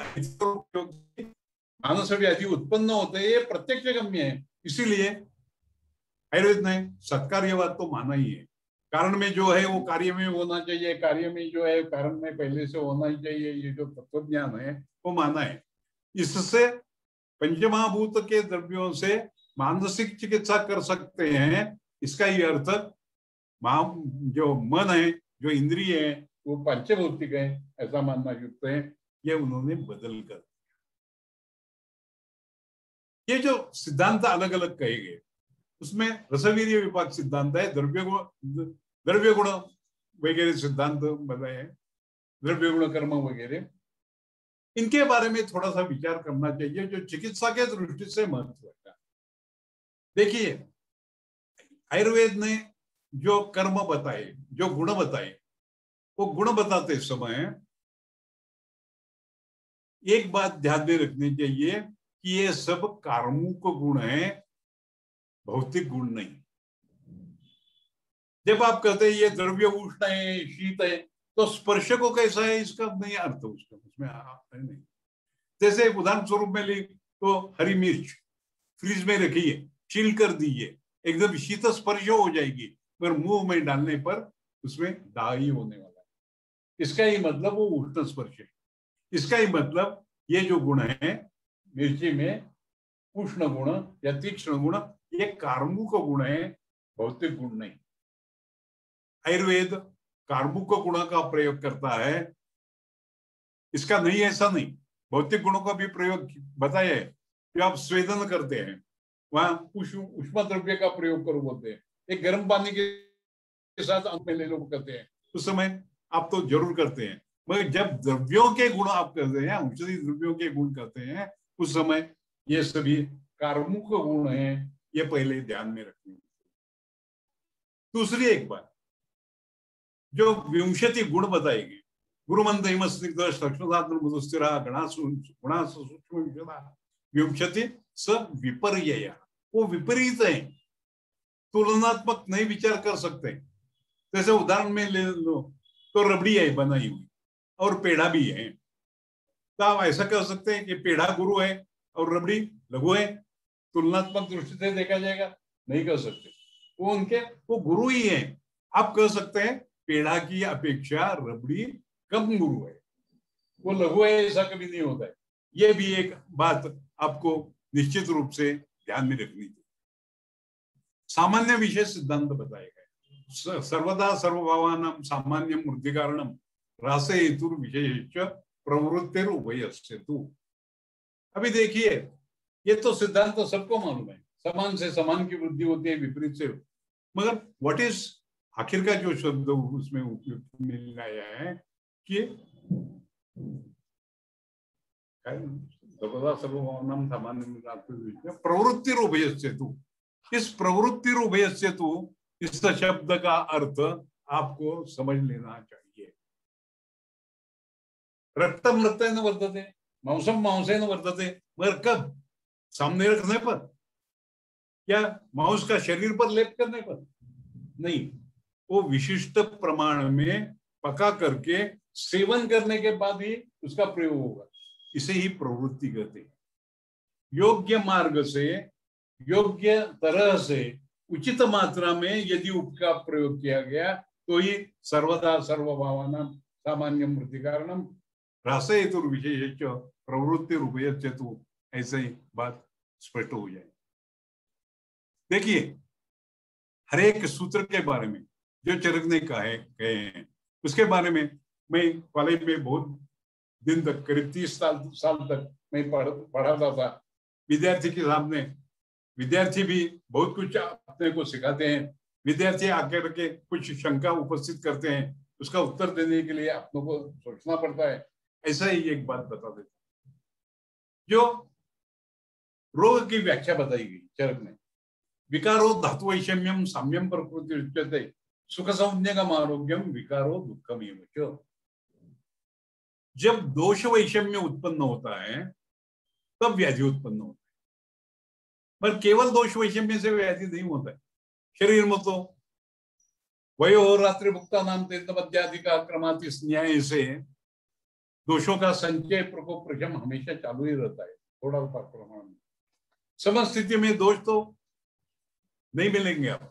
मानस व्याधि उत्पन्न होते हैं, ये प्रत्यक्ष गम्य है। इसीलिए आयुर्वेद ने सत्कार्यवाद तो माना ही है। कारण में जो है वो कार्य में होना चाहिए, कार्य में जो है कारण में पहले से होना ही चाहिए, ये जो तत्वज्ञान है वो माना है। इससे पंचमहाभूत के द्रव्यों से मानसिक चिकित्सा कर सकते हैं। इसका ये अर्थ जो मन है, जो इंद्रिय है, वो पंचभौतिक है, ऐसा मानना युक्त है। ये उन्होंने बदल कर दिया। ये जो सिद्धांत अलग अलग कहे गए उसमें रसवीर्य विपाक सिद्धांत है, द्रव्य गुण वगैरह सिद्धांत बताए हैं, द्रव्य गुण कर्म वगैरह। इनके बारे में थोड़ा सा विचार करना चाहिए जो चिकित्सा के दृष्टि से महत्व है। देखिए, आयुर्वेद ने जो कर्म बताए, जो गुण बताए, वो गुण बताते समय एक बात ध्यान में रखनी चाहिए कि ये सब कार्मुक गुण है, भौतिक गुण नहीं। जब आप कहते हैं ये द्रव्य उष्ण है, शीत है, तो स्पर्श को कैसा है इसका नहीं अर्थ उसका, उसमें है नहीं। जैसे उदाहरण स्वरूप में ली तो हरी मिर्च फ्रिज में रखिए, चिल कर दीजिए, एकदम शीत स्पर्श हो जाएगी, पर मुंह में डालने पर उसमें दाग ही होने वाला है। इसका ही मतलब वो उष्ण स्पर्श है। इसका ही मतलब ये जो गुण है मिर्ची में, उष्ण गुण या तीक्ष्ण गुण, ये कार्मुक गुण है, भौतिक गुण नहीं। आयुर्वेद कार्मुक गुण का प्रयोग करता है, इसका नहीं ऐसा नहीं। भौतिक गुणों का भी प्रयोग बताया है। जो आप स्वेदन करते हैं वहां उष्मा द्रव्य का प्रयोग करो बोलते हैं। एक गर्म पानी के साथ अंत में ले लो करते हैं, उस समय आप तो जरूर करते हैं। मगर जब द्रव्यों के गुण आप करते हैं, औषधि द्रव्यों के गुण करते हैं, उस समय ये सभी कार्मुक गुण हैं, ये पहले ध्यान में रखनी। दूसरी एक बात, जो विंशति गुण बताएगी, गुरुमंदहिम स्निग्ध सूक्ष्मधातु मधुस्थिरा गुणा सूक्ष्म विंशति स विपर्यय, वो विपरीत है, तुलनात्मक नहीं विचार कर सकते। जैसे उदाहरण में ले लो तो रबड़ी है बनाई हुई और पेड़ा भी है, तो आप ऐसा कह सकते हैं कि पेड़ा गुरु है और रबड़ी लघु है, तुलनात्मक दृष्टि से देखा जाएगा? नहीं कर सकते, वो गुरु ही है। आप कह सकते हैं पेड़ा की अपेक्षा रबड़ी कम गुरु है, वो लघु है, ऐसा कभी नहीं होता है। ये भी एक बात आपको निश्चित रूप से ध्यान में रखनी चाहिए। सामान्य विषय सिद्धांत बताए गए, सर्वदा सर्वभावानां सामान्यं वृद्धिकारणं रासे हेतुर विशेष प्रवृत्तिर उभयस्य तु। अभी देखिए, ये तो सिद्धांत तो सबको मालूम है, समान से समान की वृद्धि होती है, विपरीत से, मगर व्हाट इज आखिर का जो शब्द उसमें उपयुक्त मिल आया है कि सर्वदा सर्वभावानां सामान्यं प्रवृत्तिर उभयस्य तु। इस प्रवृत्तिर उभयस्य तु, इस शब्द का अर्थ आपको समझ लेना चाहिए। रक्तम रक्तेन वर्धते, मांसम मांसेन वर्धते, मगर कब? सामने रखने पर या मांस का शरीर पर लेप करने पर? नहीं, वो विशिष्ट प्रमाण में पका करके सेवन करने के बाद ही उसका प्रयोग होगा। इसे ही प्रवृत्ति कहते हैं। योग्य मार्ग से, योग्य तरह से, उचित मात्रा में यदि उसका प्रयोग किया गया तो ही सर्वदा सर्वभावानां सामान्यं वृद्धिकारणं रासे हेतुर विशेष प्रवृत्ति रूपयस्य तु, ऐसे ही बात स्पष्ट हो जाए। देखिए, हर एक सूत्र के बारे में जो चरक ने कहे हैं उसके बारे में मैं कॉलेज में बहुत दिन तक, करीब 30 साल तक मैं पढ़ाता था विद्यार्थी के सामने। विद्यार्थी भी बहुत कुछ अपने को सिखाते हैं, विद्यार्थी आकर के कुछ शंका उपस्थित करते हैं, उसका उत्तर देने के लिए अपनों को सोचना पड़ता है। ऐसा ही एक बात बता देता, जो रोग की व्याख्या बताई गई चरक में, विकारो धातु वैषम्यम साम्यम प्रकृति उच्यते सुख संज्ञकम आरोग्यम विकारो दुःखमेव च। जब दोष वैषम्य उत्पन्न होता है तब व्याधि उत्पन्न होता है, पर केवल दोष वैषम्य से व्याधि नहीं होता है। शरीर में तो वयो रात्रि भुक्ता नाम तेजमध्याधिका क्रमात, इस न्याय से दोषों का संचय प्रकोप प्रशम हमेशा चालू ही रहता है, थोड़ा प्रमाण में। समस्त स्थिति में दोष तो नहीं मिलेंगे आप।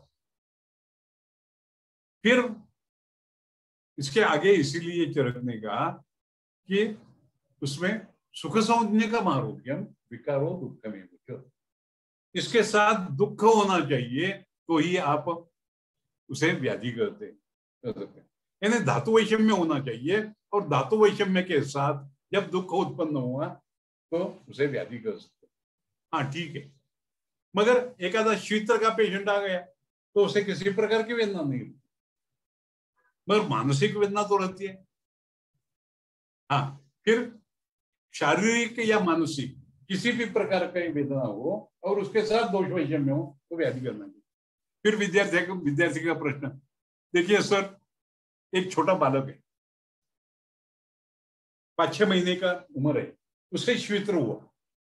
फिर इसके आगे इसीलिए चरक ने कहा कि उसमें सुख संज्ञकम आरोग्यम विकारो दुःखमेव च, इसके साथ दुख होना चाहिए तो ही आप उसे व्याधि कहते हैं। यानी धातु वैषम्य होना चाहिए, और धातु वैषम्य के साथ जब दुख उत्पन्न हुआ तो उसे व्याधि कह सकते। हाँ ठीक है, मगर एक आधा शीतल का पेशेंट आ गया तो उसे किसी प्रकार की वेदना नहीं होती, मगर मानसिक वेदना तो रहती है। हाँ, फिर शारीरिक या मानसिक किसी भी प्रकार की वेदना हो और उसके साथ दोष वैषम्य हो तो व्याधि करना चाहिए। फिर विद्यार्थी का प्रश्न, देखिए सर, एक छोटा बालक है, 5-6 महीने का उम्र है, उसे शीतल हुआ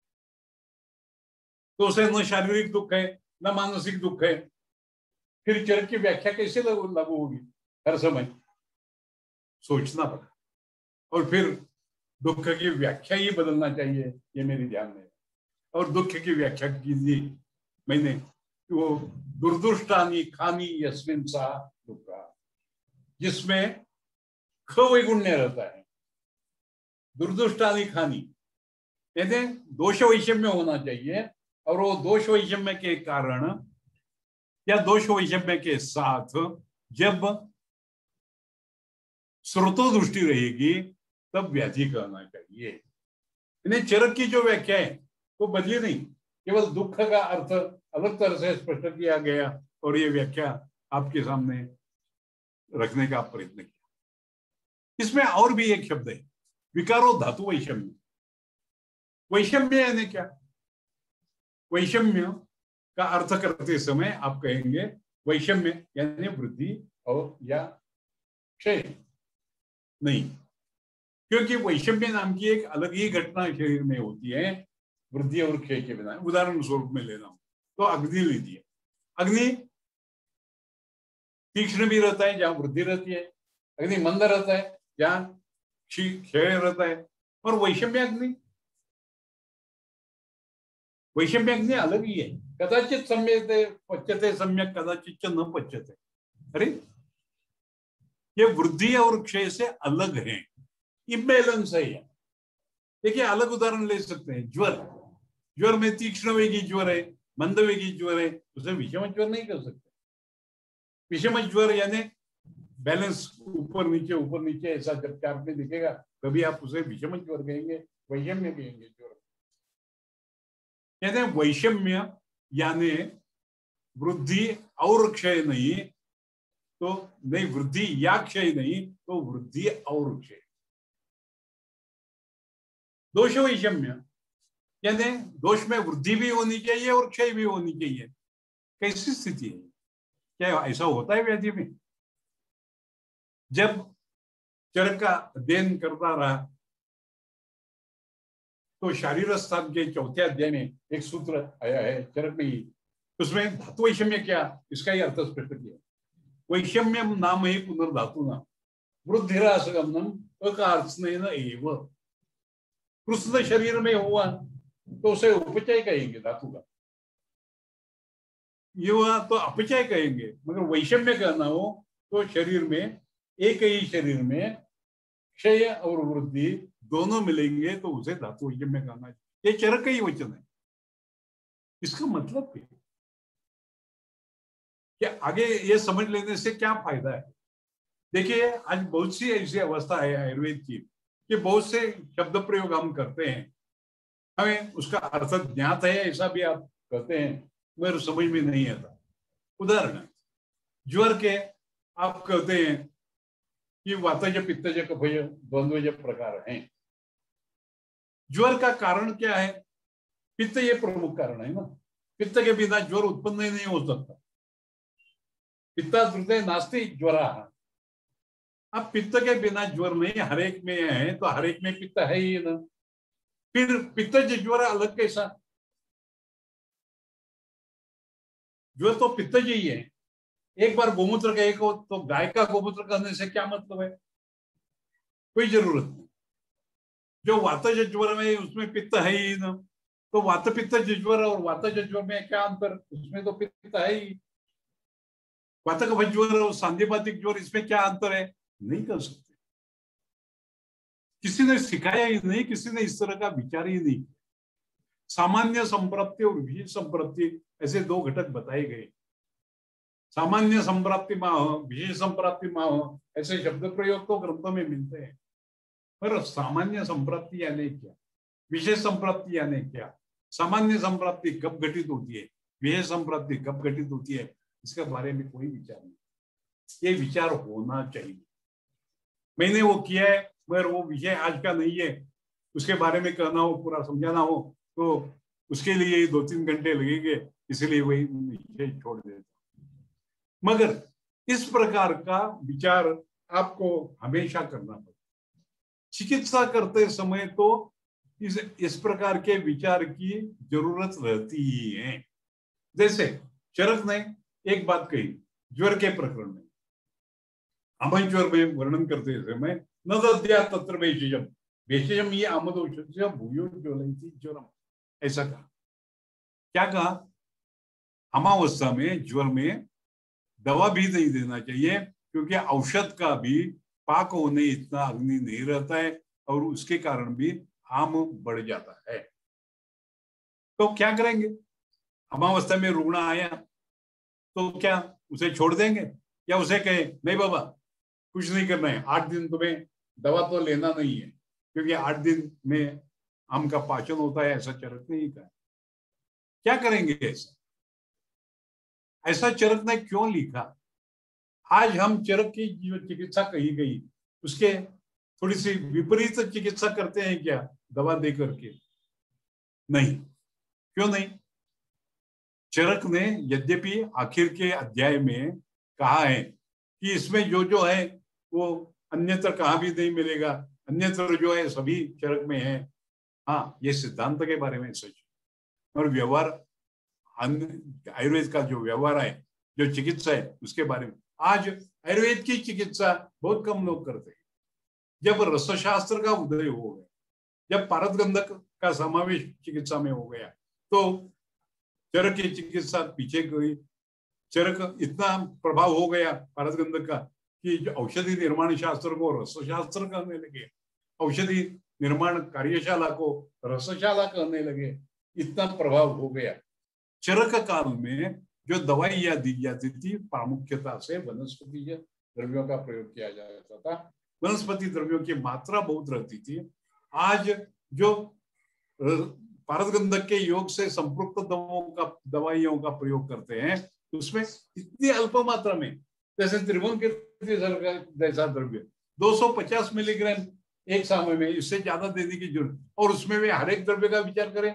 तो उसे न शारीरिक दुख है न मानसिक दुख है, फिर चरक की व्याख्या कैसे लागू होगी? हर समय सोचना पड़ा, और फिर दुख की व्याख्या ही बदलना चाहिए, ये मेरी ध्यान में। और दुख की व्याख्या कीजिए मैंने, वो दुर्दुष्टानी खानी यस्मिन सा दुखा, जिसमें ख वैगुण्य रहता है। दुर्दुष्टानी खानी यानी दोष वैषम्य होना चाहिए, और वो दोष वैषम्य के कारण या दोष वैषम्य के साथ जब स्रोतो दृष्टि रहेगी तब व्याधि कहना चाहिए। इन्हें चरक की जो व्याख्या है वो बदली नहीं, केवल दुख का अर्थ अलग तरह से स्पष्ट किया गया और ये व्याख्या आपके सामने रखने का प्रयत्न किया। इसमें और भी एक शब्द है, विकारो धातु वैषम्य। वैषम्य यानी क्या? वैषम्य का अर्थ करते समय आप कहेंगे वैषम्य यानी वृद्धि और या क्षय नहीं, क्योंकि वैषम्य नाम की एक अलग ही घटना शरीर में होती है वृद्धि और क्षय के बिना। उदाहरण स्वरूप में ले रहा हूं तो अग्नि लीजिए। अग्नि तीक्ष्ण भी रहता है जहां वृद्धि रहती है, अग्नि मंद रहता है जहां क्षय रहता है। और वैषम्य अग्नि अलग ही है। कदाचित सम्यक् पच्यते सम्यक, कदाचित न पच्यते। अरे ये वृद्धि और क्षय से अलग है, इम्बैलेंस है। देखिए अलग उदाहरण ले सकते हैं, ज्वर में तीक्ष्ण वेगी ज्वर है, मंद वेगी ज्वर है, उसे विषम ज्वर नहीं कर सकते। विषम ज्वर यानी बैलेंस ऊपर नीचे ऐसा जब चार्ट में दिखेगा कभी आप उसे विषम ज्वर कहेंगे, वैषम्य कहेंगे। ज्वर यानी वैषम्य यानी वृद्धि और क्षय नहीं, तो नहीं वृद्धि या क्षय नहीं, तो वृद्धि और क्षय। दोष वैषम्य यानी दोष में वृद्धि भी होनी चाहिए और क्षय भी होनी चाहिए। कैसी स्थिति है? क्या ऐसा होता है व्याधि में? जब चरक का अध्ययन करता रहा तो शारीर स्थान के चौथे अध्याय में एक सूत्र आया है चरक में ही, उसमें धातु वैषम्य क्या, इसका ही अर्थ स्पष्ट किया। वैषम्यम नाम ही पुनर्धातु नाम वृद्धिरासगमनम अकार्त्स्नेन एव। कृष्ण शरीर में हुआ तो उसे उपचय कहेंगे धातु का, ये हुआ तो अपचय कहेंगे। मगर वैषम्य कहना हो तो शरीर में, एक ही शरीर में क्षय और वृद्धि दोनों मिलेंगे तो उसे धातु वैषम्य कहना है। ये चरक का ही वचन है। इसका मतलब क्या आगे ये समझ लेने से क्या फायदा है? देखिए आज बहुत सी ऐसी अवस्था है आयुर्वेद की कि बहुत से शब्द प्रयोग हम करते हैं, हमें उसका अर्थ ज्ञात है ऐसा भी आप कहते हैं, मेरे समझ में नहीं आता। उदाहरण ज्वर के आप कहते हैं कि वातज पित्तज कफज द्वंद्वज प्रकार हैं। ज्वर का कारण क्या है? पित्त ये प्रमुख कारण है ना। पित्त के बिना ज्वर उत्पन्न ही नहीं हो सकता। पित्ता हृदय नास्ति ज्वरा। अब पित्त के बिना ज्वर नहीं, हरेक में है तो हरेक में पित्त है ही ना। फिर पित्तज ज्वर अलग कैसा? ज्वर तो पित्तज ही है। एक बार गोमूत्र कहे को तो गाय का गोमूत्र कहने से क्या मतलब है? कोई जरूरत नहीं। जो वातज ज्वर में उसमें पित्त है ही ना, तो वात पित्त ज्वर और वातज ज्वर में क्या अंतर? उसमें तो पित्त है ही। वातक ज्वर और सांधिपातिक ज्वर इसमें क्या अंतर है? नहीं कर सकते। किसी ने सिखाया ही नहीं, किसी ने इस तरह का विचार ही नहीं। सामान्य संप्राप्ति और विशेष संप्राप्ति ऐसे दो घटक बताए गए। सामान्य संप्राप्ति माह, विशेष संप्राप्ति माह, ऐसे शब्द प्रयोग तो ग्रंथों में मिलते हैं। पर सामान्य संप्राप्ति यानी क्या, विशेष संप्राप्ति यानी क्या, सामान्य संप्राप्ति कब घटित होती है, विशेष संप्राप्ति कब घटित होती है, इसके बारे में कोई विचार नहीं। ये विचार होना चाहिए। मैंने वो किया है मगर वो विषय आज का नहीं है। उसके बारे में कहना हो, पूरा समझाना हो तो उसके लिए 2-3 घंटे लगेंगे, इसलिए वही विषय छोड़ देता। मगर इस प्रकार का विचार आपको हमेशा करना पड़ेगा। चिकित्सा करते समय तो इस प्रकार के विचार की जरूरत रहती ही है। जैसे चरक ने एक बात कही ज्वर के प्रकरण में, अमय ज्वर में वर्णन करते समय न दद्या तत्र भेषजम, भेषजम ये आमदोषस्य भूयो ज्वलन्ति ज्वरम, ऐसा कहा। क्या कहा? अमावस्था में ज्वर में दवा भी नहीं देना चाहिए, क्योंकि औषध का भी पाक होने इतना अग्नि नहीं रहता है और उसके कारण भी आम बढ़ जाता है। तो क्या करेंगे? अमावस्था में रुग्ण आया तो क्या उसे छोड़ देंगे या उसे कहे नहीं बाबा कुछ नहीं करना है, 8 दिन तुम्हें दवा तो लेना नहीं है, क्योंकि 8 दिन में आम का पाचन होता है, ऐसा चरक ने ही कहा। क्या करेंगे ऐसा चरक ने क्यों लिखा? आज हम चरक की जो चिकित्सा कही गई उसके थोड़ी सी विपरीत चिकित्सा करते हैं क्या दवा दे करके? नहीं। क्यों नहीं? चरक ने यद्यपि आखिर के अध्याय में कहा है कि इसमें जो जो है वो अन्यत्र कहीं भी नहीं मिलेगा, अन्यत्र जो है सभी चरक में है। हाँ, ये सिद्धांत के बारे में सच, और व्यवहार आयुर्वेद का जो व्यवहार है, जो चिकित्सा है, उसके बारे में आज आयुर्वेद की चिकित्सा बहुत कम लोग करते हैं। जब रसशास्त्र का उदय हो गया, जब पारदगंधक का समावेश चिकित्सा में हो गया, तो चरक की चिकित्सा पीछे गई। चरक इतना प्रभाव हो गया पारदगंधक का कि जो औषधि निर्माण शास्त्र को रसशास्त्र करने लगे, औषधि निर्माण कार्यशाला को रसशाला करने लगे, इतना प्रभाव हो गया। चरक काल में जो दवाइयां दी जाती थी, प्रामुख्यता से वनस्पति द्रव्यों का प्रयोग किया जाता था। वनस्पति द्रव्यों की मात्रा बहुत रहती थी। आज जो पारदगंधक के योग से संपृक्त दवाइयों का प्रयोग करते हैं, उसमें इतनी अल्प मात्रा में, जैसे त्रिभुवन के जैसा द्रव्य 250 मिलीग्राम एक समय में, इससे ज्यादा देने की जरूरत, और उसमें भी हर एक द्रव्य का विचार करें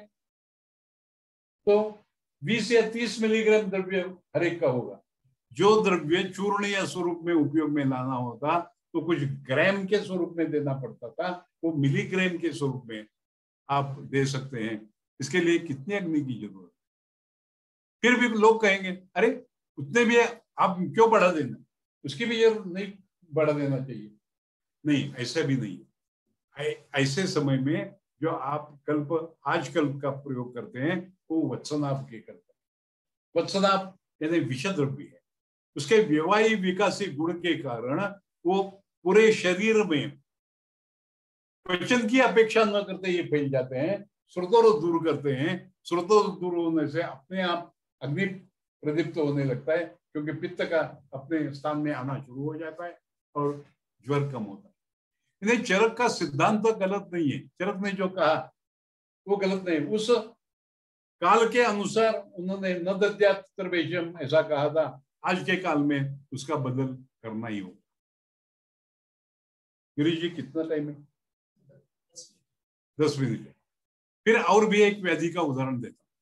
तो 20 या 30 मिलीग्राम द्रव्य हर एक का होगा। जो द्रव्य चूर्ण या स्वरूप में उपयोग में लाना होता तो कुछ ग्राम के स्वरूप में देना पड़ता था, वो मिलीग्राम के स्वरूप में आप दे सकते हैं। इसके लिए कितने अग्नि की जरूरत? फिर भी लोग कहेंगे अरे उतने भी आप क्यों बढ़ा देना, उसकी भी जरूरत नहीं बढ़ा देना चाहिए। नहीं, ऐसा भी नहीं। ऐसे समय में जो आप कल्प आज कल्प का प्रयोग करते हैं वो वत्सनाभ के करते हैं। वत्सनाभ यानी विष द्रव्य है, उसके व्यवाही विकासी गुण के कारण वो पूरे शरीर में क्वेश्चन की अपेक्षा न करते ये फैल जाते हैं, स्रोतों दूर करते हैं। स्रोतों दूर होने से अपने आप अग्नि प्रदीप्त होने लगता है, क्योंकि पित्त का अपने स्थान में आना शुरू हो जाता है और ज्वर कम होता है। इन्हें चरक का सिद्धांत तो गलत नहीं है, चरक ने जो कहा वो गलत नहीं। उस काल के अनुसार उन्होंने न दद्यात् त्रवेशम ऐसा कहा था, आज के काल में उसका बदल करना ही होगा। गिरीश जी कितना टाइम है? 10 मिनट है। फिर और भी एक व्याधि का उदाहरण देता हूं।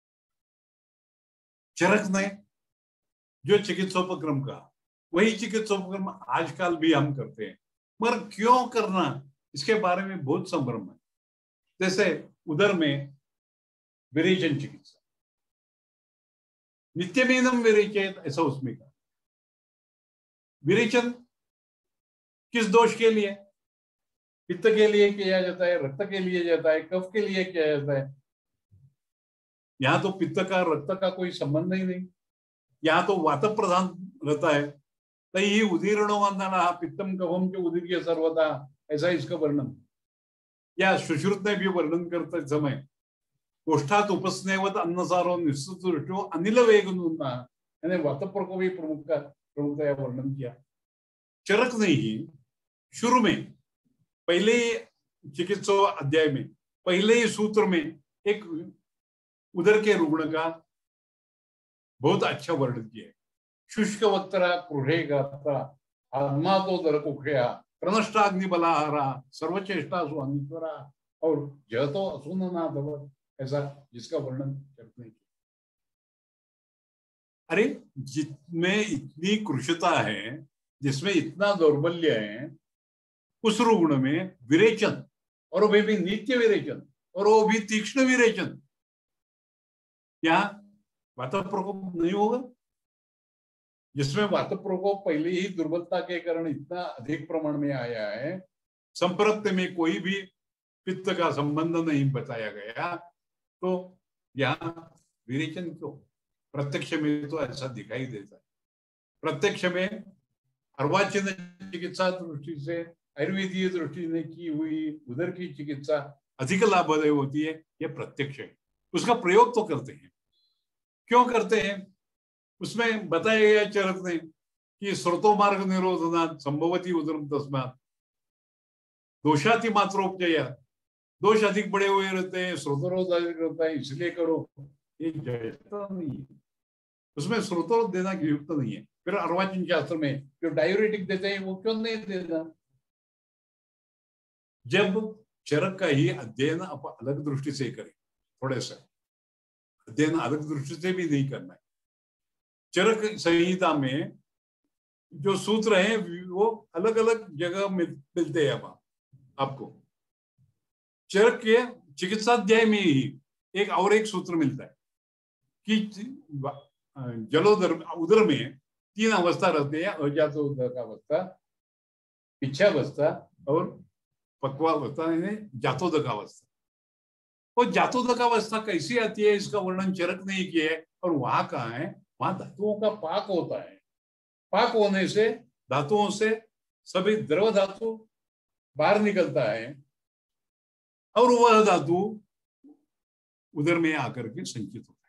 चरक ने जो चिकित्सोपक्रम कहा वही चिकित्सोपक्रम आजकल भी हम करते हैं, मगर क्यों करना इसके बारे में बहुत संभ्रम है। जैसे उदर में विरेचन चिकित्सा, नित्यमेनम विरेचेत, ऐसा उसमें कहा। विरेचन किस दोष के लिए? पित्त के लिए किया जाता है, रक्त के लिए जाता है, कफ के लिए किया जाता है। यहाँ तो पित्त का रक्त का कोई संबंध ही नहीं, यहाँ तो वात प्रधान रहता है। तई उदीर्णो वंदना पित्तम कफम के उदीर्य सर्वदा, ऐसा इसका वर्णन। या सुश्रुत ने भी वर्णन करते समय कोष्ठात उपस्नेवत अन्नसारो निस्तुष्टो अनिल वेगनुना, यानी वात को भी प्रमुखतया वर्णन किया। चरक ने ही शुरू में पहले चिकित्सा अध्याय में पहले ही सूत्र में एक उदर के रुग्ण का बहुत अच्छा वर्णन किया है। शुष्क वक्तरा क्रुहे गात्रा आत्मा तो दर कुख्या प्रनष्टाग्नि बलाहारा सर्वचेष्टा सुअनिश्वरा और जहतो असुनना धवत, ऐसा जिसका वर्णन करने की। अरे जिसमें इतनी कृशता है, जिसमें इतना दौर्बल्य है, उस रुग्ण में विरेचन, और वो भी नित्य विरेचन, और वो भी तीक्ष्ण विरेचन, यहाँ वात प्रकोप नहीं होगा? जिसमें वात प्रकोप पहले ही दुर्बलता के कारण इतना अधिक प्रमाण में आया है, संपर्क में कोई भी पित्त का संबंध नहीं बताया गया, तो यहाँ विरेचन क्यों? प्रत्यक्ष में तो ऐसा दिखाई देता है। प्रत्यक्ष में अर्वाचीन चिकित्सा दृष्टि से, आयुर्वेदीय दृष्टि ने की हुई उदर की चिकित्सा अधिक लाभदायक होती है, यह प्रत्यक्ष है। उसका प्रयोग तो करते हैं। क्यों करते हैं? उसमें बताया गया चरक ने कि स्रोतो मार्ग निरोधना संभवती उदरम तस्मात् दोषाति मात्रोपजया, दोष अधिक बड़े हुए रहते हैं, स्रोतरोध अधिक रहता है, इसलिए करो, ये जैसा नहीं है। उसमें स्रोतरोध देना युक्त नहीं है। फिर अर्वाचीन शास्त्र में जो डायूरेटिक देते हैं वो क्यों नहीं देना? जब चरक का ही अध्ययन आप अलग दृष्टि से करें, थोड़े से अध्ययन अलग दृष्टि से भी नहीं करना है। चरक संहिता में जो सूत्र हैं वो अलग अलग जगह मिलते हैं आपको। चरक के चिकित्साध्याय में ही एक सूत्र मिलता है कि जलोदर उदर में 3 अवस्था रहते हैं, अजातोदक अवस्था, इच्छावस्था और पक्वावस्था, यानी जातोदक अवस्था। और जातोदक अवस्था कैसी आती है इसका वर्णन चरक ने किया है। और वहां कहाँ है, वहां धातुओं का पाक होता है। पाक होने से धातुओं से सभी द्रव धातु बाहर निकलता है और वह धातु उदर में आकर के संचित होता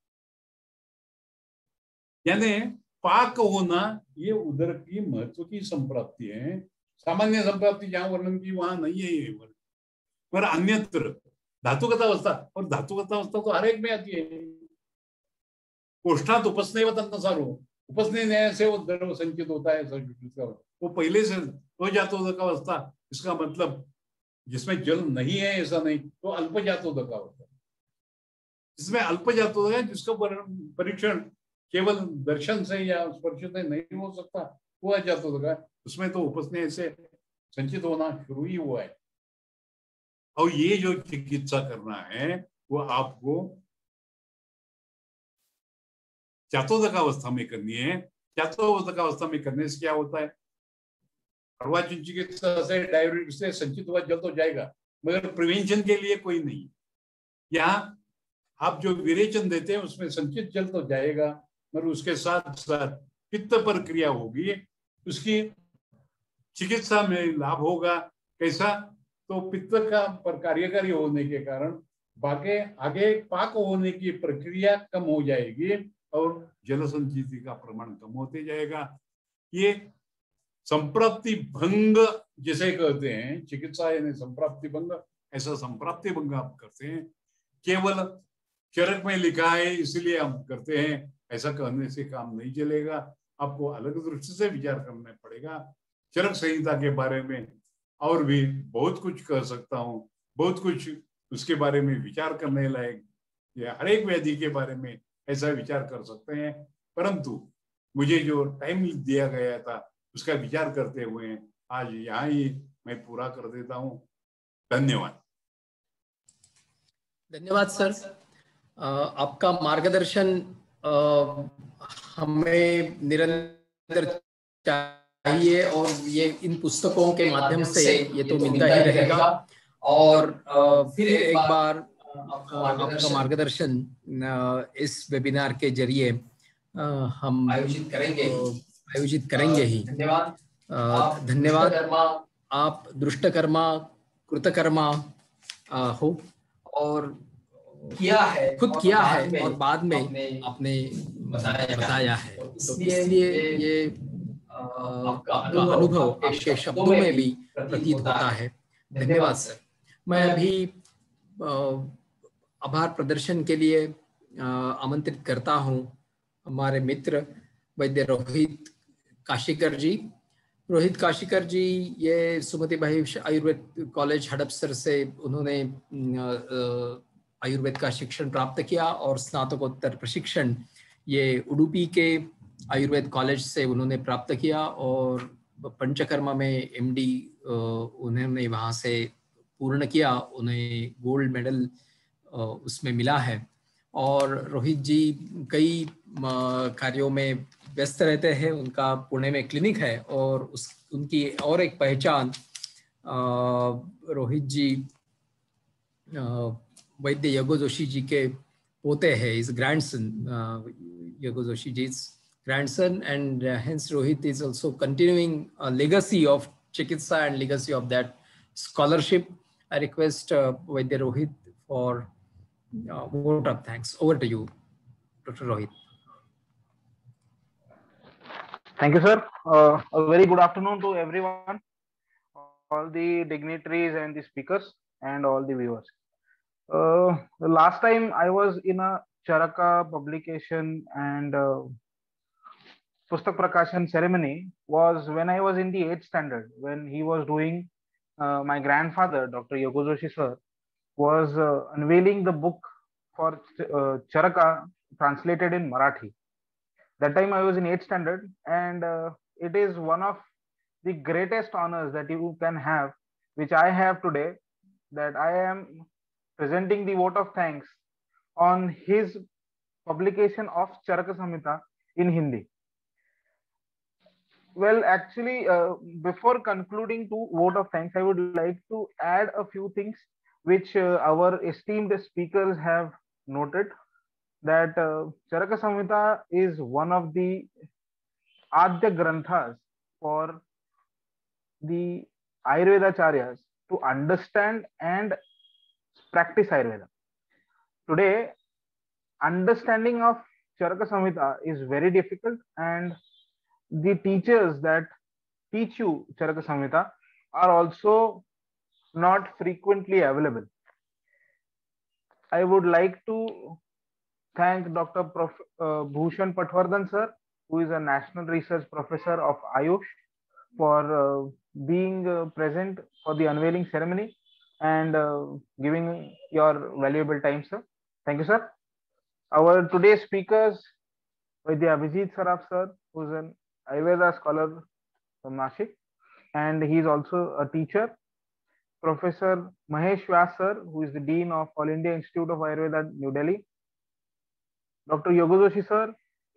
है। यानी पाक होना ये उदर की महत्व की संप्राप्ति है। सामान्य संप्राप्ति जहां वर्णन की वहां नहीं है ये वर्णन, पर अन्यत्र धातुगत अवस्था, और धातुगत अवस्था तो हर एक में आती है। कोष्ठात उपस्नेव तन्नसारो, उपस्नेह न्याय से वो द्रव संचित होता है। वो पहले से तो जातोदक अवस्था, इसका मतलब जिसमें जल नहीं है ऐसा नहीं, तो अल्प जातोदक अवस्था। जिसमें अल्प जातोदक है, जिसका परीक्षण केवल दर्शन से या स्पर्श से नहीं हो सकता, वो अजातोदक है। उसमें तो उपस्नेह से संचित होना शुरू ही हुआ है। और ये जो चिकित्सा करना है वो आपको जातोदक अवस्था में करनी है। जातोदक अवस्था में करने से क्या होता है, अर्वाचीन चिकित्सा से डायबिटीज से संचित हुआ जल तो जाएगा, मगर प्रिवेंशन के लिए कोई नहीं। यहाँ आप जो विरेचन देते हैं उसमें संचित जल तो जाएगा, मगर उसके साथ साथ पित्त पर क्रिया होगी, उसकी चिकित्सा में लाभ होगा। कैसा, तो पित्त का पर कार्यकारी होने के कारण बाकी आगे पाक होने की प्रक्रिया कम हो जाएगी और जल संचिति का प्रमाण कम होते जाएगा। ये संप्राप्ति भंग जिसे कहते हैं, चिकित्सा यानी संप्राप्ति भंग, ऐसा संप्राप्ति भंग आप करते हैं। केवल चरक में लिखा है इसलिए हम करते हैं, ऐसा कहने से काम नहीं चलेगा। आपको अलग दृष्टि से विचार करना पड़ेगा। चरक संहिता के बारे में और भी बहुत कुछ कह सकता हूँ, बहुत कुछ उसके बारे में विचार करने लायक, या हर एक व्याधि के बारे में ऐसा विचार कर सकते हैं, परंतु मुझे जो टाइम दिया गया था उसका विचार करते हुए आज यहाँ ही मैं पूरा कर देता हूँ। धन्यवाद। धन्यवाद सर। आपका मार्गदर्शन हमें निरंतर चाहिए और ये इन पुस्तकों के माध्यम से ये तो मिलता ही रहेगा। और फिर एक बार आपका मार्गदर्शन इस वेबिनार के जरिए हम आयोजित करेंगे ही। धन्यवाद। आप दृष्टकर्मा कृतकर्मा हो और खुद किया है और बाद में आपने बताया है, तो इसलिए ये आपका अनुभव आपके शब्दों में भी प्रतीत होता है। धन्यवाद सर। मैं अभी आभार प्रदर्शन के लिए आमंत्रित करता हूँ हमारे मित्र वैद्य रोहित काशीकर जी। रोहित काशीकर जी ये सुमति भाई आयुर्वेद कॉलेज हड़पसर से उन्होंने आयुर्वेद का शिक्षण प्राप्त किया और स्नातकोत्तर प्रशिक्षण ये उडुपी के आयुर्वेद कॉलेज से उन्होंने प्राप्त किया और पंचकर्मा में एमडी उन्होंने वहाँ से पूर्ण किया। उन्हें गोल्ड मेडल उसमें मिला है। और रोहित जी कई कार्यों में व्यस्त रहते हैं। उनका पुणे में क्लिनिक है और उनकी और एक पहचान रोहित जी वैद्य यगो जोशी जी के पोते हैं, is grandson. Yago Joshi ji's grandson, and hence Rohit is also continuing a legacy of Chikitsa and legacy of that scholarship. I request Vaidya Rohit for vote of thanks. Over to you, Dr. Rohit. Thank you, sir. A very good afternoon to everyone, all the dignitaries and the speakers and all the viewers. The last time I was in a Charaka publication and Pustak Prakashan ceremony was when I was in the 8th standard, when he was doing, my grandfather, Dr. Yago Joshi sir, was unveiling the book for Charaka translated in Marathi. That time I was in 8th standard, and it is one of the greatest honors that you can have, which I have today, that I am presenting the vote of thanks on his publication of Charaka Samhita in Hindi. Well, actually, before concluding to vote of thanks, I would like to add a few things which our esteemed speakers have noted, that Charaka Samhita is one of the Adya Granthas for the Ayurveda Acharyas to understand and practice Ayurveda. Today, understanding of Charaka Samhita is very difficult, and the teachers that teach you Charaka Samhita are also not frequently available. I would like to thank Dr. Bhushan Patwardhan sir, who is a National Research Professor of Ayush, for being present for the unveiling ceremony and giving your valuable time, sir. Thank you, sir. Our today's speakers, Vaidya Abhijit Saraf sir, who is an Ayurveda scholar from Nashik, and he is also a teacher. Professor Mahesh Vyas sir, who is the Dean of All India Institute of Ayurveda, New Delhi. Dr. Yoga Joshi sir,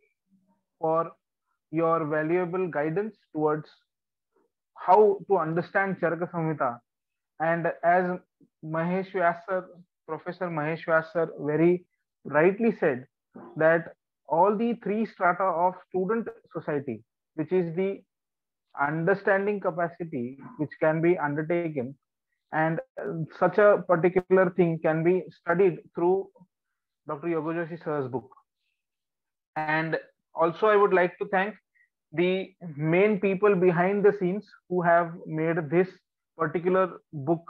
for your valuable guidance towards how to understand Charaka Samhita. And as Mahesh Vyas sir, Professor Mahesh Vyas sir very rightly said, that all the three strata of student society, which is the understanding capacity which can be undertaken, and such a particular thing can be studied through Dr. Yoga Joshi sir's book. And also I would like to thank the main people behind the scenes who have made this particular book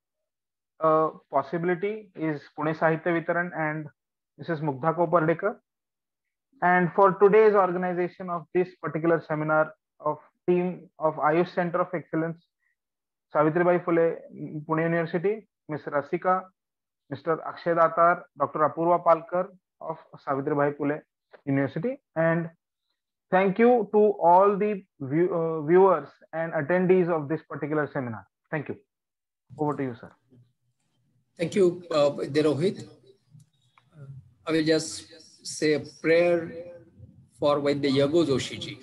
a possibility, is Pune Sahitya Vitaran and Mrs. Mugdha Kopardekar. And for today's organization of this particular seminar of team of Ayush Center of Excellence, Savitribai Phule, Pune University, Ms. Rasika, Mr. Akshay Datar, Dr. Apurva Palkar of Savitribai Phule University. And thank you to all the viewers and attendees of this particular seminar. Thank you. Over to you, sir. Thank you, Rohit. I will just say a prayer for Vaidya Yoga Joshi ji.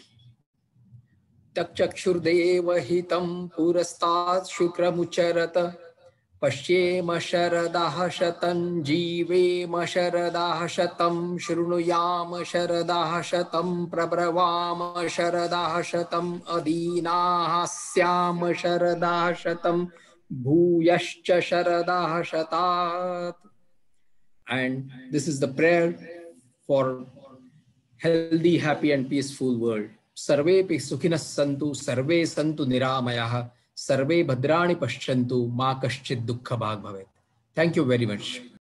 Takchakshurdeva hitam purastat shukramucharata Pashyema sharadaha shatan jivema sharadaha shatam shrunuyama sharadaha shatam prabravama sharadaha shatam adinaha syama sharadaha shatam bhuyascha sharadaha shatat. And this is the prayer for healthy, happy and peaceful world. Sarve pi sukhinas santu, sarve santu niramayah, sarve bhadrani paschantu, ma kaschid dukkha bhag bhavet. Thank you very much.